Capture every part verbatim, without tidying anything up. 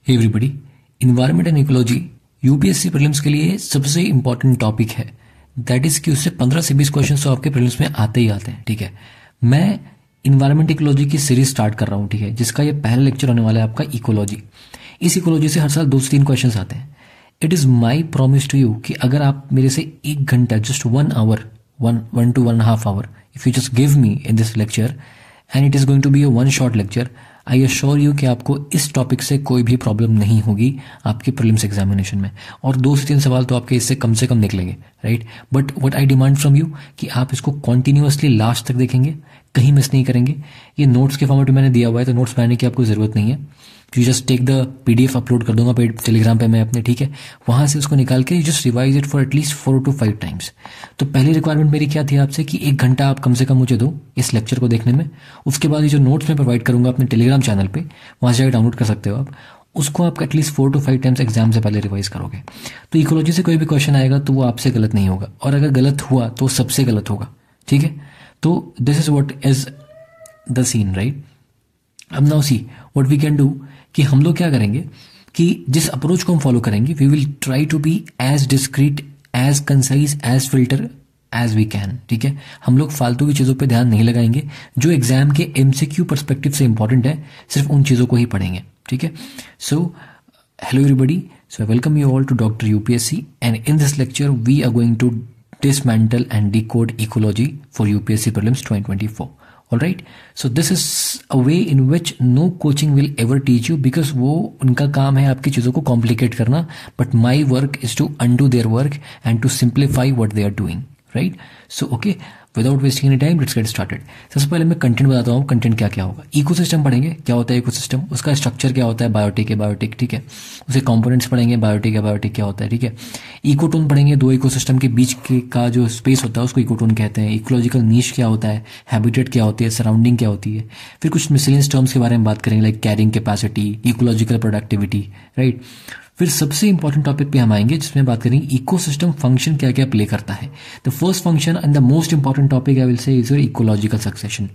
Hey everybody, environment and ecology UPSC prelims के लिए सबसे इंपॉर्टेंट टॉपिक है। दैट इज कि उससे पंद्रह से बीस क्वेश्चन तो आपके प्रीलिम्स में आते ही आते हैं। ठीक है, मैं इन्वायरमेंट इकोलॉजी की सीरीज स्टार्ट कर रहा हूँ। ठीक है, जिसका ये पहला लेक्चर होने वाला है आपका इकोलॉजी। इस इकोलॉजी से हर साल दो से तीन क्वेश्चन आते हैं। It is my promise to you कि अगर आप मेरे से एक घंटा, just one hour, one one to one half hour, if you just give me in this lecture and it is going to be a one short lecture, I assure you कि आपको इस टॉपिक से कोई भी problem नहीं होगी आपके prelims examination में। और दो से तीन सवाल तो आपके इससे कम से कम निकलेंगे, right. But what I demand from you कि आप इसको कॉन्टिन्यूअसली लास्ट तक देखेंगे, कहीं मिस नहीं करेंगे। ये नोट्स के फॉर्मेट में मैंने दिया हुआ है, तो नोट्स बनाने की आपको जरूरत नहीं है। You just take the PDF, upload कर दूंगा टेलीग्राम पे मैं अपने, ठीक है। वहां से उसको निकाल के you just revise it for at least four to five times. तो पहली रिक्वायरमेंट मेरी क्या थी आपसे कि एक घंटा आप कम से कम मुझे दो इस लेक्चर को देखने में। उसके बाद ये जो नोट्स मैं प्रोवाइड करूंगा अपने टेलीग्राम चैनल पे, वहां से जाकर डाउनलोड कर सकते हो आप। उसको आप at least four to five times exam से पहले रिवाइज करोगे तो इकोलॉजी से कोई भी क्वेश्चन आएगा तो वो आपसे गलत नहीं होगा, और अगर गलत हुआ तो सबसे गलत होगा। ठीक है, तो this is what is the scene, right. अब now see what we can do कि हम लोग क्या करेंगे कि जिस अप्रोच को हम फॉलो करेंगे, we will try to be as discrete, as concise, as filter as we can. ठीक है, हम लोग फालतू की चीजों पे ध्यान नहीं लगाएंगे। जो एग्जाम के एमसीक्यू परस्पेक्टिव से इंपॉर्टेंट है, सिर्फ उन चीजों को ही पढ़ेंगे। ठीक है, so hello everybody, so I welcome you all to doctor UPSC and in this lecture we are going to dismantle and decode ecology for U P S C prelims twenty twenty-four. All right, so this is a way in which no coaching will ever teach you, because वो उनका काम है आपकी चीजों को complicate करना, but my work is to undo their work and to simplify what they are doing, right? So okay, without wasting any time, let's get started. सबसे पहले मैं कंटेंट बताता हूँ, कंटेंट क्या क्या होगा। इकोसिस्टम पढ़ेंगे, क्या होता है इकोसिस्टम, उसका स्ट्रक्चर क्या होता है, बायोटिक है बायोटिक, ठीक है। उसके कंपोनेंट्स पढ़ेंगे, बायोटिक है बायोटिक क्या होता है, ठीक है। इकोटोन पढ़ेंगे, दो इकोसिस्टम के बीच के का जो स्पेस होता है उसको इकोटोन कहते हैं। इकोलॉजिकल नीश क्या होता है, हैबिटेट क्या होती है, सराउंडिंग क्या होती है। फिर कुछ मिसलेनियस टर्म्स के बारे में बात करेंगे, like carrying capacity, ecological productivity, right. फिर सबसे इंपॉर्टेंट टॉपिक पे हम आएंगे जिसमें बात करेंगे इकोसिस्टम फंक्शन क्या क्या प्ले करता है। The first function and the most important topic I will say is your ecological succession.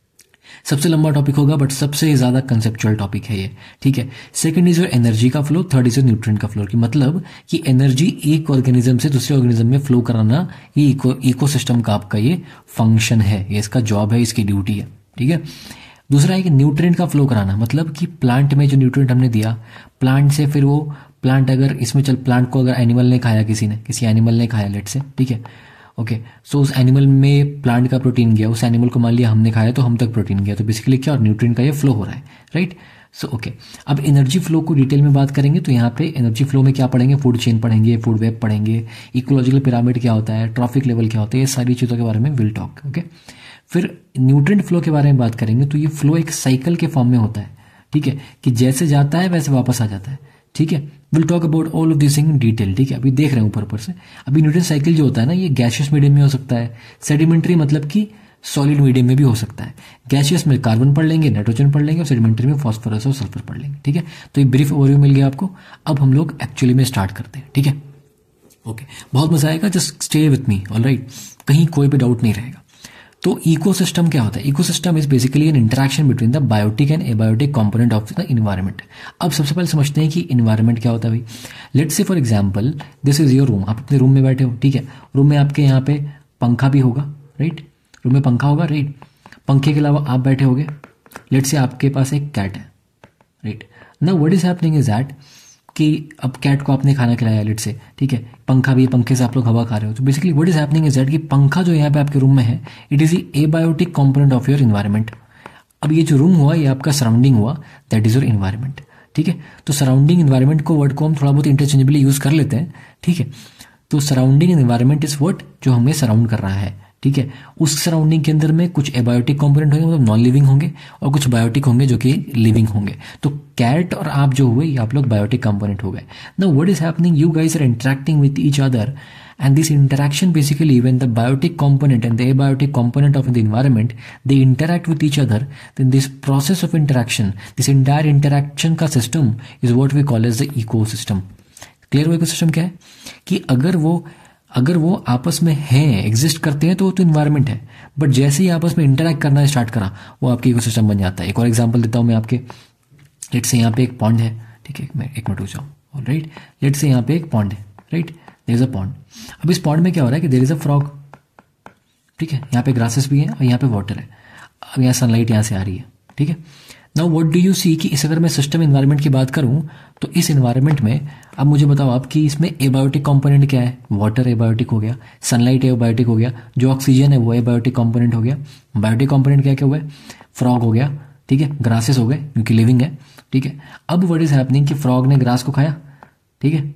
सबसे लंबा टॉपिक होगा बट सबसे ज्यादा कंसेप्चुअल टॉपिक है ये, ठीक है। सेकंड इज योर एनर्जी का flow, third is your nutrient का फ्लो। की मतलब कि एनर्जी एक ऑर्गेनिज्म से दूसरे ऑर्गेनिज्म में फ्लो कराना, ये इको इकोसिस्टम का आपका ये फंक्शन है, ये इसका जॉब है, इसकी ड्यूटी है, ठीक है। दूसरा है कि न्यूट्रिएंट का फ्लो कराना, मतलब कि प्लांट में जो न्यूट्रिएंट हमने दिया, प्लांट से फिर वो प्लांट अगर इसमें चल प्लांट को अगर एनिमल ने खाया, किसी ने किसी एनिमल ने खाया लेट से, ठीक है, ओके। सो उस एनिमल में प्लांट का प्रोटीन गया, उस एनिमल को मान लिया हमने खाया तो हम तक प्रोटीन गया, तो बेसिकली क्या, न्यूट्रिएंट का ये फ्लो हो रहा है, राइट। सो ओके, अब एनर्जी फ्लो को डिटेल में बात करेंगे तो यहाँ पे एनर्जी फ्लो में क्या पढ़ेंगे, फूड चेन पढ़ेंगे, फूड वेब पढ़ेंगे, इकोलॉजिकल पिरामिड क्या होता है, ट्रॉफिक लेवल क्या होता है, ये सारी चीज़ों के बारे में विल टॉक, ओके। फिर न्यूट्रिएंट फ्लो के बारे में बात करेंगे तो ये फ्लो एक साइकिल के फॉर्म में होता है, ठीक है, कि जैसे जाता है वैसे वापस आ जाता है, ठीक है। Will talk about all of this in detail, ठीक है। अभी देख रहे हैं ऊपर ऊपर से। अभी न्यूट्रिएंट साइकिल जो होता है ना, ये गैसियस मीडियम में हो सकता है, सेडिमेंट्री मतलब कि सॉलिड मीडियम में भी हो सकता है। गैसियस में कार्बन पढ़ लेंगे, नाइट्रोजन पढ़ लेंगे, और सेडिमेंट्री में फॉस्फोरस और सल्फर पढ़ लेंगे, ठीक है। तो ये ब्रीफ ओवरव्यू मिल गया आपको। अब हम लोग एक्चुअली में स्टार्ट करते हैं, ठीक है, ओके। बहुत मजा आएगा, just stay with me, alright, कहीं कोई भी डाउट नहीं रहेगा। तो इकोसिस्टम क्या होता है? Ecosystem is basically an interaction between the biotic and abiotic component of the environment. अब सबसे पहले समझते हैं कि इन्वायरमेंट क्या होता है भाई। Let's say for example this is your room, आप अपने रूम में बैठे हो, ठीक है। रूम में आपके यहाँ पे पंखा भी होगा, राइट, रूम में पंखा होगा, राइट। पंखे के अलावा आप बैठे होगे। लेट्स से आपके पास एक कैट है, राइट। Now what is happening is that कि अब कैट को आपने खाना खिलाया लेट से, ठीक है, पंखा भी, पंखे से आप लोग हवा खा रहे हो। तो basically what is happening is that कि पंखा जो यहाँ पे आपके रूम में है, it is the abiotic component of your environment. अब ये जो रूम हुआ, ये आपका सराउंडिंग हुआ, दैट इज योर इन्वायरमेंट, ठीक है। तो सराउंडिंग इन्वायरमेंट को वर्ड को हम थोड़ा बहुत इंटरचेंजेबली यूज कर लेते हैं, ठीक है। तो सराउंडिंग इन्वायरमेंट इज व्हाट, जो हमें सराउंड कर रहा है, ठीक है। उस सराउंडिंग के अंदर में कुछ एबायोटिक कंपोनेंट होंगे, मतलब नॉन लिविंग होंगे, और कुछ बायोटिक होंगे जो कि लिविंग होंगे। तो कैट और आप जो हुए, ये आप लोग बायोटिक कंपोनेंट हो गए। Now what is happening, you guys are interacting with each other, and this interaction basically when the biotic component and the abiotic component of the environment they interact with each other, then this process of interaction, this entire interaction का system is what we call as the ecosystem. Clear? वो ecosystem क्या है कि अगर वो अगर वो आपस में हैं, एग्जिस्ट करते हैं, तो वो तो इन्वायरमेंट है, बट जैसे ही आपस में इंटरैक्ट करना स्टार्ट करा, वो आपकी इकोसिस्टम बन जाता है। एक और एग्जांपल देता हूं मैं आपके। लेट्स से यहाँ पे एक पॉन्ड है, ठीक है, एक मिनट एक मिनट रुक जाओ। राइट, लेट से यहाँ पे एक पॉन्ड है, right, there is a pond. अब इस पॉन्ड में क्या हो रहा है कि देयर इज अ फ्रॉग, ठीक है, यहाँ पे ग्रासेस भी है और यहाँ पे वाटर है। अब यहाँ सनलाइट यहाँ से आ रही है, ठीक है। Now what do you see कि इस अगर मैं सिस्टम इन्वायरमेंट की बात करूं तो इस इन्वायरमेंट में अब मुझे बताओ आप कि इसमें एबायोटिक कंपोनेंट क्या है। वाटर एबायोटिक हो गया, सनलाइट एबायोटिक हो गया, जो ऑक्सीजन है वो एबायोटिक कंपोनेंट हो गया। बायोटिक कंपोनेंट क्या क्या हुआ है, फ्रॉग हो गया, ठीक है, ग्रासेस हो गए क्योंकि लिविंग है, ठीक है। अब व्हाट इज हैपनिंग कि फ्रॉग ने ग्रास को खाया, ठीक है,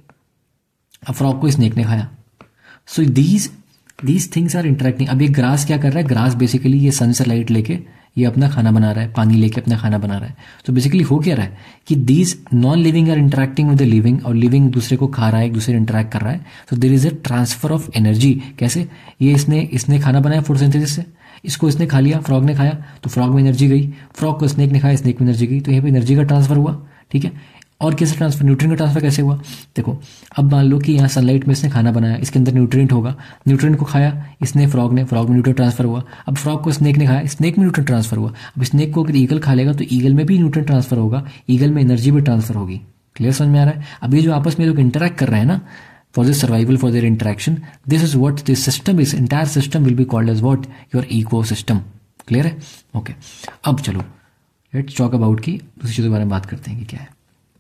अब फ्रॉग को स्नेक ने खाया। So these these things are interacting. अब ये ग्रास क्या कर रहा है, ग्रास बेसिकली ये सन से लाइट लेके ये अपना खाना बना रहा है, पानी लेके अपना खाना बना रहा है। तो बेसिकली हो क्या रहा है कि these non living are interacting with the living, और लिविंग दूसरे को खा रहा है, एक दूसरे इंटरेक्ट कर रहा है। So there is a transfer of energy. कैसे, ये इसने इसने खाना बनाया फोटोसिंथेसिस से, इसको इसने खा लिया, फ्रॉग ने खाया तो फ्रॉग में एनर्जी गई, फ्रॉग को स्नेक ने खाया, स्नेक में एनर्जी गई। तो यहाँ पे एनर्जी का ट्रांसफर हुआ, ठीक है। और कैसे ट्रांसफर, न्यूट्रिएंट का ट्रांसफर कैसे हुआ, देखो अब मान लो कि यहाँ सनलाइट में इसने खाना बनाया, इसके अंदर न्यूट्रिएंट होगा, न्यूट्रिएंट को खाया इसने फ्रॉग ने, फ्रॉग में न्यूट्रिएंट ट्रांसफर हुआ। अब फ्रॉग को स्नेक ने खाया, स्नेक में न्यूट्रिएंट ट्रांसफर हुआ। अब स्नेक को अगर ईगल खा लेगा तो ईगल में भी न्यूट्रिएंट ट्रांसफर होगा, ईगल में एनर्जी भी ट्रांसफर होगी। क्लियर समझ में आ रहा है। अब ये जो आपस में लोग इंटरेक्ट कर रहे हैं ना, for this survival, for their interaction, this is what this system is, entire system will be called as what, your ecosystem. Clear है, ओके। अब चलो लेट्स टॉक अबाउट की दूसरी चीज़ों के बारे में बात करते हैं कि क्या है।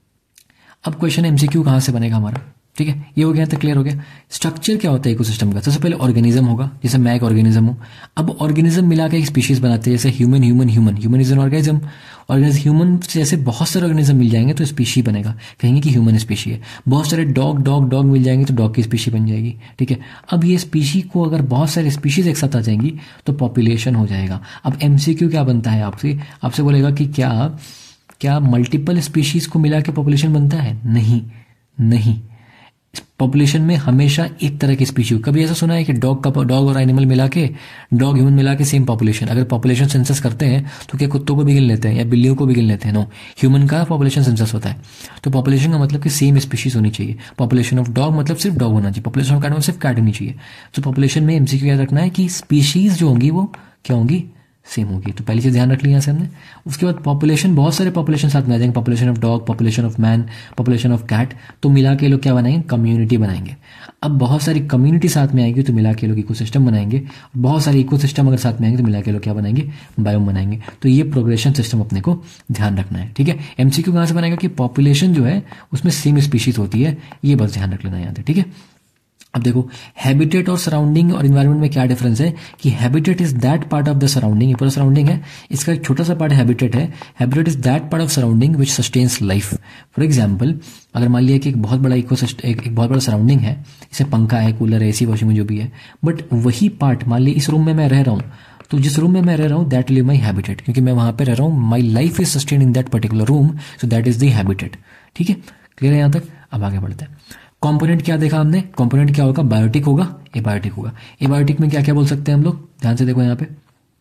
अब क्वेश्चन एमसीक्यू कहाँ से बनेगा हमारा, ठीक है, ये हो गया तो क्लियर हो गया। स्ट्रक्चर क्या होता है इकोसिस्टम का, सबसे पहले ऑर्गेनिज्म होगा, जैसे मैं एक ऑर्गेनिज्म हूँ। अब ऑर्गेनिज्म मिला के एक स्पीशीज बनाते हैं, जैसे human human human human is an organism. Organism human से जैसे बहुत सारे ऑर्गेनिज्म मिल जाएंगे तो स्पीशी बनेगा, कहेंगे कि ह्यूमन स्पीशी है। बहुत सारे डॉग डॉग डॉग मिल जाएंगे तो डॉग की स्पीशी बन जाएगी, ठीक है। अब ये स्पीशी को अगर बहुत सारे स्पीशीज एक साथ आ जाएंगी तो पॉपुलेशन हो जाएगा। अब एमसीक्यू क्या बनता है आपसे, आपसे बोलेगा कि क्या क्या मल्टीपल स्पीशीज को मिला के पॉपुलेशन बनता है, नहीं नहीं, पॉपुलेशन में हमेशा एक तरह की स्पीशीज। कभी ऐसा सुना है कि डॉग का डॉग और एनिमल मिला के, डॉग ह्यूमन मिला के सेम पॉपुलेशन। अगर पॉपुलेशन सेंसस करते हैं तो क्या कुत्तों को भी गिन लेते हैं या बिल्लियों को भी गिन लेते हैं, नो, ह्यूमन का पॉपुलेशन सेंसस होता है। तो पॉपुलेशन का मतलब कि सेम स्पीशीज होनी चाहिए। पॉपुलेशन ऑफ डॉग मतलब सिर्फ डॉग होना चाहिए, पॉपुलेशन ऑफ कैट मतलब सिर्फ कैट होनी चाहिए। तो पॉपुलेशन में एमसीक्यू याद रखना है कि स्पीशीज जो होंगी वो क्या होंगी, सेम होगी। तो पहली चीज ध्यान रख लिया यहाँ से हमने। उसके बाद पॉपुलेशन, बहुत सारे पॉपुलेशन साथ में आ जाएंगे, population of dog, population of man, population of cat, तो मिला के लोग क्या बनाएंगे, कम्युनिटी बनाएंगे। अब बहुत सारी कम्युनिटी साथ में आएगी तो मिला के लोग इकोसिस्टम बनाएंगे। बहुत सारे इकोसिस्टम अगर साथ में आएंगे तो मिला के लोग क्या बनाएंगे, बायोम बनाएंगे। तो ये प्रोग्रेशन सिस्टम अपने को ध्यान रखना है, ठीक है। एमसीक्यू कहाँ से बनाएगा कि पॉपुलेशन जो है उसमें सेम स्पीशीज होती है, ये बस ध्यान रख लेना यहाँ से, ठीक है। अब देखो हैबिटेट और सराउंडिंग और इन्वायरमेंट में क्या डिफरेंस है कि habitat is that part of the surrounding, ये पूरा सराउंडिंग है, इसका एक छोटा सा पार्ट हैबिटेट है। Habitat is that part of surrounding which sustains life. For example अगर मान लिया कि एक बहुत बड़ा इको एक, एक बहुत बड़ा सराउंडिंग है, जैसे पंखा है, कूलर है, एसी, वॉशिंग में जो भी है, बट वही पार्ट मान लिया इस रूम में मैं रह रहा हूँ, तो जिस रूम में मैं रह रहा हूँ दैट लिव माई हैबिटेट, क्योंकि मैं वहां पे रह रहा हूँ, my life is sustain in that particular room, so that is the habitat, ठीक है। क्लियर है यहाँ तक। अब आगे बढ़ते हैं। कंपोनेंट क्या देखा हमने, कंपोनेंट क्या होगा, बायोटिक होगा, एबायोटिक होगा। एबायोटिक में क्या क्या बोल सकते हैं हम लोग, ध्यान से देखो यहाँ पे,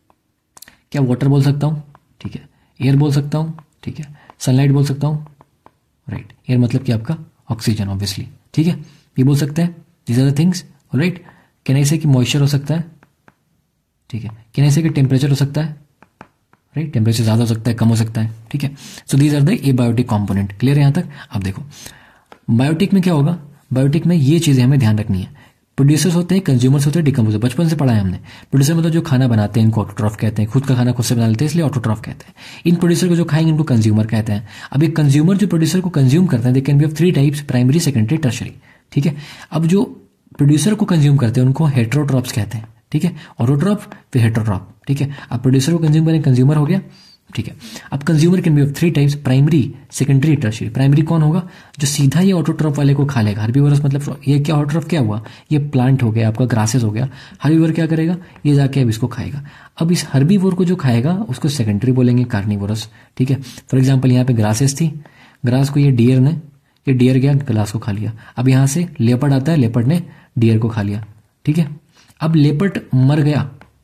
क्या वाटर बोल सकता हूँ, ठीक है, एयर बोल सकता हूँ, ठीक है, सनलाइट बोल सकता हूँ, राइट, एयर मतलब कि आपका ऑक्सीजन ऑब्वियसली, ठीक है, ये बोल सकते हैं, these are the things, right. Can I say कि मॉइस्चर हो सकता है, ठीक है, कैन आई से कि टेम्परेचर हो सकता है, राइट, टेम्परेचर ज्यादा हो सकता है, कम हो सकता है, ठीक है। So these are the abiotic component. Clear है यहाँ तक। अब देखो बायोटिक में क्या होगा, बायोटिक में ये चीजें हमें ध्यान रखनी है। प्रोड्यूसर्स होते हैं, कंज्यूमर्स होते हैं, डिकम्पोजर, बचपन से पढ़ा है हमने। प्रोड्यूसर मतलब जो खाना बनाते हैं इनको ऑटोट्रॉफ कहते हैं, खुद का खाना खुद से बना लेते हैं इसलिए ऑटोट्रॉफ कहते हैं। इन प्रोड्यूसर को जो खाएंगे इनको कंज्यूमर कहते हैं। अब एक कंज्यूमर जो प्रोड्यूसर को कंज्यूम करते हैं, they can be of three types, primary, secondary, tertiary, ठीक है। अब जो प्रोड्यूसर को कंज्यूम करते हैं उनको हेटेरोट्रॉप्स कहते हैं, ठीक है, ऑटोट्रॉफ फिर हेटेरोट्रॉप, ठीक है। अब प्रोड्यूसर को कंज्यूम करें, कंज्यूमर हो गया, ठीक है। अब consumer can be of three types, primary, secondary, tertiary. Primary कौन होगा, जो सीधा ये ऑटोट्रॉफ वाले को खा लेगा। हर्बीवोरस मतलब ये क्या, ऑटोट्रॉफ क्या हुआ, ये प्लांट हो गया आपका, ग्रासेस हो गया। हर्बीवोर क्या करेगा, ये जाके अब इसको खाएगा। अब इस हर्बीवोर को जो खाएगा उसको सेकेंडरी बोलेंगे, कार्निवोरस, ठीक है। फॉर एग्जाम्पल यहाँ पे ग्रासेस थी, ग्रास को ये डियर ने, ये डियर गया ग्रास को खा लिया। अब यहाँ से लेपर्ड आता है, लेपर्ड ने डियर को खा लिया, ठीक है। अब लेपर्ड मर गया,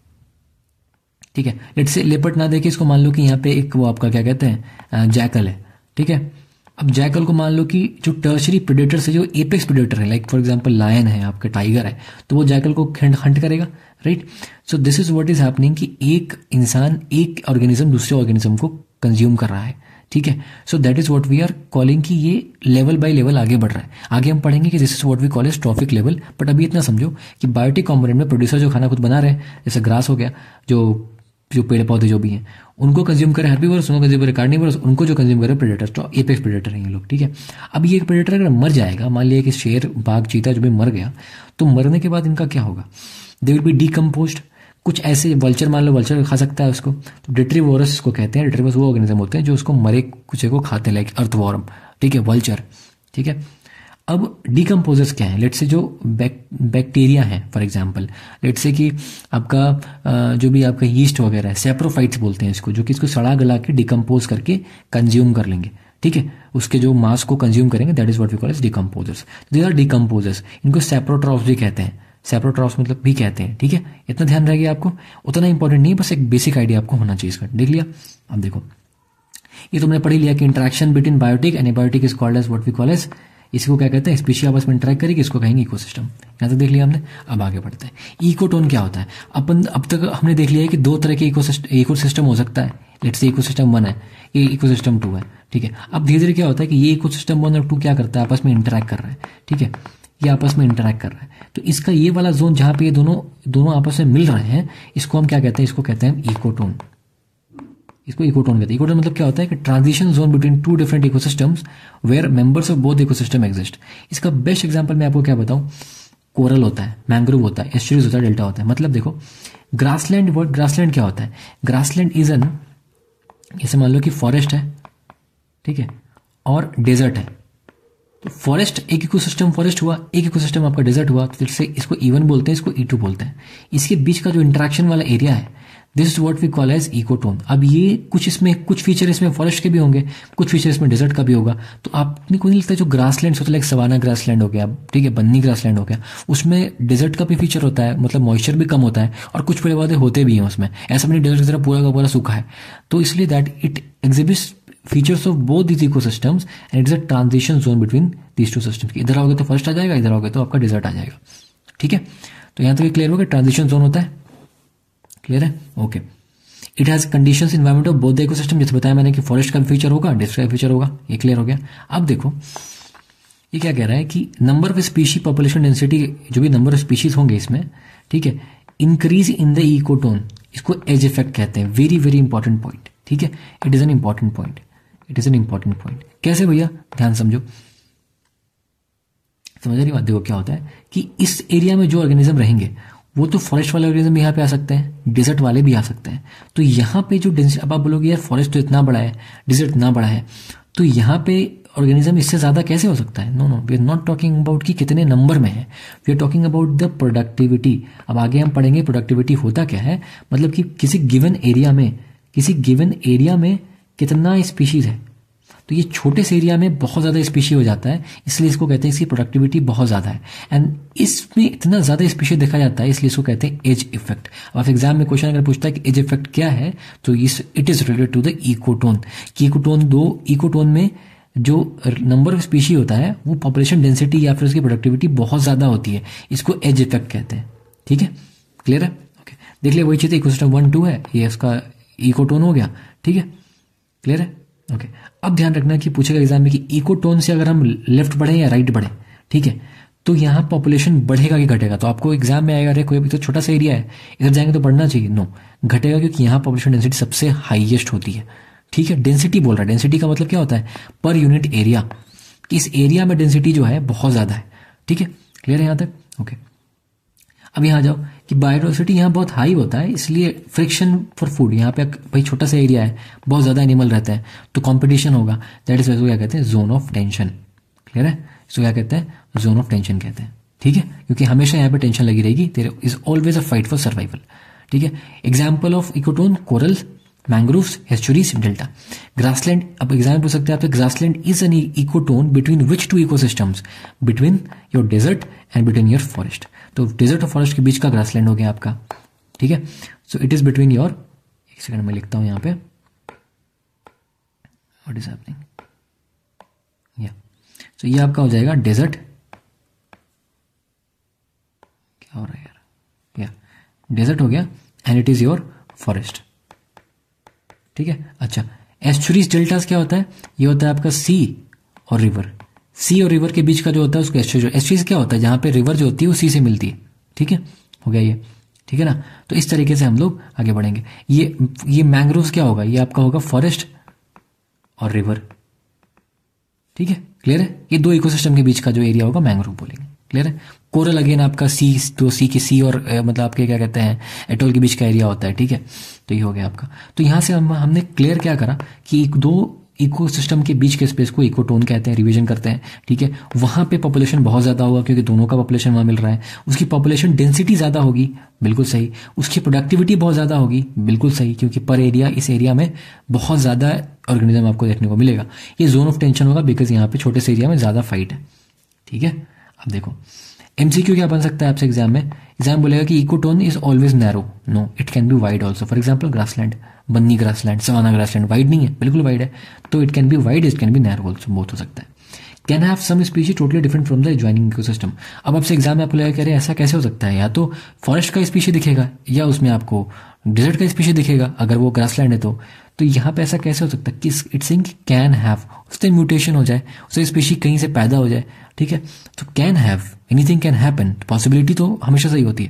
ठीक है। लेट्स से लेपर्ड ना देखे इसको, मान लो कि यहाँ पे एक वो आपका क्या कहते हैं जैकल है, ठीक है। अब जैकल को मान लो कि जो टर्शरी प्रेडेटर है, जो एपेक्स प्रेडेटर है, लाइक फॉर एग्जांपल लायन है, आपका टाइगर है, तो वो जैकल को हंट करेगा, right. So this is what is happening कि एक इंसान, एक ऑर्गेनिज्म दूसरे ऑर्गेनिज्म को कंज्यूम कर रहा है, ठीक है। So that is what we are calling कि ये लेवल बाय लेवल आगे बढ़ रहा है। आगे हम पढ़ेंगे कि this is what we call as trophic level, but अभी इतना समझो कि बायोटिक कॉम्पोनेंट में प्रोड्यूसर जो खाना खुद बना रहे हैं, जैसे ग्रास हो गया, जो जो पेड़ पौधे जो भी हैं उनको कंज्यूम करे हर्बीवर्स, उनको कंज्यूम करे कार्निवर्स, उनको जो कंज्यूम करे प्रेडेटर्स, तो एपेक्स प्रेडेटर हैं ये लोग, ठीक है। अब ये एक प्रेडेटर अगर मर जाएगा, मान लिया कि शेर, बाघ, चीता जो भी मर गया, तो मरने के बाद इनका क्या होगा? They will be decomposed. कुछ ऐसे वल्चर, मान लो वल्चर खा सकता है उसको, तो डिट्रीवोरस इसको कहते हैं। डिट्रीवोरस वो ऑर्गेनिज्म होते हैं जो उसको मरे कुछ को खाते हैं, लाइक अर्थवॉर्म, ठीक है, वल्चर, ठीक है। अब डीकम्पोजर्स क्या है? लेट्स से जो बैक बैक्टीरिया है, फॉर एग्जांपल लेट्स से कि आपका अ, जो भी आपका यीस्ट वगैरह है, सेप्रोफाइट्स बोलते हैं इसको, जो कि इसको सड़ा गला के डिकम्पोज करके कंज्यूम कर लेंगे, ठीक है, उसके जो मास को कंज्यूम करेंगे, that is what we call as decomposers. They are decomposers. इनको सेप्रोट्रॉफ्स भी कहते हैं, सेप्रोट्रॉफ्स मतलब भी कहते हैं, ठीक है। इतना ध्यान रहेगा आपको, उतना इंपॉर्टेंट नहीं, बस एक बेसिक आइडिया आपको होना चाहिए इसका। देख लिया? अब देखो, ये तुमने पढ़ ही लिया कि interaction between biotic and abiotic is called as what we call as, इसको क्या कहते हैं? स्पीशी आपस में इंटरेक्ट करेगी, इसको कहेंगे इकोसिस्टम। यहां तक देख लिया हमने। अब आगे बढ़ते हैं। इकोटोन क्या होता है? अपन अब तक हमने देख लिया है कि दो तरह के इकोसिस्टम इकोसिस्टम हो सकता है। लेट्स से इकोसिस्टम वन है, ये इकोसिस्टम टू है, ठीक है। अब धीरे धीरे क्या होता है कि ये इकोसिस्टम वन और टू क्या करता है? आपस में इंटरेक्ट कर रहा है, ठीक है, ये आपस में इंटरेक्ट कर रहा है। तो इसका ये वाला जोन जहां पे ये दोनों दोनों आपस में मिल रहे हैं, इसको हम क्या कहते हैं? इसको कहते हैं इकोटोन। इसको इकोटोन कहते हैं। इकोटोन मतलब क्या होता है कि transition zone between two different ecosystems where members of both ecosystem exist. इसका बेस्ट एग्जांपल मैं आपको क्या बताऊं? कोरल होता है, मैंग्रोव होता है, एस्चुरीज होता है, डेल्टा होता है। मतलब देखो, ग्रासलैंड, वर्ड ग्रासलैंड क्या होता है? ग्रासलैंड इज एन, जैसे मान लो कि फॉरेस्ट है, ठीक है, और डेजर्ट है। तो फॉरेस्ट एक इकोसिस्टम फॉरेस्ट हुआ, एक इकोसिस्टम आपका डेजर्ट हुआ, तो जैसे इसको ई वन बोलते हैं, इसको ई टू बोलते हैं। इसके बीच का जो इंटरेक्शन वाला एरिया है, this is what we call as ecotone. अब ये कुछ इसमें कुछ फीचर इसमें फॉरेस्ट के भी होंगे, कुछ फीचर इसमें डेजर्ट का भी होगा। तो आपने को नहीं लगता जो ग्रासलैंड होता है, लाइक सवाना ग्रासलैंड हो गया, ठीक है, बन्नी ग्रासलैंड हो गया, उसमें डेजर्ट का भी फीचर होता है, मतलब मॉइस्चर भी कम होता है, और कुछ पेड़ पौधे होते भी हैं उसमें। ऐसा नहीं डेजर्ट की तरह पूरा का पूरा सूखा है। तो इसलिए that it exhibits features of both these ecosystems and it is a transition zone between these two systems. इधर आओगे तो फॉरेस्ट आ जाएगा, इधर आओगे तो आपका डेजर्ट आ जाएगा, ठीक है। तो यहां तक तो क्लियर हो गया, ट्रांजिशन जोन होता है। क्लियर है? Okay. It has conditions environment of both the ecosystem, जैसे बताया मैंने कि फॉरेस्ट का भी फीचर होगा, डेजर्ट का भी फीचर होगा। ये क्लियर हो गया। अब देखो ये क्या कह रहा है कि number of species, population density, जो भी नंबर ऑफ स्पीशीज होंगे इसमें, ठीक है, इंक्रीज इन द इकोटोन, इसको एज इफेक्ट कहते हैं। वेरी वेरी इंपॉर्टेंट पॉइंट, ठीक है, it is an important point, it is an important point. कैसे भैया? ध्यान समझो, समझ रही बात? देखो क्या होता है कि इस एरिया में जो ऑर्गेनिज्म रहेंगे वो तो फॉरेस्ट वाले ऑर्गेनिज्म भी यहाँ पे आ सकते हैं, डेजर्ट वाले भी आ सकते हैं। तो यहाँ पे जो डेंसिटी, अब आप बोलोगे यार फॉरेस्ट तो इतना बड़ा है, डेजर्ट इतना बड़ा है, तो यहाँ पे ऑर्गेनिज्म इससे ज्यादा कैसे हो सकता है? No no, we are not talking about कि कितने नंबर में है, we are talking about the productivity. अब आगे हम पढ़ेंगे प्रोडक्टिविटी होता क्या है, मतलब कि किसी गिवन एरिया में, किसी गिवन एरिया में कितना स्पीशीज है। तो ये छोटे से एरिया में बहुत ज्यादा स्पीशी हो जाता है, इसलिए इसको कहते हैं इसकी प्रोडक्टिविटी बहुत ज्यादा है। एंड इसमें इतना ज्यादा स्पीशी देखा जाता है, इसलिए इसको कहते हैं एज इफेक्ट। अब एग्जाम में क्वेश्चन अगर पूछता है कि एज इफेक्ट क्या है, तो इस it is related to the ecotone. कि इकोटोन दो इकोटोन में जो नंबर ऑफ स्पीशी होता है वो पॉपुलेशन डेंसिटी या फिर उसकी प्रोडक्टिविटी बहुत ज्यादा होती है, इसको एज इफेक्ट कहते हैं, ठीक है। क्लियर है? ओके, देख लिया वही चीज, इकोसिस्टम वन टू है, ये इसका इकोटोन हो गया, ठीक है। क्लियर है? ओके। अब ध्यान रखना कि पूछेगा एग्जाम में कि इकोटोन से अगर हम लेफ्ट बढ़े या राइट बढ़े, ठीक है, तो यहाँ पॉपुलेशन बढ़ेगा कि घटेगा? तो आपको एग्जाम में आएगा, अरे कोई भी तो छोटा सा एरिया है, इधर जाएंगे तो बढ़ना चाहिए। नो, घटेगा, क्योंकि यहाँ पॉपुलेशन डेंसिटी सबसे हाईएस्ट होती है, ठीक है। डेंसिटी बोल रहा है, डेंसिटी का मतलब क्या होता है? Per unit area. इस एरिया में डेंसिटी जो है बहुत ज्यादा है, ठीक है। क्लियर है यहाँ तक? ओके। अब यहाँ जाओ कि बायोडाइवर्सिटी यहाँ बहुत हाई होता है, इसलिए फ्रिक्शन फॉर फूड, यहाँ पे भाई छोटा सा एरिया है, बहुत ज्यादा एनिमल रहते हैं, तो कंपटीशन होगा। दैट इज क्या कहते हैं? Zone of tension. क्लियर है? इसको क्या कहते हैं? जोन ऑफ टेंशन कहते हैं, ठीक है, क्योंकि हमेशा यहाँ पे टेंशन लगी रहेगी, there is always a fight for survival, ठीक है। Example of ecotone, coral, mangroves, estuaries, delta. Grassland, अब एग्जाम पूछ सकते हैं आप, grassland is an ecotone between which two ecosystems? Between your desert and between your forest. तो desert और forest के बीच का ग्रासलैंड हो गया आपका, ठीक है। So it is between your, एक सेकंड में लिखता हूं यहाँ पे, व्हाट इज हैपनिंग, या सो ये आपका हो जाएगा डेजर्ट, क्या हो रहा है यार, या डेजर्ट हो गया, and it is your forest, ठीक है। अच्छा, एस्चुरीज डेल्टास क्या होता है, ये होता है आपका सी और रिवर, सी और रिवर के बीच का जो होता है उसको एस्चुरीज। एस्चुरीज क्या होता है, जहां पे रिवर जो होती है वो सी से मिलती है, ठीक है, हो गया ये, ठीक है ना। तो इस तरीके से हम लोग आगे बढ़ेंगे। ये ये मैंग्रोव्स क्या होगा, ये आपका होगा फॉरेस्ट और रिवर, ठीक है, क्लियर है। ये दो इकोसिस्टम के बीच का जो एरिया होगा मैंग्रोव बोलेंगे, क्लियर है। कोरल अगेन आपका सी, तो सी के सी और ए, मतलब आपके क्या कहते हैं एटोल के बीच का एरिया होता है, ठीक है। तो ये हो गया आपका। तो यहां से हम हमने क्लियर क्या करा कि एक दो इकोसिस्टम के बीच के स्पेस को इकोटोन कहते हैं, रिवीजन करते हैं, ठीक है। वहां पे पॉपुलेशन बहुत ज्यादा होगा क्योंकि दोनों का पॉपुलेशन वहां मिल रहा है, उसकी पॉपुलेशन डेंसिटी ज्यादा होगी, बिल्कुल सही। उसकी प्रोडक्टिविटी बहुत ज्यादा होगी, बिल्कुल सही, क्योंकि पर एरिया इस एरिया में बहुत ज्यादा ऑर्गेनिज्म आपको देखने को मिलेगा। ये जोन ऑफ टेंशन होगा बिकॉज यहाँ पे छोटे से एरिया में ज्यादा फाइट है, ठीक है। अब देखो एमसीक्यू क्या बन सकता है आपसे एग्जाम में, एग्जाम बोलेगा कि ecotone is always narrow, no it can be wide also. For example grassland, Banni grassland, savanna grassland, wide नहीं है, बिल्कुल वाइड है, तो it can be wide, it can be narrow also, both हो सकता है। Can have some species totally different from the adjoining ecosystem. अब आपसे एग्जाम में आपको लगेगा, कह रहे ऐसा कैसे हो सकता है, या तो फॉरेस्ट का स्पीशी दिखेगा या उसमें आपको डेजर्ट का स्पीशी दिखेगा, अगर वो ग्रासलैंड है तो तो यहाँ पे ऐसा कैसे हो सकता है कि इट्स इन कैन हैव, उससे म्यूटेशन हो जाए, उससे स्पीशी कहीं से पैदा हो जाए, ठीक है। तो can have, anything can happen, possibility तो हमेशा सही होती है,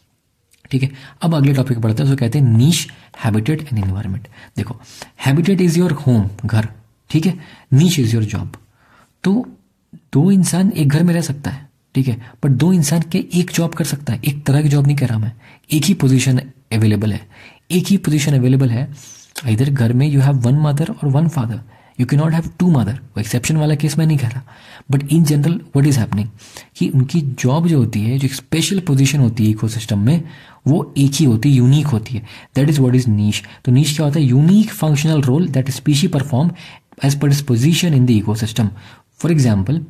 ठीक है। अब अगले टॉपिक पर बढ़ते हैं, उसको कहते हैं नीश, हैबिटेट एंड एनवायरनमेंट। देखो हैबिटेट इज योर होम, घर, ठीक है। Niche is your job. तो दो इंसान एक घर में रह सकता है, ठीक है, पर दो इंसान के एक जॉब कर सकता है, एक तरह की जॉब नहीं कह रहा मैं, एक ही पोजीशन अवेलेबल है, एक ही पोजीशन अवेलेबल है। इधर घर में यू हैव वन मदर और one father, you can not have two mother, वो एक्सेप्शन वाला केस मैं नहीं कह रहा, but in general what is happening कि उनकी जॉब जो होती है, जो एक स्पेशल पोजीशन होती है इकोसिस्टम में, वो एक ही होती है, यूनिक होती है, that is what is niche. तो नीश क्या होता है, unique functional role that species perform as per its position in the ecosystem. For example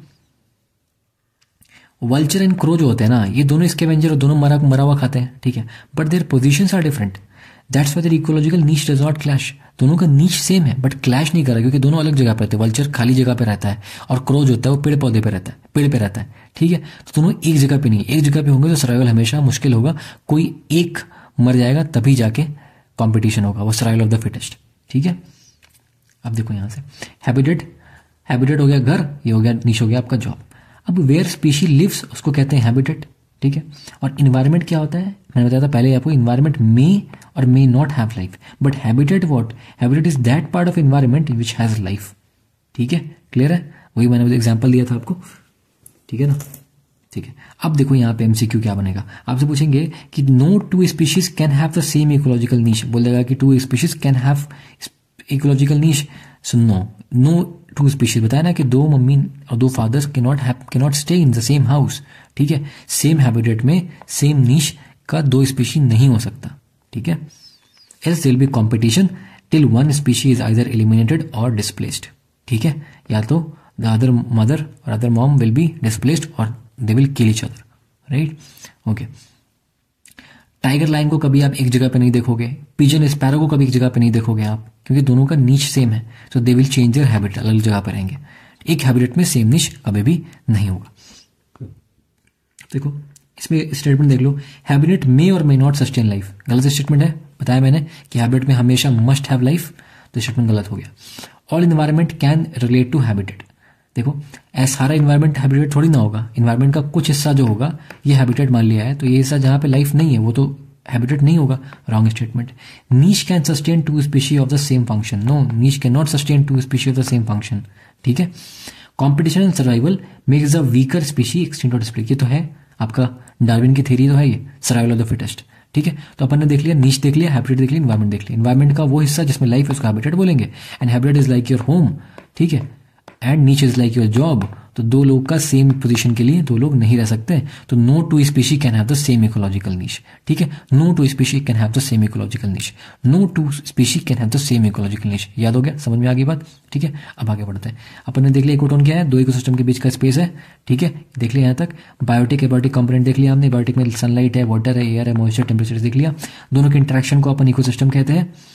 vulture and crow जो होते हैं ना, ये दोनों स्कैवेंजर और दोनों मरा मरा हुआ खाते हैं, ठीक है, but their positions are different, that's why their ecological niche does not clash. दोनों का नीश सेम है बट क्लैश नहीं कर रहा क्योंकि दोनों अलग जगह पे रहते हैं। वल्चर खाली जगह पे रहता है और क्रो जो होता है वो पेड़ पौधे पे रहता है, पेड़ पे रहता है, ठीक है। तो दोनों एक जगह पे नहीं, एक जगह पे होंगे तो सर्वाइवल हमेशा मुश्किल होगा, कोई एक मर जाएगा तभी जाके कॉम्पिटिशन होगा, वो सर्वाइवल ऑफ द फिटेस्ट, ठीक है। अब देखो यहां से हैबिटेट, हैबिटेट हो गया घर, ये हो गया नीश, हो गया आपका जॉब। अब वेयर स्पीशी लिव्स उसको कहते हैं हैबिटेट, ठीक है। और इन्वायरमेंट क्या होता है, मैंने बताया था पहले आपको, इन्वायरमेंट मे और may not have life, but habitat what, habitat is that part of environment which has life, ठीक है, क्लियर है। वही मैंने एग्जांपल दिया था आपको, ठीक है ना, ठीक है। अब देखो यहाँ पे एमसीक्यू क्या बनेगा, आपसे पूछेंगे कि no two species can have the same ecological niche, बोल देगा कि two species can have ecological niche, so no no two species, बताया ना कि दो मम्मी और दो fathers can not can not stay in the same house, ठीक है। सेम हैबिटेट में सेम नीश का दो स्पीशी नहीं हो सकता, ठीक है। Else there will be competition till one species is either eliminated और डिस्प्लेस्ड, ठीक है, या तो द अदर मदर और other mom will be displaced और they will kill each other, right, okay. Tiger lion को कभी आप एक जगह पे नहीं देखोगे, पिजन स्पैरो को कभी एक जगह पे नहीं देखोगे आप, क्योंकि दोनों का नीच सेम है, so they will change their habit, अलग जगह पे रहेंगे, एक हैबिटेट में सेम नीच कभी भी नहीं होगा। देखो इसमें स्टेटमेंट देख लो, हैबिटेट मे और मे नॉट सस्टेन लाइफ, गलत स्टेटमेंट है, बताया मैंने कि हैबिटेट में हमेशा मस्ट हैव लाइफ, तो स्टेटमेंट गलत हो गया। All environment can relate to habitat, देखो ऐसा सारा इन्वायरमेंट हैबिटेट थोड़ी ना होगा, इन्वायरमेंट का कुछ हिस्सा जो होगा ये हैबिटेट मान लिया है, तो ये हिस्सा जहां पे लाइफ नहीं है वो तो हैबिटेट नहीं होगा, wrong statement. Niche can sustain two species of the same function, no niche can not sustain two species of the same function, ठीक है। Competition and survival makes the weaker species extinct और display, ये तो है आपका Darwin की theory, तो है ये सर्वाइवल ऑफ द फिटेस्ट, ठीक है। तो अपन ने देख लिया नीश देख लिया, हैबिटेट देख लिया, इन्वायरमेंट देख लिया। इन्वायरमेंट का वो हिस्सा जिसमें लाइफ है उसको हैबिटेट बोलेंगे, and habitat is like your home, ठीक है, एंड नीच इज लाइक योर जॉब। तो दो लोग का सेम पोजीशन के लिए दो लोग नहीं रह सकते, तो no two species can have the same ecological niche, ठीक है। No two species can have the same ecological niche, no two species can have the same ecological niche, याद हो गया, समझ में आ गई बात, ठीक है। अब आगे बढ़ते हैं, अपन ने देख लिया इकोटोन क्या है, दो इकोसिस्टम के बीच का स्पेस है, ठीक है, देख लिया यहाँ तक। बायोटिक एबायोटिक कंपोनेंट देख लिया हमने, बायोटिक में सनलाइट है, वाटर है, एयर है, मॉइस्चर, टेम्परेचर देख लिया, दोनों के इंटरेक्शन को अपन इकोसिस्टम कहते हैं।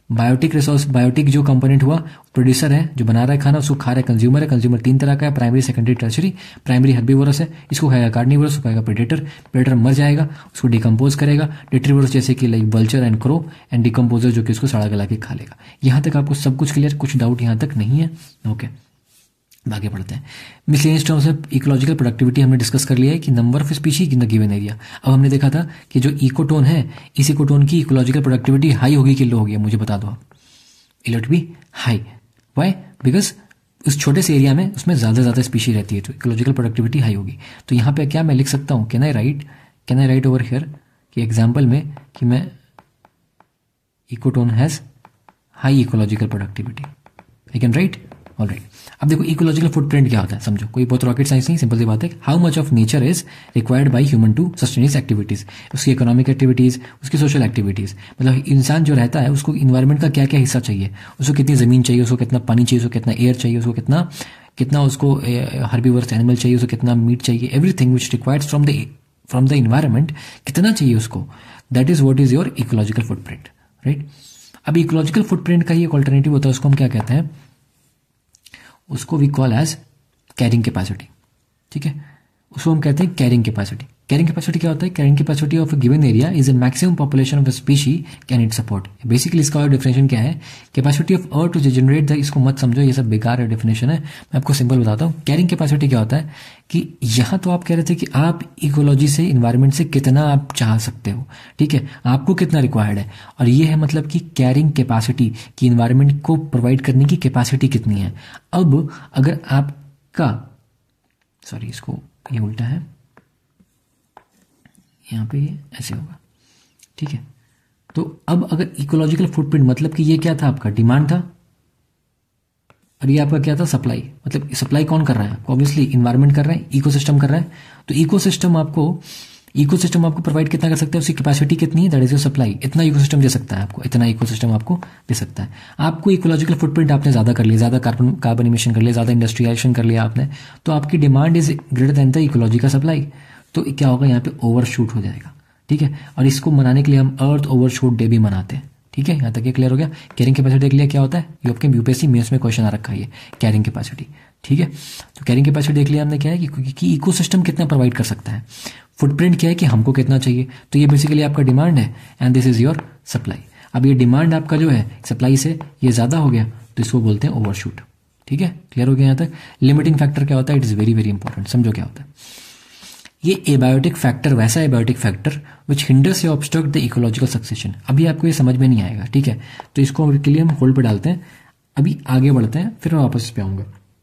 बायोटिक रिसोर्स, बायोटिक जो कंपोनेंट हुआ, प्रोड्यूसर है जो बना रहा है खाना, उसको खा रहा है कंज्यूमर है। कंज्यूमर तीन तरह का है, primary, secondary, tertiary. Primary herbivorous है, इसको खाएगा कार्निवोरस, उसको खाएगा प्रेडेटर। प्रेडेटर मर जाएगा, उसको डिकम्पोज करेगा। डिट्रीवोरस जैसे कि like vulture and crow, and decomposer जो कि उसको सड़ा गला के खा लेगा। यहां तक आपको सब कुछ क्लियर, कुछ डाउट यहां तक नहीं है? ओके, आगे बढ़ते हैं। Miscellaneous terms of ecological productivity हमने डिस्कस कर लिया है कि number of species in the given area. अब हमने देखा था कि जो इकोटोन है, इस इकोटोन की इकोलॉजिकल प्रोडक्टिविटी हाई होगी कि लो होगी, मुझे बता दो आप। It be high. Why? Because उस छोटे से एरिया में उसमें ज्यादा ज्यादा स्पीशी रहती है, तो इकोलॉजिकल प्रोडक्टिविटी हाई होगी। तो यहाँ पे क्या मैं लिख सकता हूँ, can I write can I write over here कि एग्जाम्पल में कि मैं ecotone has high ecological productivity, I can write. Alright, अब देखो इकोलॉजिकल फुटप्रिंट क्या होता है, समझो। कोई बहुत रॉकेट साइंस नहीं, सिंपल सी बात है। How much of nature is required by human to sustain his activities, उसकी इकोनॉमिक एक्टिविटीज, उसकी सोशल एक्टिविटीज। मतलब इंसान जो रहता है उसको इन्वायरमेंट का क्या क्या हिस्सा चाहिए, उसको कितनी जमीन चाहिए, उसको कितना पानी चाहिए, उसको कितना एयर चाहिए, उसको कितना कितना उसको हर्बीवर्स एनिमल चाहिए, उसको कितना मीट चाहिए, everything which requires from the from the environment कितना चाहिए उसको, that is what is your ecological footprint, right. अब इकोलॉजिकल फुटप्रिंट का ही एक ऑल्टरनेटिव होता है, उसको हम क्या कहते हैं, उसको we call as carrying capacity, ठीक है। उसको हम कहते हैं कैरिंग कैपेसिटी। कैरिंग कैपेसिटी क्या होता है? Carrying capacity of a given area is a maximum population of a species can it support. Basically इसका और डिफिनेशन क्या है, capacity of earth to generate the, इसको मत समझो ये सब बेकार है डेफिनेशन है, मैं आपको सिंपल बताता हूँ। कैरिंग कैपेसिटी क्या होता है कि यहां तो आप कह रहे थे कि आप इकोलॉजी से, इन्वायरमेंट से कितना आप चाह सकते हो, ठीक है, आपको कितना रिक्वायर्ड है, और ये है मतलब कि कैरिंग कैपेसिटी की इन्वायरमेंट को प्रोवाइड करने की कैपेसिटी कितनी है। अब अगर आपका, सॉरी इसको ये उल्टा है, यहां पे ये ऐसे होगा, ठीक है। तो अब अगर इकोलॉजिकल फुटप्रिंट मतलब कि ये क्या था, आपका डिमांड था, और ये आपका क्या था, सप्लाई। मतलब सप्लाई कौन कर रहा है? ऑब्वियसली इन्वायरमेंट कर रहा है, इकोसिस्टम कर रहा है। तो इकोसिस्टम आपको इकोसिस्टम आपको प्रोवाइड कितना कर सकता है, उसकी कैपेसिटी कितनी है, दैट इज योर सप्लाई। इतना इकोसिस्टम दे सकता है आपको, इतना इकोसिस्टम आपको दे सकता है। आपको इकोलॉजिकल फुटप्रिंट आपने ज्यादा कर लिया, ज्यादा कार्बन कार्बन इमिशन कर लिया, ज्यादा इंडस्ट्रियलाइजेशन कर लिया आपने, तो आपकी demand is greater than the ecology का सप्लाई। तो क्या होगा, यहाँ पे ओवरशूट हो जाएगा, ठीक है। और इसको मनाने के लिए हम अर्थ ओवरशूट डे भी मनाते हैं, ठीक है। यहां तक ये क्लियर हो गया। कैरिंग कैपेसिटी के लिए क्या होता है, ये आपके यूपीएससी मेंस में क्वेश्चन आ रखा है, ये कैरिंग कैपेसिटी, ठीक है। तो कैरिंग कैपेसिटी देख लिया हमने, क्या है कि, कि इकोसिस्टम कितना प्रोवाइड कर सकता है। फुटप्रिंट क्या है कि हमको कितना चाहिए, तो ये बेसिकली आपका डिमांड है and this is your supply. अब ये डिमांड आपका जो है सप्लाई से ये ज्यादा हो गया, तो इसको बोलते हैं ओवरशूट, ठीक है। क्लियर हो गया यहाँ तक। लिमिटिंग फैक्टर क्या होता है, it is very very important, समझो क्या होता है। ये एबायोटिक फैक्टर वैसा एबायोटिक फैक्टर विच हिंडर्स या ऑब्स्ट्रक्ट द इकोलॉजिकल सक्सेशन। अभी आपको ये समझ में नहीं आएगा, ठीक है। तो इसको के लिए हम होल्ड पे डालते हैं, अभी आगे बढ़ते हैं, फिर मैं वापस इस पे आऊंगा,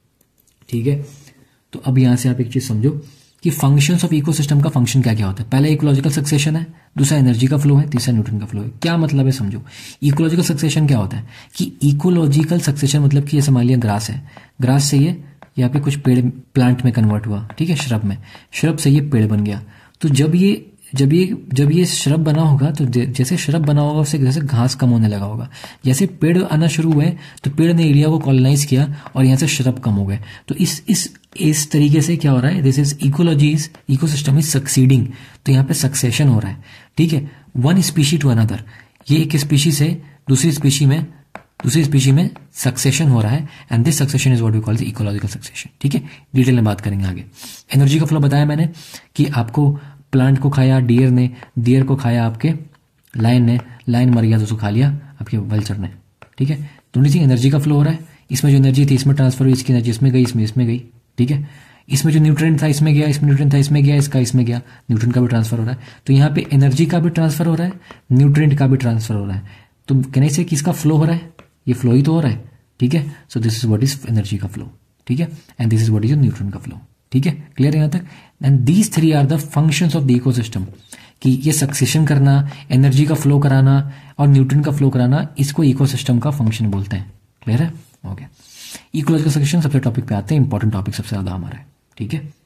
ठीक है। तो अब यहां से आप एक चीज समझो कि फंक्शंस ऑफ इकोसिस्टम का फंक्शन क्या क्या होता है। पहला इकोलॉजिकल सक्सेशन है, दूसरा एनर्जी का फ्लो है, तीसरा न्यूट्रन का फ्लो है। क्या मतलब है समझो। इकोलॉजिकल सक्सेशन क्या होता है कि इकोलॉजिकल सक्सेशन मतलब कि जैसे मान लिया ग्रास है, ग्रास से ये यहाँ पे कुछ पेड़ प्लांट में कन्वर्ट हुआ, ठीक है, श्रब में, श्रब से ये पेड़ बन गया। तो जब ये जब ये जब ये श्रब बना होगा, तो जैसे श्रब बना होगा उससे जैसे घास कम होने लगा होगा, जैसे पेड़ आना शुरू हुए तो पेड़ ने एरिया को कॉलोनाइज किया और यहाँ से श्रब कम हो गए। तो इस इस इस तरीके से क्या हो रहा है, this is ecology is ecosystem is succeeding. तो यहाँ पे सक्सेशन हो रहा है, ठीक है, वन स्पीशी टू अनदर। ये एक स्पीशी से दूसरी स्पीशी में दूसरी स्पीशी में सक्सेशन हो रहा है and this succession is what we call the ecological succession, ठीक है। डिटेल में बात करेंगे आगे। एनर्जी का फ्लो बताया मैंने कि आपको प्लांट को खाया डियर ने, डियर को खाया आपके लायन ने, लायन मर गया तो उसको खा लिया आपके वल्चर ने, ठीक है। दोनों चीज एनर्जी का फ्लो हो रहा है, इसमें जो एनर्जी थी इसमें ट्रांसफर हुई, इसकी एनर्जी इसमें गई, इसमें इसमें गई, ठीक है। इसमें जो न्यूट्रिएंट था इसमें गया, इसमें न्यूट्रिएंट था इसमें गया, इसका इसमें गया, न्यूट्रिएंट का भी ट्रांसफर हो रहा है। तो यहाँ पे एनर्जी का भी ट्रांसफर हो रहा है, न्यूट्रिएंट का भी ट्रांसफर हो रहा है। तो कहने से किसका फ्लो हो रहा है, ये फ्लो ही तो हो रहा है, ठीक है। So this is what is energy का फ्लो, ठीक है, and this is what is nutrient का फ्लो, ठीक है। क्लियर है यहाँ तक। And these three are the functions of the ecosystem, कि ये सक्सेशन करना, एनर्जी का फ्लो कराना और न्यूट्रॉन का फ्लो कराना, इसको इकोसिस्टम का फंक्शन बोलते हैं। क्लियर है, ओके। इकोलॉजिकल सक्सेशन सबसे टॉपिक पे आते हैं, इंपॉर्टेंट टॉपिक सबसे ज्यादा हमारा है, ठीक है।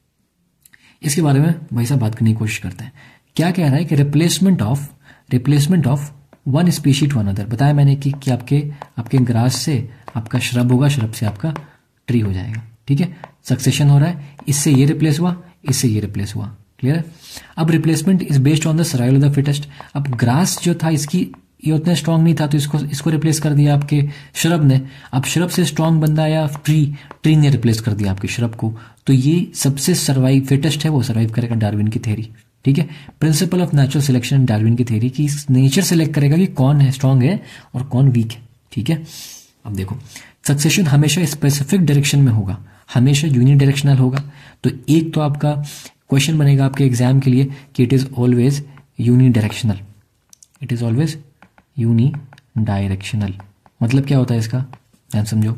इसके बारे में भाई साहब बात करने की कोशिश करते हैं। क्या कह रहा है कि replacement of replacement of one species to another. बताया मैंने कि, कि आपके आपके ग्रास से आपका श्रब होगा, श्रब से आपका ट्री हो जाएगा, ठीक है। सक्सेशन हो रहा है, इससे ये रिप्लेस हुआ, इससे ये रिप्लेस हुआ, क्लियर है। अब replacement is based on the survival of the fittest. अब ग्रास जो था इसकी ये उतना स्ट्रांग नहीं था तो इसको इसको रिप्लेस कर दिया आपके श्रब ने। अब श्रब से स्ट्रांग बंदा आया ट्री, ट्री ने रिप्लेस कर दिया आपके श्रब को। तो ये सबसे सर्वाइव फिटेस्ट है, वो सर्वाइव करेगा, डार्विन की थ्योरी। ठीक है, principle of natural selection Darwin की थ्योरी की नेचर सेलेक्ट करेगा कि कौन है स्ट्रांग है और कौन वीक है। ठीक है, अब देखो सक्सेशन हमेशा स्पेसिफिक डायरेक्शन में होगा, हमेशा यूनि डायरेक्शनल होगा। तो एक तो आपका क्वेश्चन बनेगा आपके एग्जाम के लिए कि it is always unidirectional, it is always unidirectional. मतलब क्या होता है इसका, ध्यान समझो।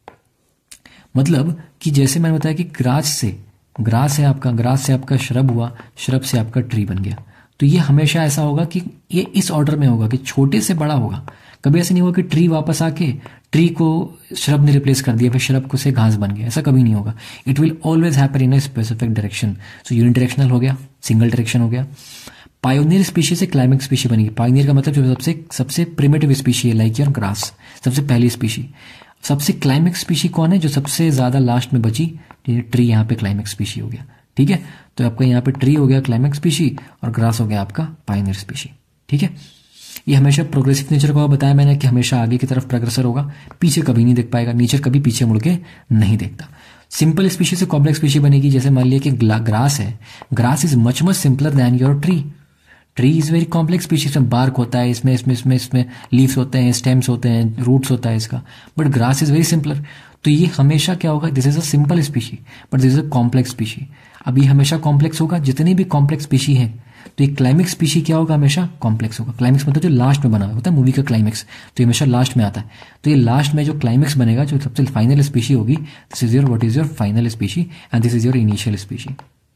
मतलब कि जैसे मैंने बताया कि ग्रास से, ग्रास है आपका, ग्रास से आपका श्रब हुआ, श्रब से आपका ट्री बन गया। तो ये हमेशा ऐसा होगा कि ये इस ऑर्डर में होगा कि छोटे से बड़ा होगा। कभी ऐसा नहीं होगा कि ट्री वापस आके ट्री को श्रब ने रिप्लेस कर दिया फिर श्रब को से घास बन गया, ऐसा कभी नहीं होगा। It will always happen in a specific direction. So unidirectional हो गया, सिंगल डायरेक्शन हो गया। पायोनियर स्पीशी से क्लाइमेक्स स्पीशी बनेगी। पायोनियर का मतलब जो सबसे सबसे प्रिमिटिव स्पीशी है, लाइक योर ग्रास, सबसे पहली स्पीशी। सबसे क्लाइमेक्स स्पीशी कौन है, जो सबसे ज्यादा लास्ट में बची, ट्री यहाँ पे क्लाइमेक्स स्पीशी हो गया। ठीक है, तो आपका यहाँ पे ट्री हो गया क्लाइमेक्स स्पीशी और ग्रास हो गया आपका पायोनियर स्पीशी। ठीक है, ये हमेशा प्रोग्रेसिव नेचर का बताया मैंने कि हमेशा आगे की तरफ प्रोग्रेसर होगा, पीछे कभी नहीं देख पाएगा, नेचर कभी पीछे मुड़ के नहीं देखता। सिंपल स्पीशी से कॉम्प्लेक्स स्पीशी बनेगी। जैसे मान लिया कि ग्रास है, grass is much much simpler than your tree. Tree is very complex species, इसमें बार्क होता है, इसमें इसमें इसमें इसमें लीव्स होते हैं, स्टेम्स होते हैं, रूट्स होता है इसका, but grass is very simpler. तो ये हमेशा क्या होगा, this is a simple species but this is a complex species. अब ये हमेशा कॉम्प्लेक्स होगा, जितनी भी कॉम्प्लेक्स स्पीशी है। तो ये क्लाइमेक्स स्पीशी क्या होगा, हमेशा कॉम्प्लेक्स होगा। क्लाइमेक्स मतलब जो लास्ट में बना होता है मूवी का क्लाइमेक्स, तो ये हमेशा लास्ट में आता है। तो ये लास्ट में जो क्लाइमेक्स बनेगा, जो सबसे फाइनल स्पीशी होगी, this is your what is your final species and this is your initial species.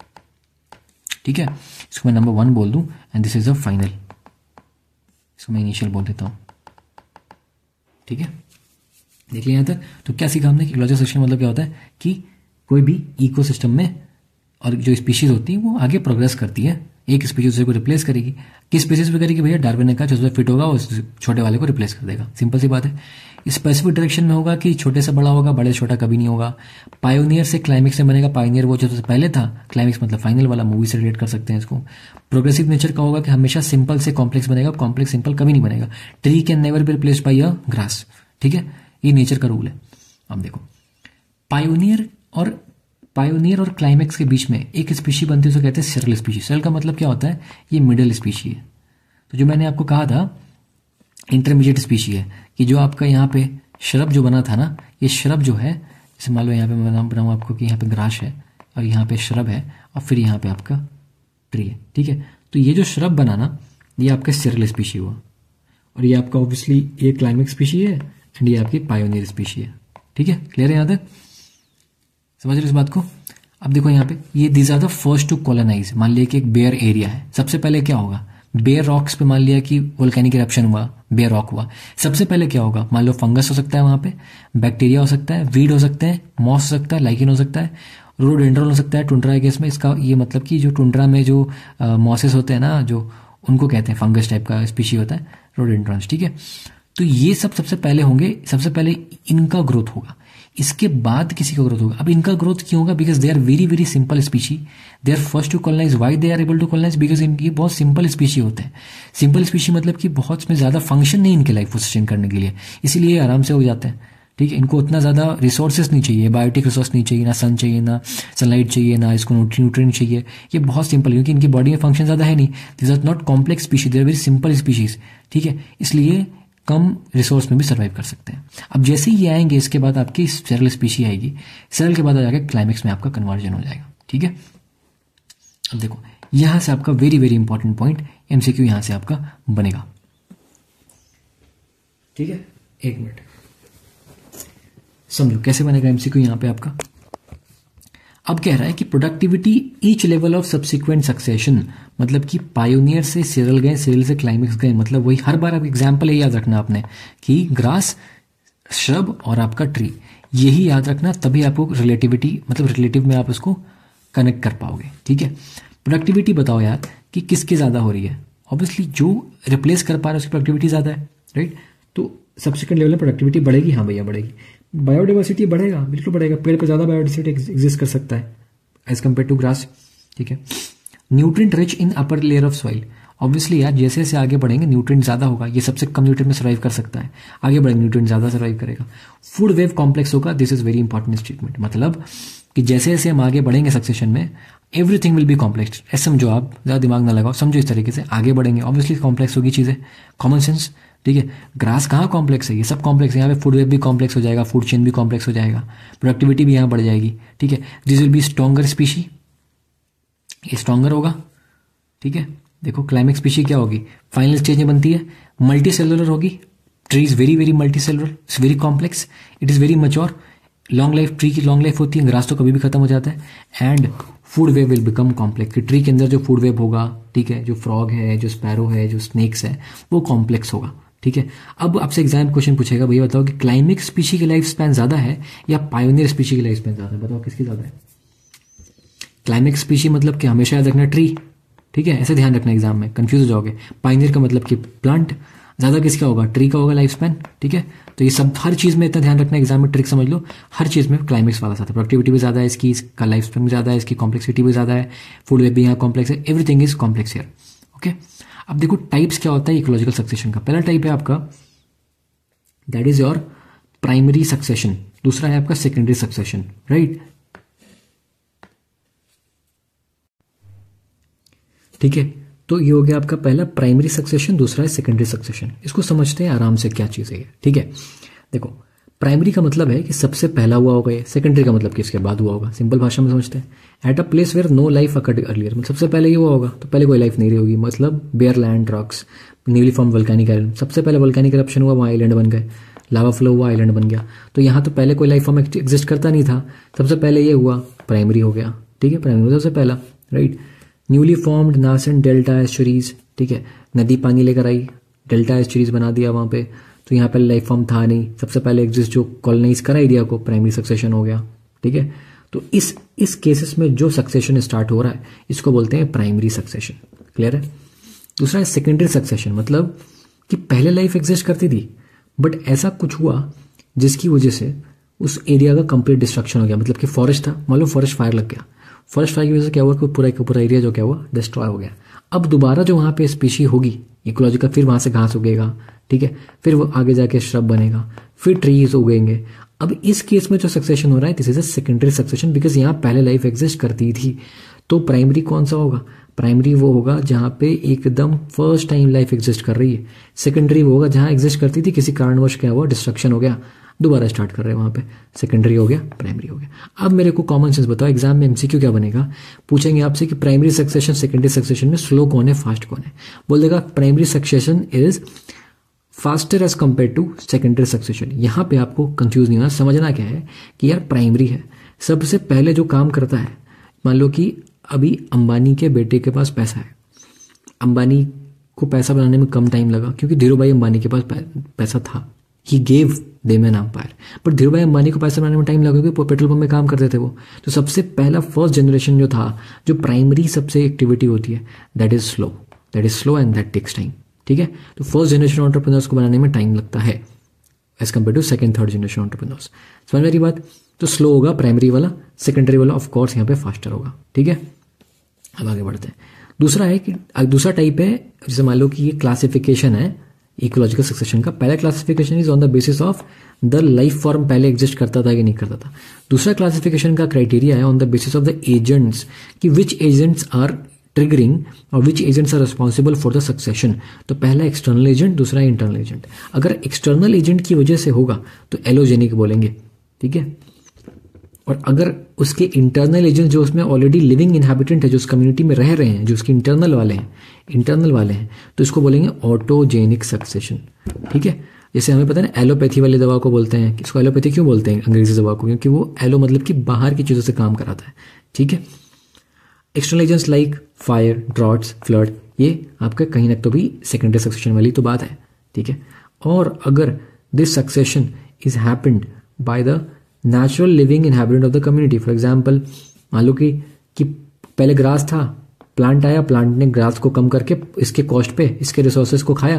ठीक है, इसको मैं नंबर वन बोल दूं and this is a final, इसको मैं इनिशियल बोल देता हूं। ठीक है, देख लिया यहां तक। तो क्या सीखा हमने कि इकोलॉजिकल सिस्टम मतलब क्या होता है कि कोई भी इकोसिस्टम में और जो स्पीशीज होती है वो आगे प्रोग्रेस करती है, एक स्पीशीज दूसरे को रिप्लेस करेगी। किस स्पीशीज पे करेगी भैया, डार्विन ने कहा जो फिट होगा उस छोटे वाले को रिप्लेस कर देगा, सिंपल सी बात है। स्पेसिफिक डायरेक्शन में होगा कि छोटे से बड़ा होगा, बड़े से छोटा कभी नहीं होगा। पायोनियर से क्लाइमेक्स में बनेगा, पायोनियर वो जो सबसे पहले था, क्लाइमेक्स मतलब फाइनल वाला, मूवी से रिलेट कर सकते हैं इसको। प्रोग्रेसिव नेचर का होगा कि हमेशा सिंपल से कॉम्प्लेक्स बनेगा, कॉम्प्लेक्स सिंपल कभी नहीं बनेगा। Tree can never be replaced by a grass. ठीक है, ये नेचर का रूल है। अब देखो पायोनियर और पायोनियर और क्लाइमेक्स के बीच में एक स्पीशी बनती है, उसे कहते हैं सेरल स्पीशी। सेरल का मतलब क्या होता है, ये मिडिल स्पीशी है। तो जो मैंने आपको कहा था इंटरमीडिएट स्पीशी है कि जो आपका यहाँ पे श्रब जो बना था ना, ये श्रब जो है, जैसे मान लो यहाँ पे मैं नाम बनाऊँ आपको कि यहाँ पे ग्रास है और यहाँ पे श्रब है और फिर यहाँ पे आपका ट्री है। ठीक है, तो ये जो श्रब बना ना, ये आपका सेरल स्पीशी हुआ और ये आपका ऑब्वियसली ये क्लाइमेक्स स्पीशी है एंड ये आपकी पायोनियर स्पीशी है। ठीक है, क्लियर है यहाँ तक, समझ रहे इस बात को। अब देखो यहाँ पे ये these are the first to colonize. मान लिया कि एक बेयर एरिया है, सबसे पहले क्या होगा, बेयर रॉक्स पे मान लिया कि वोल्केनिक इरप्शन हुआ, बेयर रॉक हुआ, सबसे पहले क्या होगा, मान लो फंगस हो सकता है वहां पे, बैक्टीरिया हो सकता है, वीड हो सकते हैं, मॉस हो सकता है, लाइकिन हो सकता है, रोडेंड्रॉन हो सकता है। टुंड्रा केस में इसका ये मतलब कि जो टुंड्रा में जो मॉसेस होते हैं ना, जो उनको कहते हैं फंगस टाइप का स्पीशी होता है रोडेंड्रॉन्स। ठीक है, तो ये सब सबसे पहले होंगे, सबसे पहले इनका ग्रोथ होगा, इसके बाद किसी का ग्रोथ होगा। अब इनका ग्रोथ क्यों होगा, because they are very very simple species, they are first to colonize. Why they are able to colonize, because इनकी बहुत सिंपल स्पीशी होते हैं। सिंपल स्पीशी मतलब कि बहुत इसमें ज्यादा फंक्शन नहीं इनके लाइफ को सस्टेन करने के लिए, इसीलिए आराम से हो जाते हैं। ठीक है, इनको उतना ज्यादा रिसोर्सेस नहीं चाहिए, बायोटिक रिसोर्स नहीं चाहिए, ना सन चाहिए, ना सनलाइट चाहिए, ना इसको न्यूट्रिएंट चाहिए। ये बहुत सिंपल है क्योंकि इनकी बॉडी में फंक्शन ज्यादा है नहीं। This are not complex species, they are very simple species. ठीक है, इसलिए कम रिसोर्स में भी सर्वाइव कर सकते हैं। अब जैसे ही ये आएंगे, इसके बाद आपकी सेरल स्पीशी आएगी, सेरल के बाद आ जाके क्लाइमेक्स में आपका कन्वर्जन हो जाएगा। ठीक है, अब देखो यहां से आपका very very important point MCQ यहां से आपका बनेगा। ठीक है, एक मिनट समझो कैसे बनेगा एमसीक्यू यहां पे आपका। अब कह रहा है कि productivity each level of subsequent succession, मतलब कि पायोनियर से सेरल गए, सेरल से क्लाइमेक्स गए, मतलब वही हर बार आप एग्जाम्पल ये याद रखना आपने कि ग्रास, श्रब और आपका ट्री, यही याद रखना, तभी आपको रिलेटिविटी मतलब रिलेटिव में आप उसको कनेक्ट कर पाओगे। ठीक है, प्रोडक्टिविटी बताओ यार कि किसकी ज्यादा हो रही है। ऑब्वियसली जो रिप्लेस कर पा रहा है उसकी प्रोडक्टिविटी ज्यादा है, राइट। तो सब्सिक्वेंट लेवल में प्रोडक्टिविटी बढ़ेगी, हाँ भैया बढ़ेगी। बायोडाइवर्सिटी बढ़ेगा, बिल्कुल बढ़ेगा, पेड़ पर ज्यादा बायोडाइवर्सिटी एग्जिस्ट कर सकता है एज कम्पेयर टू ग्रास। ठीक है, nutrient rich in upper layer of soil, obviously यार जैसे जैसे आगे बढ़ेंगे न्यूट्रिएंट ज़्यादा होगा, ये सबसे कम न्यूट्रिएंट में सर्वाइव कर सकता है, आगे बढ़ेंगे न्यूट्रिएंट ज़्यादा सर्वाइव करेगा। फूड वेव कॉम्प्लेक्स होगा, this is very important statement. मतलब कि जैसे जैसे हम आगे बढ़ेंगे सक्सेशन में एवरीथिंग विल बी कॉम्प्लेक्स। ऐसे समझो, आप ज़्यादा दिमाग ना लगाओ, समझो इस तरीके से, आगे बढ़ेंगे ऑब्वियसली कॉम्प्लेक्स होगी चीज़ें, कॉमन सेंस, ठीक है। ग्रास कहाँ कॉम्प्लेक्स है, ये सब कॉम्प्लेक्स है। यहाँ पे फूड वेब भी कॉम्प्लेक्स हो जाएगा, फूड चेन भी कॉम्प्लेक्स हो जाएगा, प्रोडक्टिविटी भी यहाँ बढ़ जाएगी, ठीक है। This will be stronger species, ये स्ट्रॉन्गर होगा, ठीक है। देखो क्लाइमेक्स स्पीशी क्या होगी, फाइनल स्टेज में बनती है, मल्टी सेलुलर होगी, tree is very very multicellular, it's very complex, it is very mature, long life, tree की लॉन्ग लाइफ होती है, ग्रास तो कभी भी खत्म हो जाता है। And food web will become complex, कि ट्री के अंदर जो फूड वेव होगा, ठीक है, जो फ्रॉग है, जो स्पैरो है, जो स्नेक्स है, वो कॉम्प्लेक्स होगा, ठीक है। अब आपसे एग्जाम क्वेश्चन पूछेगा, भैया बताओ कि क्लाइमेक्स स्पीशी की लाइफ स्पैन ज्यादा है या पायोनियर स्पीशी की लाइफ स्पैन ज्यादा है, बताओ किसकी ज्यादा है। क्लाइमेक्स स्पीशी मतलब कि हमेशा याद रखना ट्री, ठीक है, ऐसे ध्यान रखना एग्जाम में, कंफ्यूज हो जाओगे। पायोनियर का मतलब कि प्लांट, ज्यादा किसका होगा, ट्री का होगा लाइफ स्पैन, ठीक है। तो ये सब हर चीज में इतना ध्यान रखना, एग्जाम में ट्रिक समझ लो, हर चीज में क्लाइमेक्स वाला साथ है, प्रोडक्टिविटी भी ज्यादा है इसकी, इसका लाइफ स्पैन भी ज्यादा है, इसकी कॉम्प्लेक्सिटी भी ज्यादा है, फूड वेब भी यहाँ कॉम्प्लेक्स है, everything is complex here, okay. अब देखो टाइप्स क्या होता है इकोलॉजिकल सक्सेशन का। पहला टाइप है आपका that is your primary succession, दूसरा है आपका सेकेंडरी सक्सेशन, राइट, ठीक है। तो ये हो गया आपका पहला प्राइमरी सक्सेशन, दूसरा है सेकेंडरी सक्सेशन। इसको समझते हैं आराम से क्या चीज़ है ये, ठीक है। देखो प्राइमरी का मतलब है कि सबसे पहला हुआ होगा, ये सेकेंडरी का मतलब कि इसके बाद हुआ होगा, सिंपल भाषा में समझते हैं। At a place where no life occurred earlier, मतलब सबसे पहले ये हुआ होगा तो पहले कोई लाइफ नहीं रही होगी, मतलब bare land, rocks, newly form volcanic island, सबसे पहले वल्कैनिक इरप्शन हुआ, वहाँ आइलैंड बन गए, लावा फ्लो हुआ, आइलैंड बन गया। तो यहाँ तो पहले कोई लाइफ फॉर्म एग्जिस्ट करता नहीं था, सबसे पहले ये हुआ, प्राइमरी हो गया, ठीक है, प्राइमरी सबसे पहला, right. Newly formed nascent delta estuaries, ठीक है, नदी पानी लेकर आई, डेल्टा एस्चुरीज बना दिया वहाँ पे, तो यहाँ पे लाइफ फॉर्म था नहीं, सबसे पहले एग्जिस्ट जो कॉलोनाइज करा एरिया को, प्राइमरी सक्सेशन हो गया, ठीक है। तो इस इस केसेस में जो सक्सेशन स्टार्ट हो रहा है इसको बोलते हैं प्राइमरी सक्सेशन, क्लियर है। दूसरा है सेकेंडरी सक्सेशन, मतलब कि पहले लाइफ एग्जिस्ट करती थी बट ऐसा कुछ हुआ जिसकी वजह से उस एरिया का कंप्लीट डिस्ट्रक्शन हो गया, मतलब कि फॉरेस्ट था, मान लो फॉरेस्ट फायर लग गया, फॉरेस्ट फायर की वजह से क्या हुआ कि पूरा पूरा एरिया जो क्या हुआ डिस्ट्रॉय हो गया। अब दोबारा जो वहाँ पे स्पीशी होगी इकोलॉजिकल, फिर वहाँ से घास उगेगा, ठीक है, फिर वो आगे जाके श्रब बनेगा, फिर ट्रीज उगेंगे। अब इस केस में जो सक्सेशन हो रहा है this is a secondary succession, because यहाँ पहले लाइफ एग्जिस्ट करती थी। तो प्राइमरी कौन सा होगा, प्राइमरी वो होगा जहाँ पे एकदम फर्स्ट टाइम लाइफ एग्जिस्ट कर रही है। सेकेंडरी वो होगा जहाँ एग्जिस्ट करती थी, किसी कारणवश क्या हुआ, डिस्ट्रक्शन हो गया, दोबारा स्टार्ट कर रहे हैं वहाँ पे, सेकेंडरी हो गया, प्राइमरी हो गया। अब मेरे को कॉमन सेंस बताओ, एग्जाम में एमसीक्यू क्या बनेगा, पूछेंगे आपसे कि प्राइमरी सक्सेशन सेकेंडरी सक्सेशन में स्लो कौन है, फास्ट कौन है। बोल देगा primary succession is faster as compare to secondary succession. यहाँ पे आपको कंफ्यूज नहीं होना, समझना क्या है कि यार प्राइमरी है, सबसे पहले जो काम करता है, मान लो कि अभी अंबानी के बेटे के पास पैसा है, अंबानी को पैसा बनाने में कम टाइम लगा क्योंकि धीरू भाई अंबानी के पास पैसा था, ही gave them an empire, but Dhirubhai Ambani को पैसा बनाने में टाइम लगा क्योंकि पेट्रोल पंप में काम करते थे वो। तो सबसे पहला फर्स्ट जनरेशन जो था, जो प्राइमरी सबसे एक्टिविटी होती है, that is slow, that is slow and that takes time, ठीक है। तो फर्स्ट जनरेशन एंटरप्रेन्योर्स को बनाने में टाइम लगता है as compare to second third generation entrepreneurs. समझ मेरी बात। तो स्लो होगा प्राइमरी वाला, सेकेंडरी वाला ऑफ कोर्स यहाँ पे फास्टर होगा, ठीक है। अब आगे बढ़ते हैं। दूसरा है कि दूसरा टाइप है, जैसे मान लो कि ये क्लासिफिकेशन है इकोलॉजिकल सक्सेशन का। पहला classification is on the basis of the life form पहले एग्जिस्ट करता था कि नहीं करता था। दूसरा क्लासिफिकेशन का क्राइटेरिया है on the basis of the agents, कि विच एजेंट्स आर ट्रिगरिंग और which agents are responsible for the succession. तो पहला एक्सटर्नल एजेंट, दूसरा इंटरनल एजेंट। अगर एक्सटर्नल एजेंट की वजह से होगा तो एलोजेनिक बोलेंगे, ठीक है। और अगर उसके इंटरनल एजेंट जो उसमें ऑलरेडी लिविंग इनहैबिटेंट है, जो उस कम्युनिटी में रह रहे हैं, जो उसके इंटरनल वाले हैं इंटरनल वाले हैं तो इसको बोलेंगे ऑटोजेनिक सक्सेशन, ठीक है। जैसे हमें पता है ना, एलोपैथी वाली दवा को बोलते हैं, इसको एलोपैथी क्यों बोलते हैं अंग्रेजी दवा को, क्योंकि वो एलो मतलब कि बाहर की चीज़ों से काम कराता है, ठीक है। External agents like fire, droughts, flood, ये आपका कहीं ना तो भी सेकेंडरी सक्सेशन वाली तो बात है, ठीक है। और अगर this succession is happened by the natural living inhabitant of the community, for example मान लो कि कि पहले ग्रास था, प्लांट आया, प्लांट ने ग्रास को कम करके इसके कॉस्ट पे इसके रिसोर्सेज को खाया,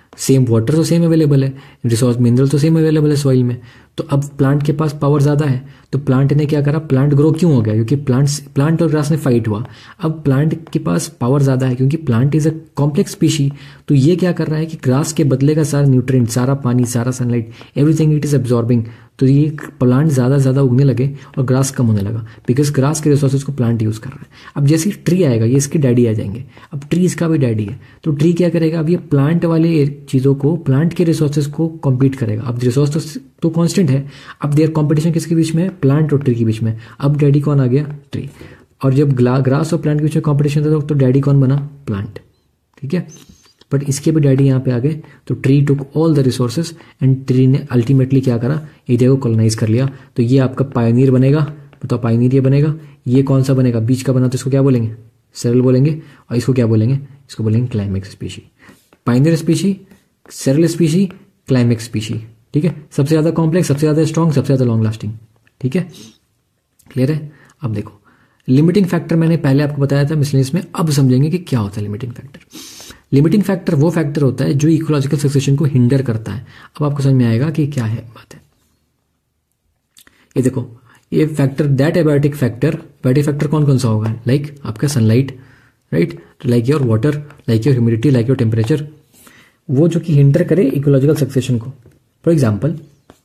सेम वाटर तो सेम अवेलेबल है, रिसोर्स मिनरल तो सेम अवेलेबल है सॉइल में। तो अब प्लांट के पास पावर ज़्यादा है, तो प्लांट ने क्या करा, प्लांट ग्रो क्यों हो गया, क्योंकि प्लांट प्लांट और ग्रास ने फाइट हुआ। अब प्लांट के पास पावर ज़्यादा है क्योंकि plant is a complex species, तो ये क्या कर रहा है कि ग्रास के बदले का सारा न्यूट्रिएंट, सारा पानी, सारा sunlight, everything it is absorbing. तो ये प्लांट ज़्यादा ज़्यादा उगने लगे और ग्रास कम होने लगा, बिकॉज ग्रास के रिसोर्सेज को प्लांट यूज़ कर रहा है। अब जैसे ट्री आएगा, ये इसके डैडी आ जाएंगे, अब ट्री इसका भी डैडी है, तो ट्री क्या करेगा, अब ये प्लांट वाले चीज़ों को, प्लांट के रिसोर्सेज को कॉम्पीट करेगा। अब रिसोर्स तो, तो कॉन्स्टेंट है, अब देयर कॉम्पिटिशन किसके बीच में है, प्लांट और ट्री के बीच में। अब डैडी कौन आ गया, ट्री। और जब ग्रास और प्लांट के बीच में कॉम्पिटिशन था तो डैडी कौन बना, प्लांट। ठीक है, बट इसके भी डैडी यहाँ पे आ गए, तो tree took all the resources and tree ने अल्टीमेटली क्या करा, एरिया को कॉलोनाइज कर लिया। तो ये आपका पायनियर बनेगा, बताओ पायनियर ये बनेगा। ये कौन सा बनेगा, बीच का बना, तो इसको क्या बोलेंगे, सेरल बोलेंगे। और इसको क्या बोलेंगे, इसको बोलेंगे climax species. Pioneer species, seral species, climax species. ठीक है, सबसे ज़्यादा कॉम्प्लेक्स, सबसे ज़्यादा स्ट्रॉन्ग, सबसे ज़्यादा लॉन्ग लास्टिंग। ठीक है, क्लियर है। अब देखो लिमिटिंग फैक्टर मैंने पहले आपको बताया था मिसलेनियस में, अब समझेंगे कि क्या होता है लिमिटिंग फैक्टर। लिमिटिंग फैक्टर वो फैक्टर होता है जो इकोलॉजिकल सक्सेशन को हिंडर करता है। अब आपको समझ में आएगा कि क्या है बात है। ये देखो, ये factor that abiotic factor, abiotic factor कौन कौन सा होगा, लाइक like, आपका sunlight, right, like your water, like your humidity, like your temperature, वो जो कि हिंडर करे इकोलॉजिकल सक्सेशन को। फॉर एग्जाम्पल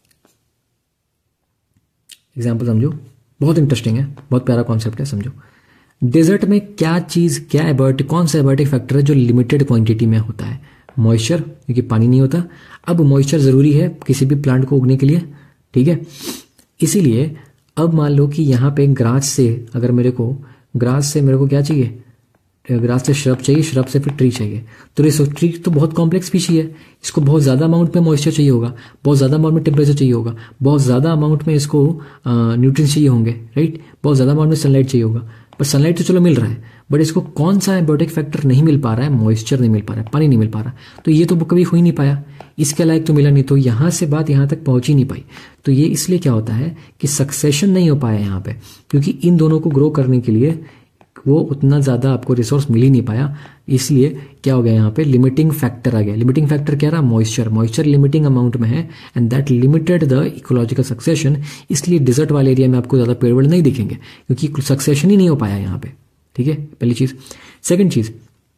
एग्जाम्पल समझो, बहुत इंटरेस्टिंग है, बहुत प्यारा कॉन्सेप्ट है, समझो। डेजर्ट में क्या चीज, क्या एबायोटिक, कौन सा एबायोटिक फैक्टर है जो लिमिटेड क्वांटिटी में होता है, मॉइस्चर, क्योंकि पानी नहीं होता। अब मॉइस्चर जरूरी है किसी भी प्लांट को उगने के लिए। ठीक है, इसीलिए अब मान लो कि यहाँ पे ग्रास से, अगर मेरे को ग्रास से मेरे को क्या चाहिए, ग्रास से श्रब चाहिए, श्रब से फिर ट्री चाहिए। तो ये ट्री तो बहुत कॉम्प्लेक्स स्पीशी है, इसको बहुत ज़्यादा अमाउंट में मॉइस्चर चाहिए होगा, बहुत ज़्यादा अमाउंट में टेम्परेचर चाहिए होगा, बहुत ज़्यादा अमाउंट में इसको न्यूट्रिएंट्स चाहिए होंगे, राइट, बहुत ज़्यादा अमाउंट में सनलाइट चाहिए होगा। पर सनलाइट तो चलो मिल रहा है, बट इसको कौन सा एबायोटिक फैक्टर नहीं मिल पा रहा है, मॉइस्चर नहीं मिल पा रहा है, पानी नहीं मिल पा रहा। तो ये तो कभी हो ही नहीं पाया, इसके लायक तो मिला नहीं, तो यहाँ से बात यहाँ तक पहुंच ही नहीं पाई। तो ये इसलिए क्या होता है कि सक्सेशन नहीं हो पाया यहाँ पे, क्योंकि इन दोनों को ग्रो करने के लिए वो उतना ज़्यादा आपको रिसोर्स मिल ही नहीं पाया। इसलिए क्या हो गया, यहाँ पे लिमिटिंग फैक्टर आ गया। लिमिटिंग फैक्टर क्या रहा, मॉइस्चर। मॉइस्चर लिमिटिंग अमाउंट में है and that limited the ecological succession. इसलिए डिजर्ट वाले एरिया में आपको ज़्यादा पेड़ वेड़ नहीं दिखेंगे, क्योंकि सक्सेशन ही नहीं हो पाया यहाँ पे। ठीक है, पहली चीज़। सेकेंड चीज़,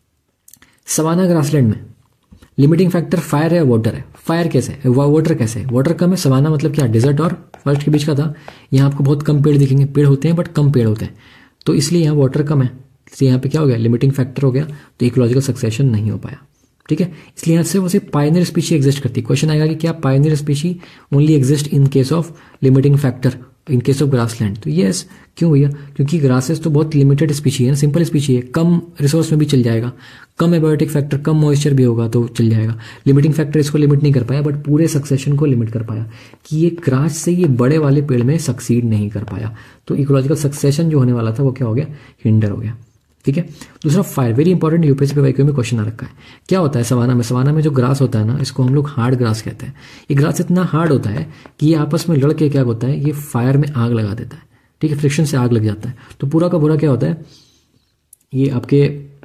सवाना ग्रासलैंड में लिमिटिंग फैक्टर फायर है, वाटर है। फायर कैसे है, वाटर कैसे है, वाटर कम है। सवाना मतलब क्या, डिजर्ट और फॉरेस्ट के बीच का था। यहाँ आपको बहुत कम पेड़ दिखेंगे, पेड़ होते हैं बट कम पेड़ होते हैं, तो इसलिए यहाँ वाटर कम है, इसलिए यहाँ पे क्या हो गया, लिमिटिंग फैक्टर हो गया, तो इकोलॉजिकल सक्सेशन नहीं हो पाया। ठीक है, इसलिए यहाँ से वो सिर्फ पायनियर स्पीशी एग्जिस्ट करती है। क्वेश्चन आएगा कि क्या pioneer species only exist in case of limiting factor, in case of grassland. तो यस, क्यों भैया, क्योंकि ग्रासेस तो बहुत लिमिटेड स्पीशी है ना, सिंपल स्पीशी है, कम रिसोर्स में भी चल जाएगा, कम एबायोटिक फैक्टर, कम मॉइस्चर भी होगा तो चल जाएगा। लिमिटिंग फैक्टर इसको लिमिट नहीं कर पाया, बट पूरे सक्सेशन को लिमिट कर पाया, कि ये ग्रास से ये बड़े वाले पेड़ में सक्सीड नहीं कर पाया। तो इकोलॉजिकल सक्सेशन जो होने वाला था वो क्या हो गया, हिंडर हो गया। ठीक है, दूसरा fire, very important, UPSC YQ में क्वेश्चन आ रखा है। क्या होता है सवाना में, सवाना में जो ग्रास होता है ना, इसको हम लोग हार्ड ग्रास कहते हैं। ये ग्रास इतना हार्ड होता है कि ये आपस में लड़के क्या होता है, ये फायर में आग लगा देता है। ठीक है, फ्रिक्शन से आग लग जाता है, तो पूरा का पूरा क्या होता है, ये आपके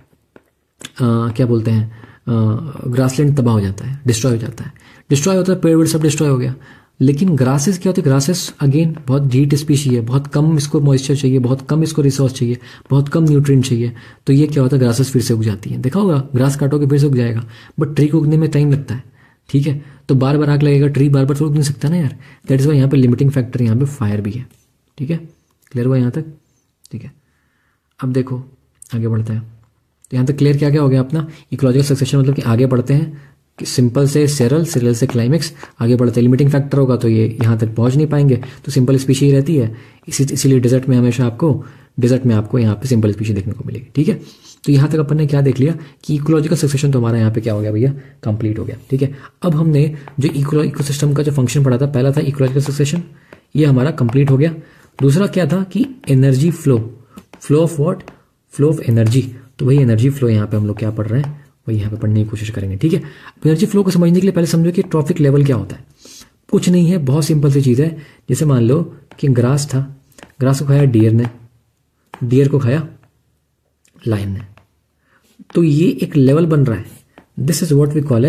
आ, क्या बोलते हैं, ग्रासलैंड तबाह हो जाता है, डिस्ट्रॉय हो जाता है। डिस्ट्रॉय होता है, पेड़ वेड़ सब डिस्ट्रॉय हो गया। लेकिन ग्रासेस क्या होती है, ग्रासेस अगेन बहुत ढीठ स्पीशी है, बहुत कम इसको मॉइस्चर चाहिए, बहुत कम इसको रिसोर्स चाहिए, बहुत कम न्यूट्रिएंट चाहिए। तो ये क्या होता है, ग्रासेस फिर से उग जाती है। देखा होगा, ग्रास काटोगे फिर से उग जाएगा, बट ट्री को उगने में टाइम लगता है। ठीक है, तो बार बार आग लगेगा, ट्री बार बार तो उग नहीं सकता ना यार। दैट इज वाई यहाँ पे लिमिटिंग फैक्टर, यहाँ पे फायर भी है। ठीक है, क्लियर हुआ यहाँ तक। ठीक है, अब देखो आगे बढ़ते हैं। तो यहाँ तक क्लियर क्या क्या हो गया अपना, इकोलॉजिकल सक्सेशन मतलब कि आगे बढ़ते हैं, सिंपल से सेरल, सेरल से क्लाइमेक्स, आगे बढ़ते लिमिटिंग फैक्टर होगा तो ये यहाँ तक पहुँच नहीं पाएंगे, तो सिंपल स्पीशी ही रहती है। इसी इसीलिए डेजर्ट में हमेशा आपको डेजर्ट में आपको यहाँ पे सिंपल स्पीशी देखने को मिलेगी। ठीक है, तो यहाँ तक अपन ने क्या देख लिया कि इकोलॉजिकल सक्सेशन तो हमारा यहाँ पे क्या हो गया भैया, कंप्लीट हो गया। ठीक है, अब हमने जो इको इकोसिस्टम का जो फंक्शन पढ़ा था, पहला था इकोलॉजिकल सक्सेशन, ये हमारा कंप्लीट हो गया। दूसरा क्या था कि energy flow, flow of what, flow of energy. तो वही एनर्जी फ्लो यहाँ पे हम लोग क्या पढ़ रहे हैं, वही यहाँ पे पढ़ने की कोशिश करेंगे। ठीक है, एनर्जी फ्लो को समझने के लिए पहले समझो कि ट्रॉफिक लेवल क्या होता है। कुछ नहीं है, बहुत सिंपल सी चीज़ है। जैसे मान लो कि ग्रास था, ग्रास को खाया डियर ने, डियर को खाया लायन ने, तो ये एक लेवल बन रहा है। This is what we call as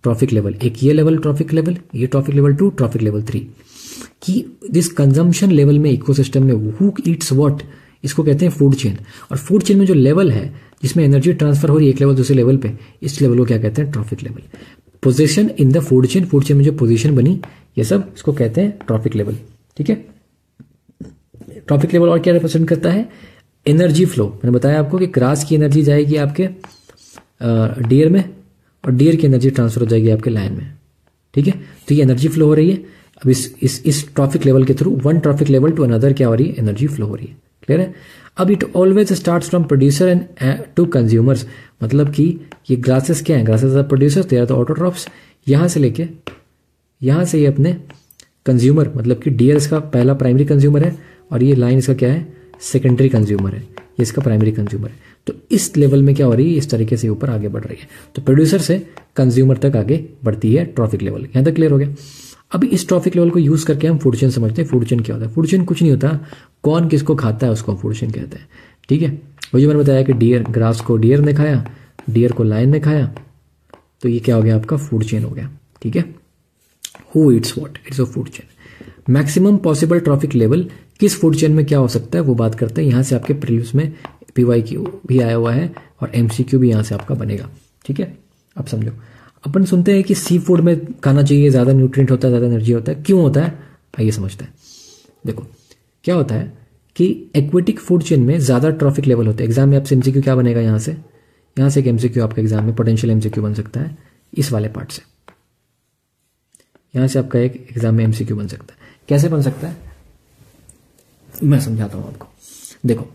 trophic level, एक ये लेवल ट्रॉफिक लेवल, ये trophic level two, trophic level three, कि दिस कंजम्पशन लेवल में इकोसिस्टम में हु ईट्स व्हाट, इसको कहते हैं फूड चेन। और फूड चेन में जो लेवल है जिसमें एनर्जी ट्रांसफर हो रही है एक लेवल दूसरे लेवल पे, इस लेवल को क्या कहते हैं? Trophic level. Position in the food chain, food chain में जो पोजीशन बनी ये सब इसको कहते हैं ट्रॉफिक लेवल। ठीक है, ट्रॉफिक लेवल और क्या रिप्रेजेंट करता है? Energy flow. मैंने बताया आपको कि ग्रास की एनर्जी जाएगी आपके डियर में और डियर की एनर्जी ट्रांसफर हो जाएगी आपके लायन में। ठीक है, तो ये एनर्जी फ्लो हो रही है। अब इस इस इस ट्रॉफिक लेवल के through one trophic level to another क्या हो रही है? एनर्जी फ्लो हो रही है। क्लियर है? अब it always starts from producer and to consumers, मतलब कि ये ग्रासेस क्या है? Grasses are producers, they are the autotrophs. यहां से लेके यहां से ये अपने कंज्यूमर, मतलब कि डियर इसका पहला प्राइमरी कंज्यूमर है और ये लाइन इसका क्या है? सेकेंडरी कंज्यूमर है, ये इसका प्राइमरी कंज्यूमर है। तो इस लेवल में क्या हो रही है? इस तरीके से ऊपर आगे बढ़ रही है। तो प्रोड्यूसर से कंज्यूमर तक आगे बढ़ती है ट्रॉफिक लेवल। यहां तक क्लियर हो गया? अभी इस ट्रॉफिक लेवल को यूज करके हम फूड चेन समझते हैं। फूड चेन क्या होता है? फूड चेन कुछ नहीं होता, कौन किसको खाता है उसको फूड चेन कहते हैं। ठीक है, वो जो मैंने बताया कि डियर, ग्रास को डियर ने खाया, डियर को लायन ने खाया, तो ये क्या हो गया? आपका फूड चेन हो गया। ठीक है, who eats what, it's a food chain. Maximum possible trophic level किस फूड चेन में क्या हो सकता है वो बात करते हैं। यहां से आपके प्रीलिम्स में पीवाईक्यू भी आया हुआ है और एमसीक्यू भी यहां से आपका बनेगा। ठीक है, अब समझो, अपन सुनते हैं कि सी फूड में खाना चाहिए, ज्यादा न्यूट्रिएंट होता है, ज्यादा एनर्जी होता है। क्यों होता है? आइए समझते हैं। देखो क्या होता है कि एक्वेटिक फूड चेन में ज्यादा ट्रॉफिक लेवल होते हैं। एग्जाम में आपसे एमसीक्यू क्या बनेगा? यहां से यहां से एक एमसीक्यू आपका एग्जाम में पोटेंशियल एमसीक्यू बन सकता है इस वाले पार्ट से। यहां से आपका एक एग्जाम में एमसीक्यू बन सकता है। कैसे बन सकता है मैं समझाता हूं आपको। देखो,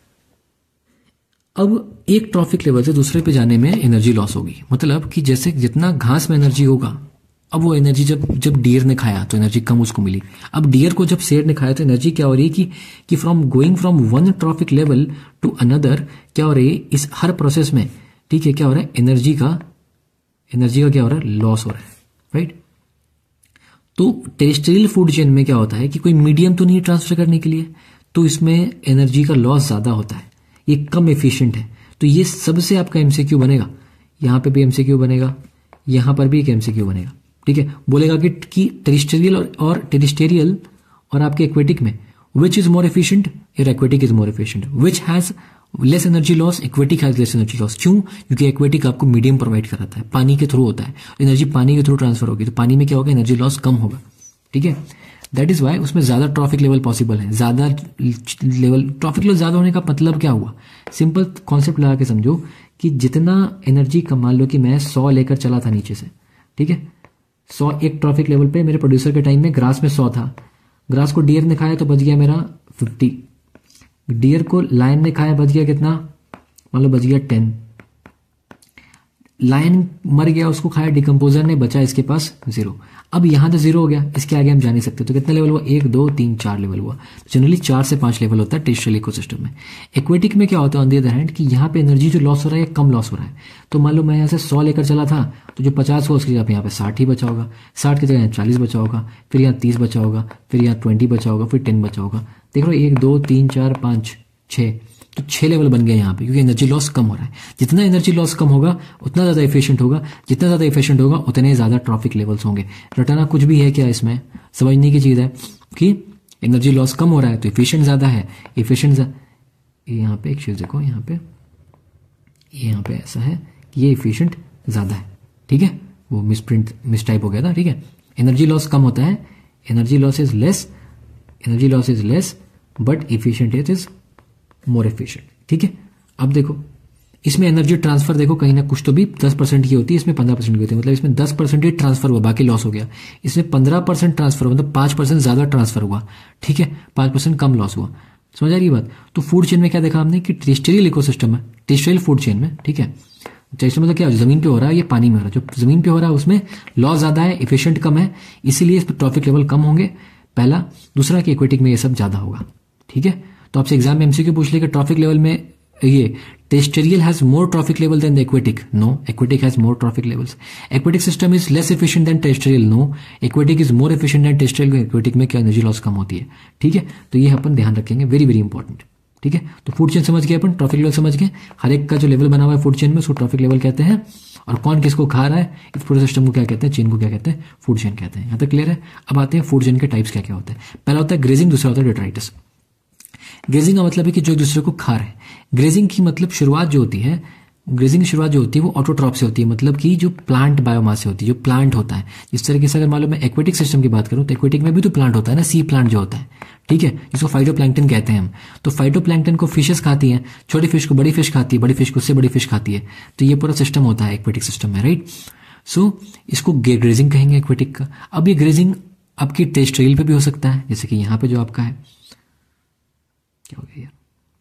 अब एक ट्रॉफिक लेवल से दूसरे पे जाने में एनर्जी लॉस होगी, मतलब कि जैसे जितना घास में एनर्जी होगा, अब वो एनर्जी जब जब डियर ने खाया तो एनर्जी कम उसको मिली। अब डियर को जब शेर ने खाया तो एनर्जी क्या हो रही है कि कि from going from one trophic level to another क्या हो रही है इस हर प्रोसेस में। ठीक है, क्या हो रहा है? एनर्जी का एनर्जी का क्या हो रहा है? लॉस हो रहा है। राइट, तो टेरेस्ट्रियल फूड चेन में क्या होता है कि कोई मीडियम तो नहीं ट्रांसफर करने के लिए, तो इसमें एनर्जी का लॉस ज्यादा होता है, ये कम एफिशिएंट है। तो ये सबसे आपका एमसीक्यू बनेगा। यहां पे भी एमसीक्यू बनेगा, यहां पर भी एक एमसीक्यू बनेगा। ठीक है, बोलेगा कि, कि टेरेस्ट्रियल और, और टेरेस्टेरियल और आपके एक्वेटिक में विच इज मोर एफिशिएंट? यार aquatic is more efficient. Which has less energy loss? Aquatic has less energy loss. क्यों? क्योंकि एक्वेटिक आपको मीडियम प्रोवाइड कराता है, पानी के थ्रू होता है, एनर्जी पानी के थ्रू ट्रांसफर होगी, तो पानी में क्या होगा? एनर्जी लॉस कम होगा। ठीक है, दैट इज वाई उसमें ज्यादा ट्रॉफिक लेवल पॉसिबल है। ज्यादा लेवल ट्रॉफिक लेवल ज्यादा होने का मतलब क्या हुआ? सिंपल कॉन्सेप्ट लगा के समझो कि जितना एनर्जी कम, मान लो कि मैं सौ लेकर चला था नीचे से। ठीक है, सौ एक ट्रॉफिक लेवल पे मेरे प्रोड्यूसर के टाइम में ग्रास में सौ था, ग्रास को डियर ने खाया तो बच गया मेरा फिफ्टी, डियर को लायन ने खाया बच गया कितना? मान लो बच गया टेन। लायन मर गया, उसको खाया डिकम्पोजर ने, बचा इसके पास जीरो। अब यहां तो जीरो हो गया, इसके आगे हम जा नहीं सकते, तो कितना लेवल हुआ? एक दो तीन चार लेवल हुआ। जनरली चार से पांच लेवल होता है टेरेस्ट्रियल इकोसिस्टम में। एक्वेटिक में क्या होता है ऑन द अदर हैंड कि यहाँ पे एनर्जी जो लॉस हो रहा है कम लॉस हो रहा है। तो मान लो मैं यहाँ से सौ लेकर चला था, तो जो पचास हुआ उसकी जगह यहाँ पे साठ ही बचा होगा, साठ की जगह यहाँ चालीस बचा होगा, फिर यहाँ तीस बचा होगा, फिर यहाँ ट्वेंटी बचा होगा, फिर टेन बचा होगा। देख लो एक दो तीन चार पांच छह, तो छह लेवल बन गए यहाँ पे, क्योंकि एनर्जी लॉस कम हो रहा है। जितना एनर्जी लॉस कम होगा उतना ज्यादा एफिशिएंट होगा, जितना ज्यादा एफिशिएंट होगा उतने ज्यादा ट्रॉफिक लेवल्स होंगे। रटाना कुछ भी है क्या? इसमें समझने की चीज है कि एनर्जी लॉस कम हो रहा है तो एफिशिएंट ज्यादा है। एफिशिएंट यहाँ पे एक चीज देखो, यहाँ पे ये यहाँ पे ऐसा है कि ये एफिशिएंट ज्यादा है। ठीक है, वो मिसप्रिंट मिसटाइप हो गया था। ठीक है, एनर्जी लॉस कम होता है, energy loss is less, energy loss is less but efficient it is more efficient. ठीक है, अब देखो इसमें एनर्जी ट्रांसफर देखो कहीं ना कुछ तो भी दस परसेंट की होती है, इसमें पंद्रह परसेंट की होती है, मतलब इसमें दस परसेंट ही ट्रांसफर हुआ, बाकी लॉस हो गया। इसमें पंद्रह परसेंट ट्रांसफर हुआ, मतलब पांच परसेंट ज्यादा ट्रांसफर हुआ। ठीक है, पांच परसेंट कम लॉस हुआ। समझ आ रही बात? तो फूड चेन में क्या देखा हमने कि टेरेस्ट्रियल इकोसिस्टम है, टेरेस्ट्रियल फूड चेन में। ठीक है, टेरेस्ट्रियल मतलब क्या? जमीन पे हो रहा है, ये पानी में हो रहा है। जो जमीन पे हो रहा है उसमें लॉस ज्यादा है, एफिशिएंट कम है, इसीलिए ट्रॉफिक लेवल कम होंगे। पहला, दूसरा कि एक्वेटिक में ये सब ज्यादा होगा। ठीक है, तो आपसे एग्जाम में एमसीक्यू पूछ लिया कि ट्रॉफिक लेवल में ये terrestrial has more trophic level than the aquatic. No, aquatic has more trophic levels. Aquatic system is less efficient than terrestrial. No, aquatic is more efficient than terrestrial. Aquatic में क्या energy loss कम होती है। ठीक है, तो ये अपन ध्यान रखेंगे, वेरी वेरी इंपॉर्टेंट। ठीक है। तो फूड चेन समझ गए अपन, ट्रॉफिक लेवल समझ गए, हर एक का जो लेवल बना हुआ है फूड चेन में उसको ट्रॉफिक लेवल कहते हैं, और कौन किसको खा रहा है इस पूरे सिस्टम को क्या कहते हैं, चेन को क्या कहते हैं, फूड चेन कहते हैं। यहाँ तक क्लियर है। अब आते हैं फूड चेन के टाइप्स क्या क्या होते हैं। पहला होता है ग्रेजिंग, दूसरा होता है डेट्राइटिस। ग्रेजिंग का मतलब है कि जो एक दूसरे को खा रहे हैं। ग्रेजिंग की मतलब शुरुआत जो होती है, ग्रेजिंग की शुरुआत जो होती है वो ऑटोट्रॉप से होती है, मतलब कि जो प्लांट बायोमास से होती है, जो प्लांट होता है। इस तरीके से अगर मान लो मैं एक्वेटिक सिस्टम की बात करूं तो एक्वेटिक में भी तो प्लांट होता है ना, सी प्लांट जो होता है, ठीक है, इसको फाइटोप्लैंक्टन कहते हैं हम। तो फाइटोप्लैंक्टन को फिशेस खाती हैं, छोटी फिश को बड़ी फिश खाती है, बड़ी फिश को उससे बड़ी फिश खाती है। तो ये पूरा सिस्टम होता है एक्वेटिक सिस्टम में, राइट। सो इसको ग्रेजिंग कहेंगे एक्वेटिक का। अब ये ग्रेजिंग आपकी टेरेस्ट्रियल पे भी हो सकता है, जैसे कि यहाँ पे जो आपका है, क्या हो गया यार,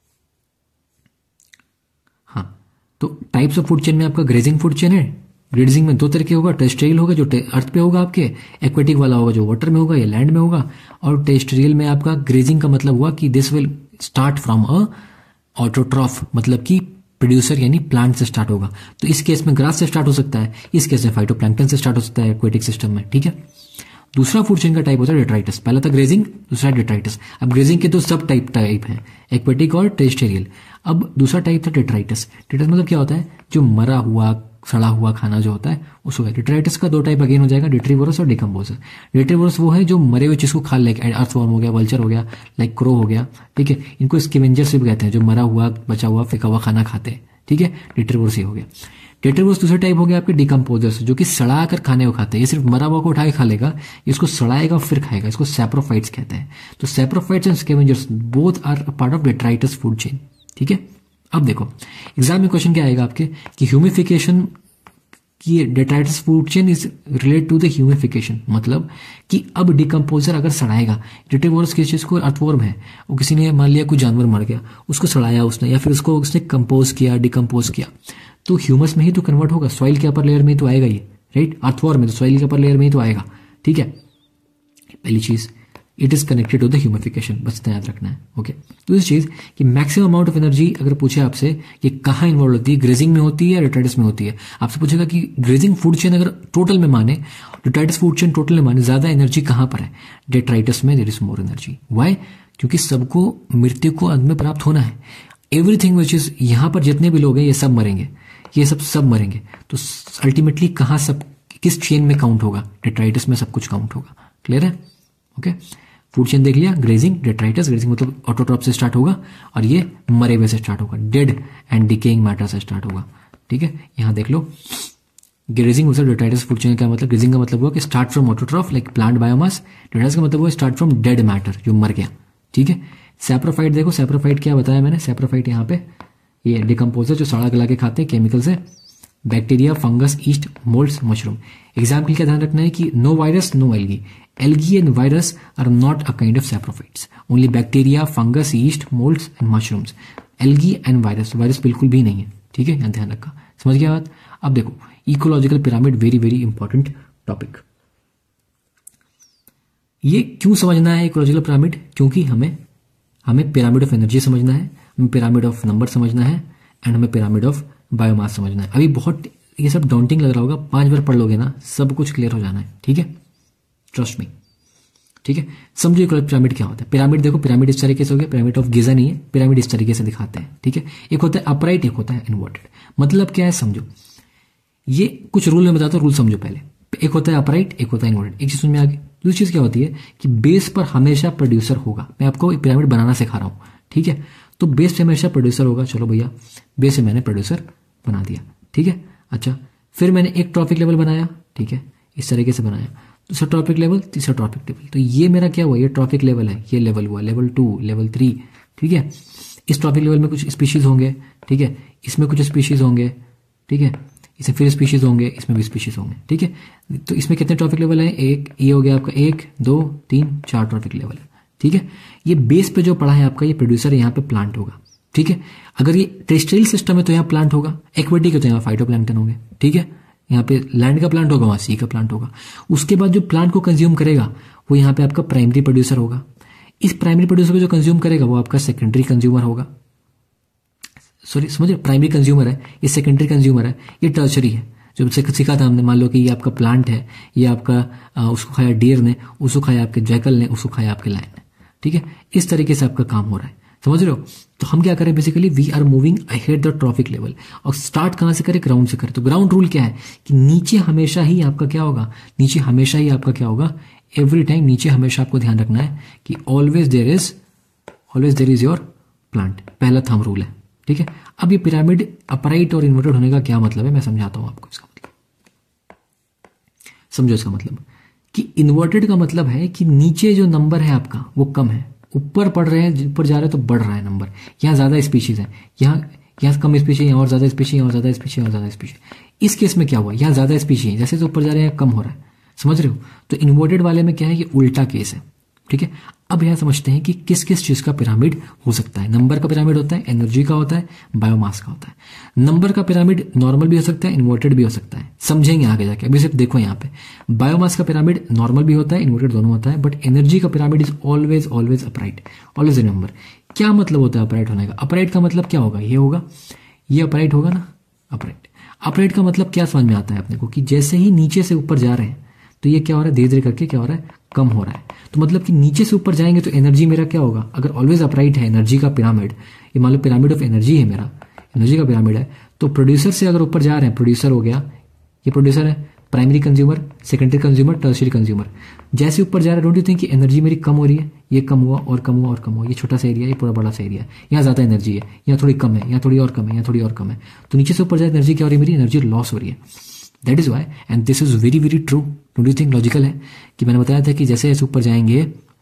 हाँ। तो टाइप्स ऑफ फूड चेन में आपका ग्रेजिंग फूड चेन है। ग्रेजिंग में दो तरह के होगा, टेरेस्ट्रियल होगा जो अर्थ पे होगा आपके, एक्वेटिक वाला होगा जो वाटर में होगा या लैंड में होगा। और टेरेस्ट्रियल में आपका ग्रेजिंग का मतलब हुआ कि this will start from a autotroph, मतलब कि प्रोड्यूसर यानी प्लांट से स्टार्ट होगा। तो इस केस में ग्रास से स्टार्ट हो सकता है, इस केस में फाइटोप्लैंक्टन से स्टार्ट हो सकता है एक्वेटिक सिस्टम में, ठीक है। दूसरा फूड चेन का टाइप होता है डेट्राइटिस। पहला था ग्रेजिंग, दूसरा डेट्राइटिस। अब ग्रेजिंग के तो सब टाइप टाइप हैं, एक्वेटिक और टेरेस्ट्रियल। अब दूसरा टाइप था डेट्राइटिस। डेट्राइटिस मतलब क्या होता है, जो मरा हुआ सड़ा हुआ खाना जो होता है उसको। डेट्राइटिस का दो टाइप अगेन हो जाएगा, डेट्रीवोरस और डिकम्पोजर। डेट्रीवोरस वो है जो मरे हुए चीज को खा लेगा, अर्थवॉर्म हो गया, वल्चर हो गया, लाइक क्रो हो गया, ठीक है। इनको स्कैवेंजर्स भी कहते हैं, जो मरा हुआ बचा हुआ फेंका हुआ खाना खाते हैं, ठीक है। डेट्रीवोरस ये हो गया। डेट्रीवोरस दूसरा टाइप हो गया आपके डिकम्पोजर्स, जो कि सड़ा कर खाने को खाते हैं। ये सिर्फ मरा हुआ को उठा के खा लेगा, इसको सड़ाएगा फिर खाएगा, इसको सैप्रोफाइट्स कहते हैं। तो saprophytes and scavengers both are part of detritus food chain, ठीक है। अब देखो एग्जाम में क्वेश्चन क्या आएगा आपके कि ह्यूमिफिकेशन की detritus food chain is related to the humification, मतलब कि अब डिकम्पोजर अगर सड़ाएगा, डेट्रीवोरस किस चीज को, अर्थवॉर्म है, वो किसी ने मान लिया कोई जानवर मर गया, उसको सड़ाया उसने, या फिर उसको उसने कंपोज किया, डिकम्पोज किया, तो ह्यूमस में ही तो कन्वर्ट होगा, सॉइल के अपर लेयर में ही तो आएगा ये, राइट। अर्थवॉर्म में तो सॉइल के अपर लेयर में ही तो आएगा, ठीक है। पहली चीज it is connected to the humification, बस इतना याद रखना है, ओके। दूसरी चीज कि मैक्सिमम अमाउंट ऑफ एनर्जी अगर पूछे आपसे कि कहाँ इन्वॉल्व होती है, ग्रेजिंग में होती है या डेट्राइटिस में होती है, आपसे पूछेगा कि ग्रेजिंग फूड चेन अगर टोटल में माने, डेट्राइटिस फूड चेन टोटल में माने, ज्यादा एनर्जी कहाँ पर है, डेट्राइटिस में there is more energy. Why? क्योंकि सबको मृत्यु को अंत में प्राप्त होना है। एवरीथिंग विच इज, यहाँ पर जितने भी लोग हैं ये सब मरेंगे, ये सब सब मरेंगे। तो अल्टीमेटली कहाँ सब किस चेन में काउंट होगा, डेट्राइटिस में सब कुछ काउंट होगा। क्लियर है, ओके। फूड चेन देख लिया, ग्रेजिंग, डेट्राइटिस। ग्रेजिंग मतलब ऑटोट्रॉप से स्टार्ट होगा और ये मरे हुए से स्टार्ट होगा, डेड एंड डिकेइंग मैटर से स्टार्ट होगा, ठीक है। यहां देख लो ग्रेजिंग मतलब डेट्राइटिस फूड चेन का मतलब, ग्रेजिंग का मतलब हुआ कि start from autotroph like plant biomass, detritus का मतलब हुआ स्टार्ट फ्रॉम डेड मैटर जो मर गया, ठीक है। सैप्रोफाइट देखो, सैप्रोफाइट क्या बताया मैंने, सैप्रोफाइट यहाँ पे ये डिकम्पोजर जो सड़ा गला के खाते हैं केमिकल से, bacteria, fungus, yeast, moulds, mushroom. Example क्या ध्यान रखना है कि no virus, no algae. Algae and virus are not a kind of saprophytes, only bacteria, fungus, yeast, moulds and mushrooms. Algae and virus, virus बिल्कुल भी नहीं है, ठीक है, यहाँ ध्यान रखा। समझ गया बात। अब देखो ecological pyramid, very very important topic. ये क्यों समझना है इकोलॉजिकल पिरामिड, क्योंकि हमें हमें पिरामिड ऑफ एनर्जी समझना है, हमें पिरामिड ऑफ नंबर समझना है, एंड हमें पिरामिड ऑफ बायोमास समझना है। अभी बहुत ये सब डाउंटिंग लग रहा होगा, पांच बार पढ़ लोगे ना सब कुछ क्लियर हो जाना है, ठीक है, ट्रस्ट मी, ठीक है। समझो इकोलॉजिकल पिरामिड क्या होता है। पिरामिड देखो, पिरामिड इस तरीके से हो गया, पिरामिड ऑफ गिजा नहीं है, पिरामिड इस तरीके से दिखाते हैं, ठीक है। एक होता है अपराइट, एक होता है इन्वर्टेड। मतलब क्या है समझो, ये कुछ रूल में बताता हूं, रूल समझो पहले। एक होता है अपराइट, एक होता है इन्वर्टेड, एक चीज समझ में आ गई। दूसरी चीज क्या होती है कि बेस पर हमेशा प्रोड्यूसर होगा। मैं आपको पिरामिड बनाना सिखा रहा हूं, ठीक है। तो बेस पे हमेशा प्रोड्यूसर होगा। चलो भैया बेस से मैंने प्रोड्यूसर बना दिया, ठीक है। अच्छा, फिर मैंने एक ट्रॉफिक लेवल बनाया, ठीक है, इस तरीके से बनाया। दूसरा ट्रॉफिक लेवल, तीसरा ट्रॉफिक लेवल। तो ये मेरा क्या हुआ, ये ट्रॉफिक लेवल है, ये लेवल हुआ, लेवल टू, लेवल थ्री, ठीक है। इस ट्रॉफिक लेवल में कुछ स्पीशीज होंगे, ठीक है, इसमें कुछ स्पीशीज होंगे, ठीक है, इसमें फिर स्पीशीज होंगे, इसमें भी स्पीशीज होंगे, ठीक है। तो इसमें कितने ट्रॉफिक लेवल है, एक, ये हो गया आपका एक, दो, तीन, चार ट्रॉफिक लेवल है, ठीक है। ये बेस पे जो पड़ा है आपका, ये प्रोड्यूसर यहाँ पे प्लांट होगा, ठीक है। अगर ये टेरेस्ट्रियल सिस्टम है तो यहाँ प्लांट होगा, एक्वेटिक है तो यहाँ फाइटोप्लैंक्टन होंगे, ठीक है। यहाँ पे लैंड का प्लांट होगा, वहां सी का प्लांट होगा। उसके बाद जो प्लांट को कंज्यूम करेगा वो यहाँ पे आपका प्राइमरी प्रोड्यूसर होगा। इस प्राइमरी प्रोड्यूसर को जो कंज्यूम करेगा वो आपका सेकेंडरी कंज्यूमर होगा। सॉरी समझे, प्राइमरी कंज्यूमर है, ये सेकेंडरी कंज्यूमर है, ये टर्शरी है। जो सीखा था हमने, मान लो कि ये आपका प्लांट है, ये आपका आ, उसको खाया डियर ने, उसको खाया आपके जैकल ने, उसको खाया आपके लायन ने, ठीक है। इस तरीके से आपका काम हो रहा है। समझ रहे हो? तो हम क्या करें basically, we are moving ahead the trophic level. और स्टार्ट कहां से करें? ग्राउंड से करें। तो ग्राउंड रूल क्या है कि नीचे हमेशा ही आपका क्या होगा, नीचे हमेशा ही आपका क्या होगा, एवरी टाइम नीचे हमेशा आपको ध्यान रखना है कि always there is always there is your plant. पहला थंब रूल है, ठीक है। अब ये पिरामिड अपराइट और इन्वर्टेड होने का क्या मतलब है, मैं समझाता हूं आपको इसका मतलब। समझो इसका मतलब कि इन्वर्टेड का मतलब है कि नीचे जो नंबर है आपका वो कम है, ऊपर पढ़ रहे हैं, ऊपर जा रहे हैं तो बढ़ रहा है नंबर। यहाँ ज्यादा स्पीशीज है, यहाँ यहाँ कम स्पीशीज, यहाँ और ज्यादा स्पीशीज, यहाँ और ज्यादा स्पीशीज, और ज्यादा स्पीशीज। इस केस में क्या हुआ, यहाँ ज्यादा स्पीशीज है, जैसे तो ऊपर जा रहे हैं कम हो रहा है। समझ रहे हो? तो इन्वर्टेड वाले में क्या है, ये उल्टा केस है, ठीक है। अब यहां समझते हैं कि किस किस चीज का पिरामिड हो सकता है। नंबर का पिरामिड होता है, एनर्जी का होता है, बायोमास का होता है। नंबर का पिरामिड नॉर्मल भी हो सकता है, इन्वर्टेड भी हो सकता है, समझेंगे आगे जाके। अभी सिर्फ देखो यहाँ पे बायोमास का पिरामिड नॉर्मल भी होता है, इन्वर्टेड दोनों होता है, बट एनर्जी का pyramid is always always upright. Always remember क्या मतलब होता है अपराइट होने का। अपराइट का मतलब क्या होगा, ये होगा, ये अपराइट होगा ना, अपराइट। अपराइट का मतलब क्या समझ में आता है अपने को कि जैसे ही नीचे से ऊपर जा रहे हैं तो ये क्या हो रहा है, धीरे धीरे करके क्या हो रहा है, कम हो रहा है। तो मतलब कि नीचे से ऊपर जाएंगे तो एनर्जी मेरा क्या होगा, अगर ऑलवेज अपराइट है एनर्जी का पिरामिड, ये मान लो पिरामिड ऑफ एनर्जी है मेरा, एनर्जी का पिरामिड है, तो प्रोड्यूसर से अगर ऊपर जा रहे हैं, प्रोड्यूसर हो गया, ये प्रोड्यूसर है, primary consumer, secondary consumer, tertiary consumer. जैसे ऊपर जा रहा है, डोंट यू थिंक कि एनर्जी मेरी कम हो रही है, ये कम हुआ और कम हुआ और कम हुआ। ये छोटा सा एरिया, ये पूरा बड़ा सा एरिया है, यहाँ ज्यादा एनर्जी है, यहाँ थोड़ी कम है, यहाँ थोड़ी और कम है, यहाँ थोड़ी और कम है। तो नीचे से ऊपर जाए एनर्जी क्या हो रही है, मेरी एनर्जी लॉस हो रही है। That is why and this is very very true. Don't you think logical है कि मैंने बताया था कि जैसे ऐसे ऊपर जाएंगे,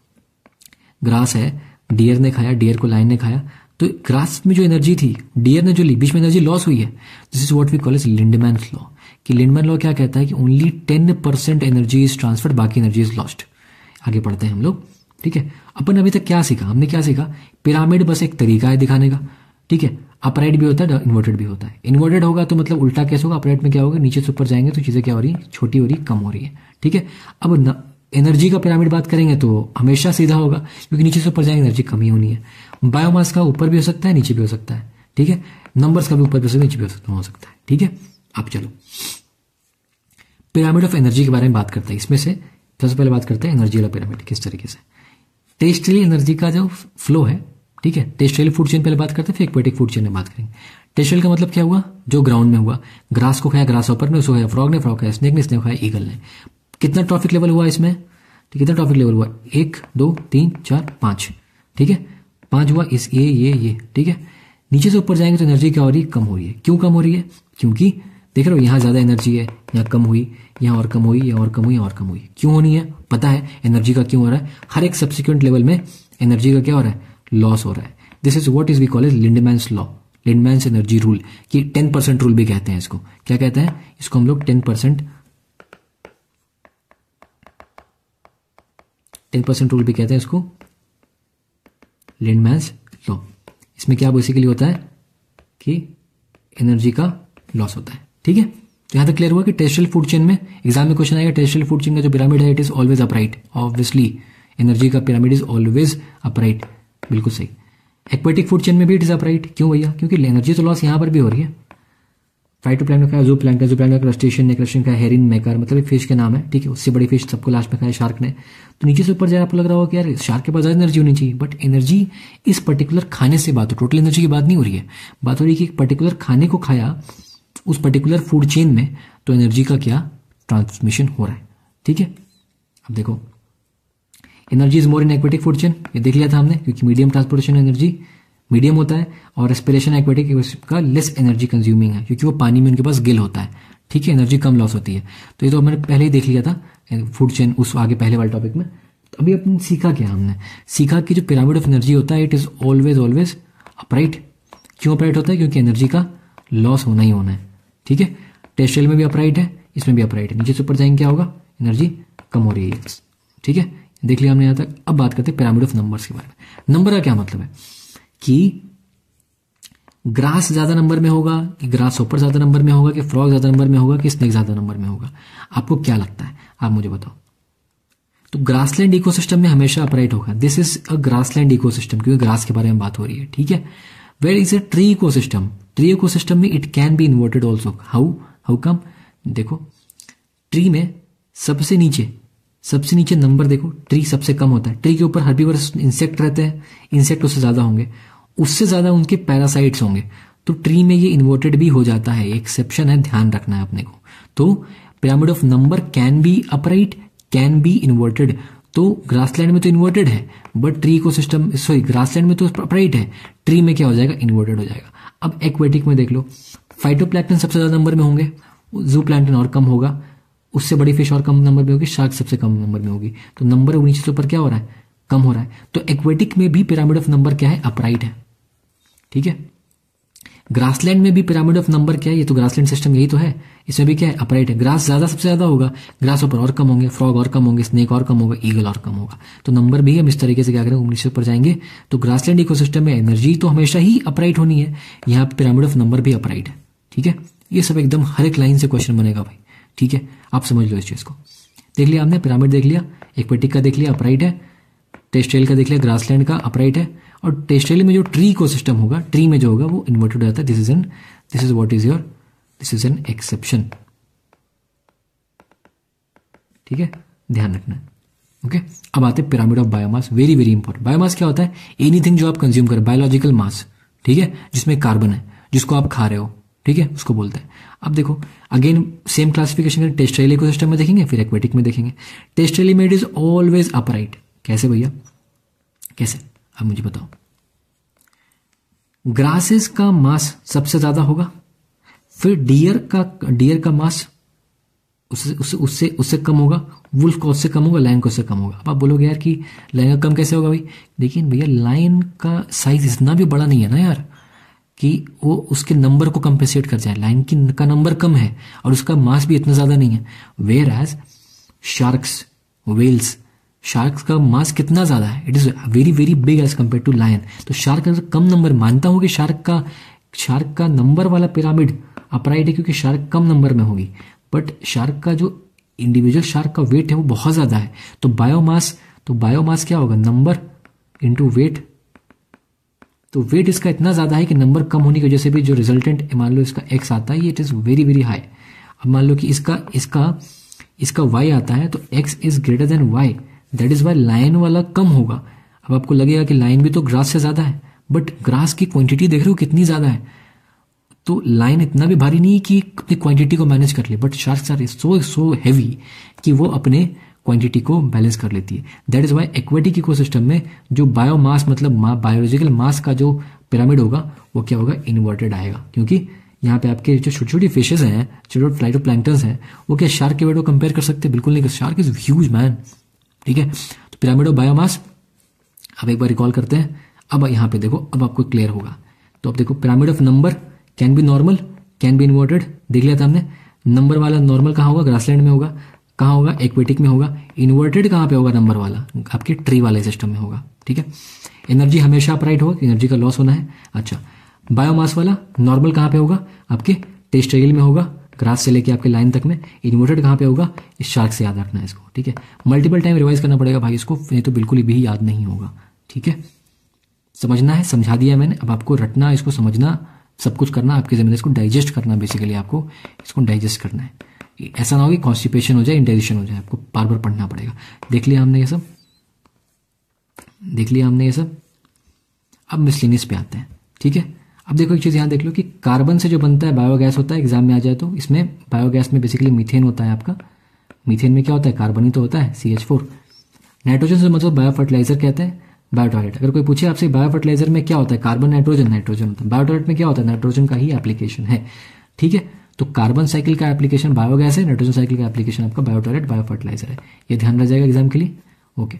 ग्रास है, डियर ने खाया, डियर को लाइन ने खाया, तो ग्रास में जो एनर्जी थी, डियर ने जो ली, बीच में एनर्जी लॉस हुई है। This is what we call as Lindeman's law. कि लिंडमैन लॉ क्या कहता है कि only ten percent energy is transferred, बाकी एनर्जी इज लॉस्ट। आगे पढ़ते हैं हम लोग, ठीक है। अपन अभी तक क्या सीखा, हमने क्या सीखा, पिरामिड बस एक तरीका है दिखाने का, ठीक है। अपराइट भी होता है, इन्वर्टेड भी होता है। इन्वर्टेड होगा तो मतलब उल्टा केस होगा, अपराइट में क्या होगा, नीचे से ऊपर जाएंगे तो चीजें क्या हो रही है, छोटी हो रही है, कम हो रही है, ठीक है। अब एनर्जी का पिरामिड बात करेंगे तो हमेशा सीधा होगा, क्योंकि नीचे से ऊपर जाएंगे एनर्जी कम ही होनी है। बायोमास का ऊपर भी हो सकता है, नीचे भी हो सकता है, ठीक है। नंबर्स का भी ऊपर भी हो सकता है, नीचे भी हो सकता है, ठीक है। अब चलो पिरामिड ऑफ एनर्जी के बारे में बात करते हैं। इसमें से सबसे पहले बात करते हैं एनर्जी वाला पिरामिड किस तरीके से। टेरेस्ट्रियल एनर्जी का जो फ्लो है, ठीक है, टेरेस्ट्रियल फूड चेन पहले बात करते हैं, फिर एक्वेटिक फूड चेन में बात करेंगे। टेरेस्ट्रियल का मतलब क्या हुआ, जो ग्राउंड में हुआ, ग्रास को खाया ग्रास हॉपर ने, उसको खाया फ्रॉग ने, फ्रॉग खाया स्नेक ने, स्नेक खाया ईगल ने। कितना ट्रॉफिक लेवल हुआ इसमें, कितना ट्रॉफिक लेवल हुआ, एक दो तीन चार पांच, ठीक है, पांच हुआ इस ये ये ये, ठीक है। नीचे से ऊपर जाएंगे तो एनर्जी क्या हो रही है, कम हो रही है। क्यों कम हो रही है, क्योंकि देख रहे हो यहाँ ज्यादा एनर्जी है, यहाँ कम हुई, यहाँ और कम हुई, यहाँ और कम हुई, यहाँ और कम हुई। क्यों होनी है, पता है एनर्जी का क्यों हो रहा है। हर एक सब्सिक्वेंट लेवल में एनर्जी का क्या हो रहा है, लॉस हो रहा है। This is what is we call as Lindeman's law, Lindeman's energy rule, कि टेन परसेंट रूल भी कहते हैं इसको। क्या कहते हैं इसको हम लोग, ten percent ten percent rule भी कहते हैं इसको, लिंडमैन्स लॉ। इसमें क्या बेसिकली होता है कि एनर्जी का लॉस होता है, ठीक है। तो यहां तक क्लियर हुआ कि टेरेस्ट्रियल फूड चेन में एग्जाम में क्वेश्चन आएगा, टेरेस्ट्रियल फूड चेन का जो पिरामिड है it is always upright. Obviously energy का पिरामिड इज ऑलवेज अपराइट, बिल्कुल सही। एक्वेटिक फूड चेन में भी इट इज अपराइट, क्यों भैया, क्योंकि एनर्जी तो लॉस यहां पर भी हो रही है। फाइटोप्लैंक्टन का जो प्लैंक्टन, जो प्लैंक्टन का क्रस्टेशियन ने, क्रस्टेशियन का हेरिन, मैकर, मतलब फिश के नाम है, ठीक है। उससे बड़ी फिश सबको लास्ट में खाया शार्क ने। तो नीचे से ऊपर जाए आपको लग रहा होगा कि यार शार्क के पास ज्यादा एनर्जी होनी चाहिए, बट एनर्जी इस पर्टिकुलर खाने से बात हो, टोटल एनर्जी की बात नहीं हो रही है। बात हो रही है कि एक पर्टिकुलर खाने को खाया उस पर्टिकुलर फूड चेन में, तो एनर्जी का क्या ट्रांसमिशन हो रहा है, ठीक है। अब देखो energy is more in aquatic food chain, ये देख लिया था हमने, क्योंकि मीडियम ट्रांसपोर्टेशन एनर्जी मीडियम होता है, और रेस्पिरेशन एक्वेटिक का लेस एनर्जी कंज्यूमिंग है, क्योंकि वो पानी में उनके पास गिल होता है, ठीक है, एनर्जी कम लॉस होती है। तो ये तो हमने पहले ही देख लिया था फूड चेन, उस आगे पहले वाले टॉपिक में। तो अभी अपन सीखा क्या, हमने सीखा कि जो पिरामिड ऑफ एनर्जी होता है it is always always upright. क्यों अपराइट होता है, क्योंकि एनर्जी का लॉस होना ही होना है, ठीक है। टेरेस्ट्रियल में भी अपराइट है, इसमें भी अपराइट है। नीचे से ऊपर जाएंगे क्या होगा, एनर्जी कम हो रही है, ठीक है, देख लिया हमने यहां तक। अब बात करते हैं पिरामिड ऑफ नंबर्स के बारे में। नंबर का क्या मतलब है कि ग्रास ज्यादा नंबर में होगा, कि ग्रास हॉपर ज्यादा नंबर में होगा, कि फ्रॉग ज्यादा नंबर में होगा, कि स्नेक ज्यादा नंबर में होगा। आपको क्या लगता है, आप मुझे बताओ। तो ग्रासलैंड इकोसिस्टम में हमेशा अपराइट होगा। This is a grassland ecosystem, क्योंकि ग्रास के बारे में बात हो रही है, ठीक है। Where is a tree ecosystem, tree ecosystem में it can be inverted also. How how come, देखो ट्री में सबसे नीचे सबसे नीचे नंबर देखो, ट्री सबसे कम होता है, ट्री के ऊपर हर्बीवर्स इंसेक्ट रहते हैं, इंसेक्ट उससे ज्यादा होंगे, उससे ज्यादा उनके पैरासाइट्स होंगे। तो ट्री में ये इन्वर्टेड भी हो जाता है, एक्सेप्शन है, ध्यान रखना है अपने को। तो pyramid of number can be upright, can be inverted. तो ग्रासलैंड में तो इन्वर्टेड है, बट ट्री को सिस्टम सॉरी ग्रासलैंड में तो अपराइट है, ट्री में क्या हो जाएगा, इन्वर्टेड हो जाएगा। अब एक्वेटिक में देख लो, फाइटोप्लैंक्टन सबसे ज्यादा नंबर में होंगे, जू प्लैंक्टन और कम होगा, उससे बड़ी फिश और कम नंबर में होगी, शार्क सबसे कम नंबर में होगी। तो नंबर नीचे से ऊपर क्या हो रहा है, कम हो रहा है। तो एक्वेटिक में भी पिरामिड ऑफ नंबर क्या है, अपराइट है। ठीक है, ग्रासलैंड में भी पिरामिड ऑफ नंबर क्या है, ये तो ग्रासलैंड सिस्टम यही तो है, इसमें भी क्या है, अपराइट है। ग्रास ज्यादा सबसे ज्यादा होगा, ग्रास ऊपर और कम होंगे, फ्रॉग और कम होंगे, स्नेक और कम होगा, ईगल और कम होगा। तो नंबर भी हम इस तरीके से क्या करेंगे, नीचे ऊपर जाएंगे। तो ग्रासलैंड इकोसिस्टम में एनर्जी तो हमेशा ही अपराइट होनी है, यहाँ पे पिरामिड ऑफ नंबर भी अपराइट है। ठीक है, ये सब एकदम हर एक लाइन से क्वेश्चन बनेगा भाई। ठीक है, आप समझ लो इस चीज को। देख लिया आपने, पिरामिड देख लिया, एक्वेटिक का देख लिया, अपराइट है, टेरेस्ट्रियल का देख लिया, ग्रासलैंड का अपराइट है, और टेरेस्ट्रियल में जो ट्री इकोसिस्टम होगा, ट्री में जो होगा वो इन्वर्टेड हो जाता है। This is an this is what is your this is an exception. ठीक है, ध्यान रखना है। ओके, अब आते हैं pyramid of biomass, very very important. Biomass क्या होता है, एनीथिंग जो आप कंज्यूम करें, बायोलॉजिकल मास। ठीक है, जिसमें कार्बन है, जिसको आप खा रहे हो, ठीक है, उसको बोलते हैं। अब देखो again same classification terrestrial ecosystem में देखेंगे, फिर एक्वेटिक में देखेंगे। टेरेस्ट्रियल में इट इज ऑलवेज अपराइट। कैसे भैया, कैसे, अब मुझे बताओ। ग्रासेस का मास सबसे ज्यादा होगा, फिर डियर का डियर का मास उससे उससे उससे उससे कम होगा, वुल्फ का उससे कम होगा, लायन का उससे कम होगा। अब आप बोलोगे यार कि लायन का कम कैसे होगा भाई, देखिए भैया लायन का साइज इतना भी बड़ा नहीं है ना यार कि वो उसके नंबर को कंपेंसेट कर जाए। लायन की का नंबर कम है और उसका मास भी इतना ज्यादा नहीं है। Whereas sharks, whales, sharks का मास कितना ज्यादा है, it is very very big as compare to lion. तो शार्क का कम नंबर, मानता हूं कि शार्क का शार्क का नंबर वाला पिरामिड अपराइट है क्योंकि शार्क कम नंबर में होगी, बट शार्क का जो इंडिविजुअल शार्क का वेट है वो बहुत ज्यादा है। तो बायोमास तो बायोमास क्या होगा, नंबर इंटू वेट। तो वेट इसका इतना ज्यादा है कि नंबर कम होने की वजह से भी जो रिजल्टेंट मान लो इसका एक्स आता है, it is very very high. अब मान लो कि इसका इसका इसका वाई आता है, तो X is greater than Y, that is why lion वाला कम होगा। अब आपको लगेगा कि लायन भी तो ग्रास से ज्यादा है, बट ग्रास की क्वांटिटी देख रहे हो कितनी ज्यादा है। तो लायन इतना भी भारी नहीं कि अपनी क्वांटिटी को मैनेज कर ले, but sharks are so so heavy कि वो अपने क्वांटिटी को बैलेंस कर लेती है। That is why aquatic ecosystem में जो बायोमास मतलब बायोलॉजिकल मास का जो पिरामिड होगा वो क्या होगा, इन्वर्टेड आएगा। क्योंकि यहाँ पे आपके जो छोटी छोटी फिशेज हैं, छोटे छोटे फ्लाइटोप्लैंक्टन्स हैं, वो क्या शार्क के वेट को कंपेयर कर सकते हैं, बिल्कुल नहीं। Shark is huge man. ठीक है, तो पिरामिड ऑफ बायोमास अब एक बार रिकॉल करते हैं। अब यहाँ पे देखो, अब आपको क्लियर होगा। तो अब देखो pyramid of number can be normal, can be inverted, देख लिया था हमने। नंबर वाला नॉर्मल कहाँ होगा, ग्रासलैंड में होगा, कहाँ होगा, एक्वेटिक में होगा। इन्वर्टेड कहाँ पे होगा, नंबर वाला आपके ट्री वाले सिस्टम में होगा। ठीक है, एनर्जी हमेशा अपराइट होगा, एनर्जी का लॉस होना है। अच्छा, बायोमास वाला नॉर्मल कहाँ पे होगा, आपके टेरेस्ट्रियल में होगा, ग्रास से लेके आपके लाइन तक में। इन्वर्टेड कहाँ पे होगा, इस शार्क से याद रखना है इसको। ठीक है, मल्टीपल टाइम रिवाइज करना पड़ेगा भाई इसको, नहीं तो बिल्कुल भी याद नहीं होगा। ठीक है, समझना है, समझा दिया मैंने। अब आपको रटना, इसको समझना, सब कुछ करना आपकी जिम्मेदारी, इसको डाइजेस्ट करना, बेसिकली आपको इसको डाइजेस्ट करना है। ऐसा ना हो कि कॉन्स्टिपेशन हो जाए, इंडाइजेशन हो जाए, आपको बार बार पढ़ना पड़ेगा। देख लिया हमने ये सब, देख लिया हमने ये सब। अब मिसलिनियस पे आते हैं। ठीक है, अब देखो एक चीज यहाँ देख लो कि कार्बन से जो बनता है बायोगैस होता है, एग्जाम में आ जाए तो इसमें बायोगैस में बेसिकली मीथेन होता है आपका। मीथेन में क्या होता है, कार्बन ही तो होता है, सी एच फोर। नाइट्रोजन से मतलब बायो फर्टिलाइजर कहते हैं, बायो टॉयलेट। अगर कोई पूछे आपसे बायो फर्टिलाइजर में क्या होता है, कार्बन नाइट्रोजन, नाइट्रोजन होता है। बायो टॉयलेट में क्या होता है, नाइट्रोजन का ही एप्लीकेशन है। ठीक है, तो कार्बन साइकिल का एप्लीकेशन बायोगैस है, नाइट्रोजन साइकिल का एप्लीकेशन आपका बायो टॉयलेट, बायो फर्टिलाइजर है। ये ध्यान रह जाएगा एग्जाम के लिए। ओके,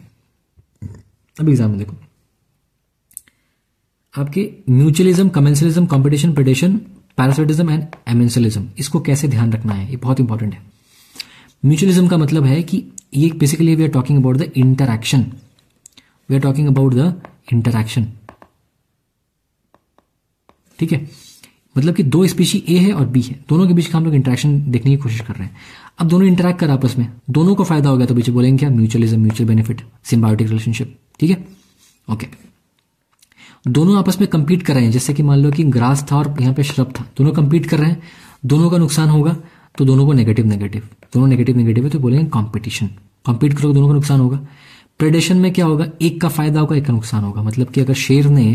अब एग्जाम में देखो आपके mutualism, commensalism, competition, predation, parasitism and amensalism, इसको कैसे ध्यान रखना है, ये बहुत इंपॉर्टेंट है। म्यूचुअलिज्म का मतलब है कि ये basically we are talking about the interaction, we are talking about the interaction. ठीक है, मतलब कि दो स्पीशी ए है और बी है, दोनों के बीच का हम लोग इंटरेक्शन देखने की कोशिश कर रहे हैं। अब दोनों इंटरैक्ट कर आपस में, दोनों को फायदा हो गया, तो पीछे बोलेंगे क्या, mutualism, mutual benefit, symbiotic relationship. ठीक है, ओके। दोनों आपस में कंपीट कर रहे हैं, जैसे कि मान लो कि ग्रास था और यहाँ पे श्रब था, दोनों कंपीट कर रहे हैं, दोनों का नुकसान होगा, तो दोनों को नेगेटिव नेगेटिव, दोनों नेगेटिव नेगेटिव है, तो बोलेंगे कॉम्पिटिशन। कॉम्पीट करोगे दोनों का नुकसान होगा। प्रेडेशन में क्या होगा, एक का फायदा होगा, एक का नुकसान होगा। मतलब कि अगर शेर ने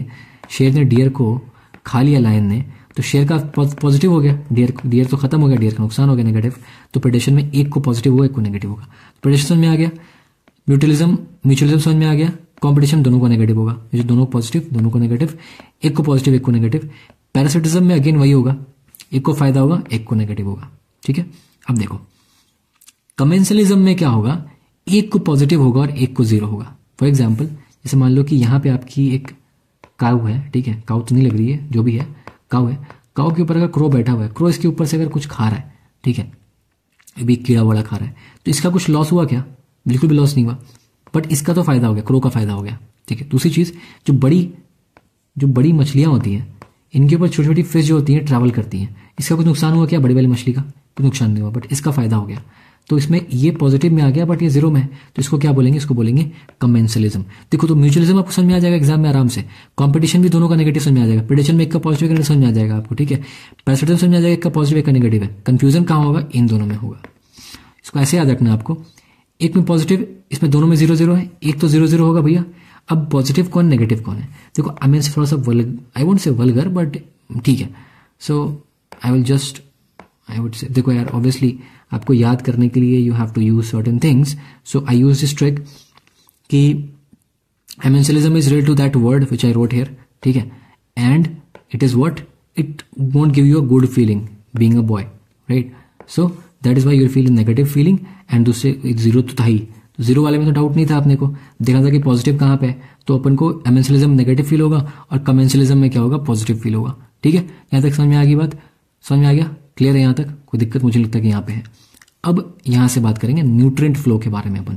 शेर ने डियर को खा लिया लायन ने, तो शेर का पॉजिटिव हो गया, डियर डियर तो खत्म हो गया, डियर का नुकसान हो गया नेगेटिव, तो प्रेडेशन में एक को पॉजिटिव होगा एक को नेगेटिव होगा। प्रेडेशन समझ में आ गया, म्यूचुअलिज्म म्यूचुअलिज्म समझ में आ गया, कंपटीशन दोनों को नेगेटिव होगा, जो दोनों पॉजिटिव दोनों को नेगेटिव, एक को पॉजिटिव एक को नेगेटिव। पैरासिटिज्म में अगेन वही होगा, एक को फायदा होगा एक को नेगेटिव होगा, ठीक है। अब देखो कमेंसलिज्म में क्या होगा, एक को पॉजिटिव होगा और एक को जीरो होगा। फॉर एग्जाम्पल जैसे मान लो कि यहाँ पे आपकी एक काऊ है, ठीक है, काऊ तो नहीं लग रही है, जो भी है काऊ है, काऊ के ऊपर अगर क्रो बैठा हुआ है, क्रो इसके ऊपर से अगर कुछ खा रहा है, ठीक है, अभी कीड़ा वाड़ा खा रहा है, तो इसका कुछ लॉस हुआ क्या? बिल्कुल भी लॉस नहीं हुआ, बट इसका तो फायदा हो गया, क्रो का फायदा हो गया, ठीक है। दूसरी चीज, जो बड़ी जो बड़ी मछलियां होती हैं, इनके ऊपर छोटी छोटी फिश जो होती हैं ट्रैवल करती हैं, इसका कुछ नुकसान हुआ क्या? बड़ी वाली मछली का कुछ नुकसान नहीं हुआ, बट इसका फायदा हो गया। तो इसमें ये पॉजिटिव में आ गया बट ये जीरो में है, तो इसको क्या बोलेंगे? इसको बोलेंगे कमेंसलिज्म। देखो तो म्यूचुअलिज्म आपको समझ में आ जाएगा एग्जाम में आराम से, कंपटीशन भी दोनों का नेगेटिव समझ में आ जाएगा, प्रेडिक्शन में एक का पॉजिटिव एक का समझ में आ जाएगा आपको, ठीक है। पैरासिटिज्म समझ में आ जाएगा एक का पॉजिटिव एक का नेगेटिव है, कंफ्यूजन कहाँ होगा? इन दोनों में होगा। इसको ऐसे याद रखना आपको, एक में पॉजिटिव, इसमें दोनों में जीरो जीरो है, एक तो जीरो जीरो होगा भैया। अब पॉजिटिव कौन नेगेटिव कौन है? देखो आई मीन थोड़ा सा vulgar, I won't say vulgar but ठीक है, so I will just I would say, देखो यार ऑब्वियसली आपको याद करने के लिए you have to use certain things, so I use this trick कि amensalism is related to that word which I wrote here, ठीक है, and it is what it won't give you a good feeling being a boy, right, so that is why you feel negative feeling. And दूसरे zero तो था ही, तो zero वाले में तो doubt नहीं था, अपने को देखना था कि पॉजिटिव कहाँ पे है, तो अपन को एमेंसलिज्म नेगेटिव फील होगा और कमेंसलिज्म में क्या होगा? पॉजिटिव फील होगा, ठीक है। यहाँ तक समझ में आ गई बात? समझ में आ गया? क्लियर है यहाँ तक? कोई दिक्कत मुझे लगता है कि यहाँ पे है। अब यहां से बात करेंगे न्यूट्रिएंट फ्लो के बारे में अपन।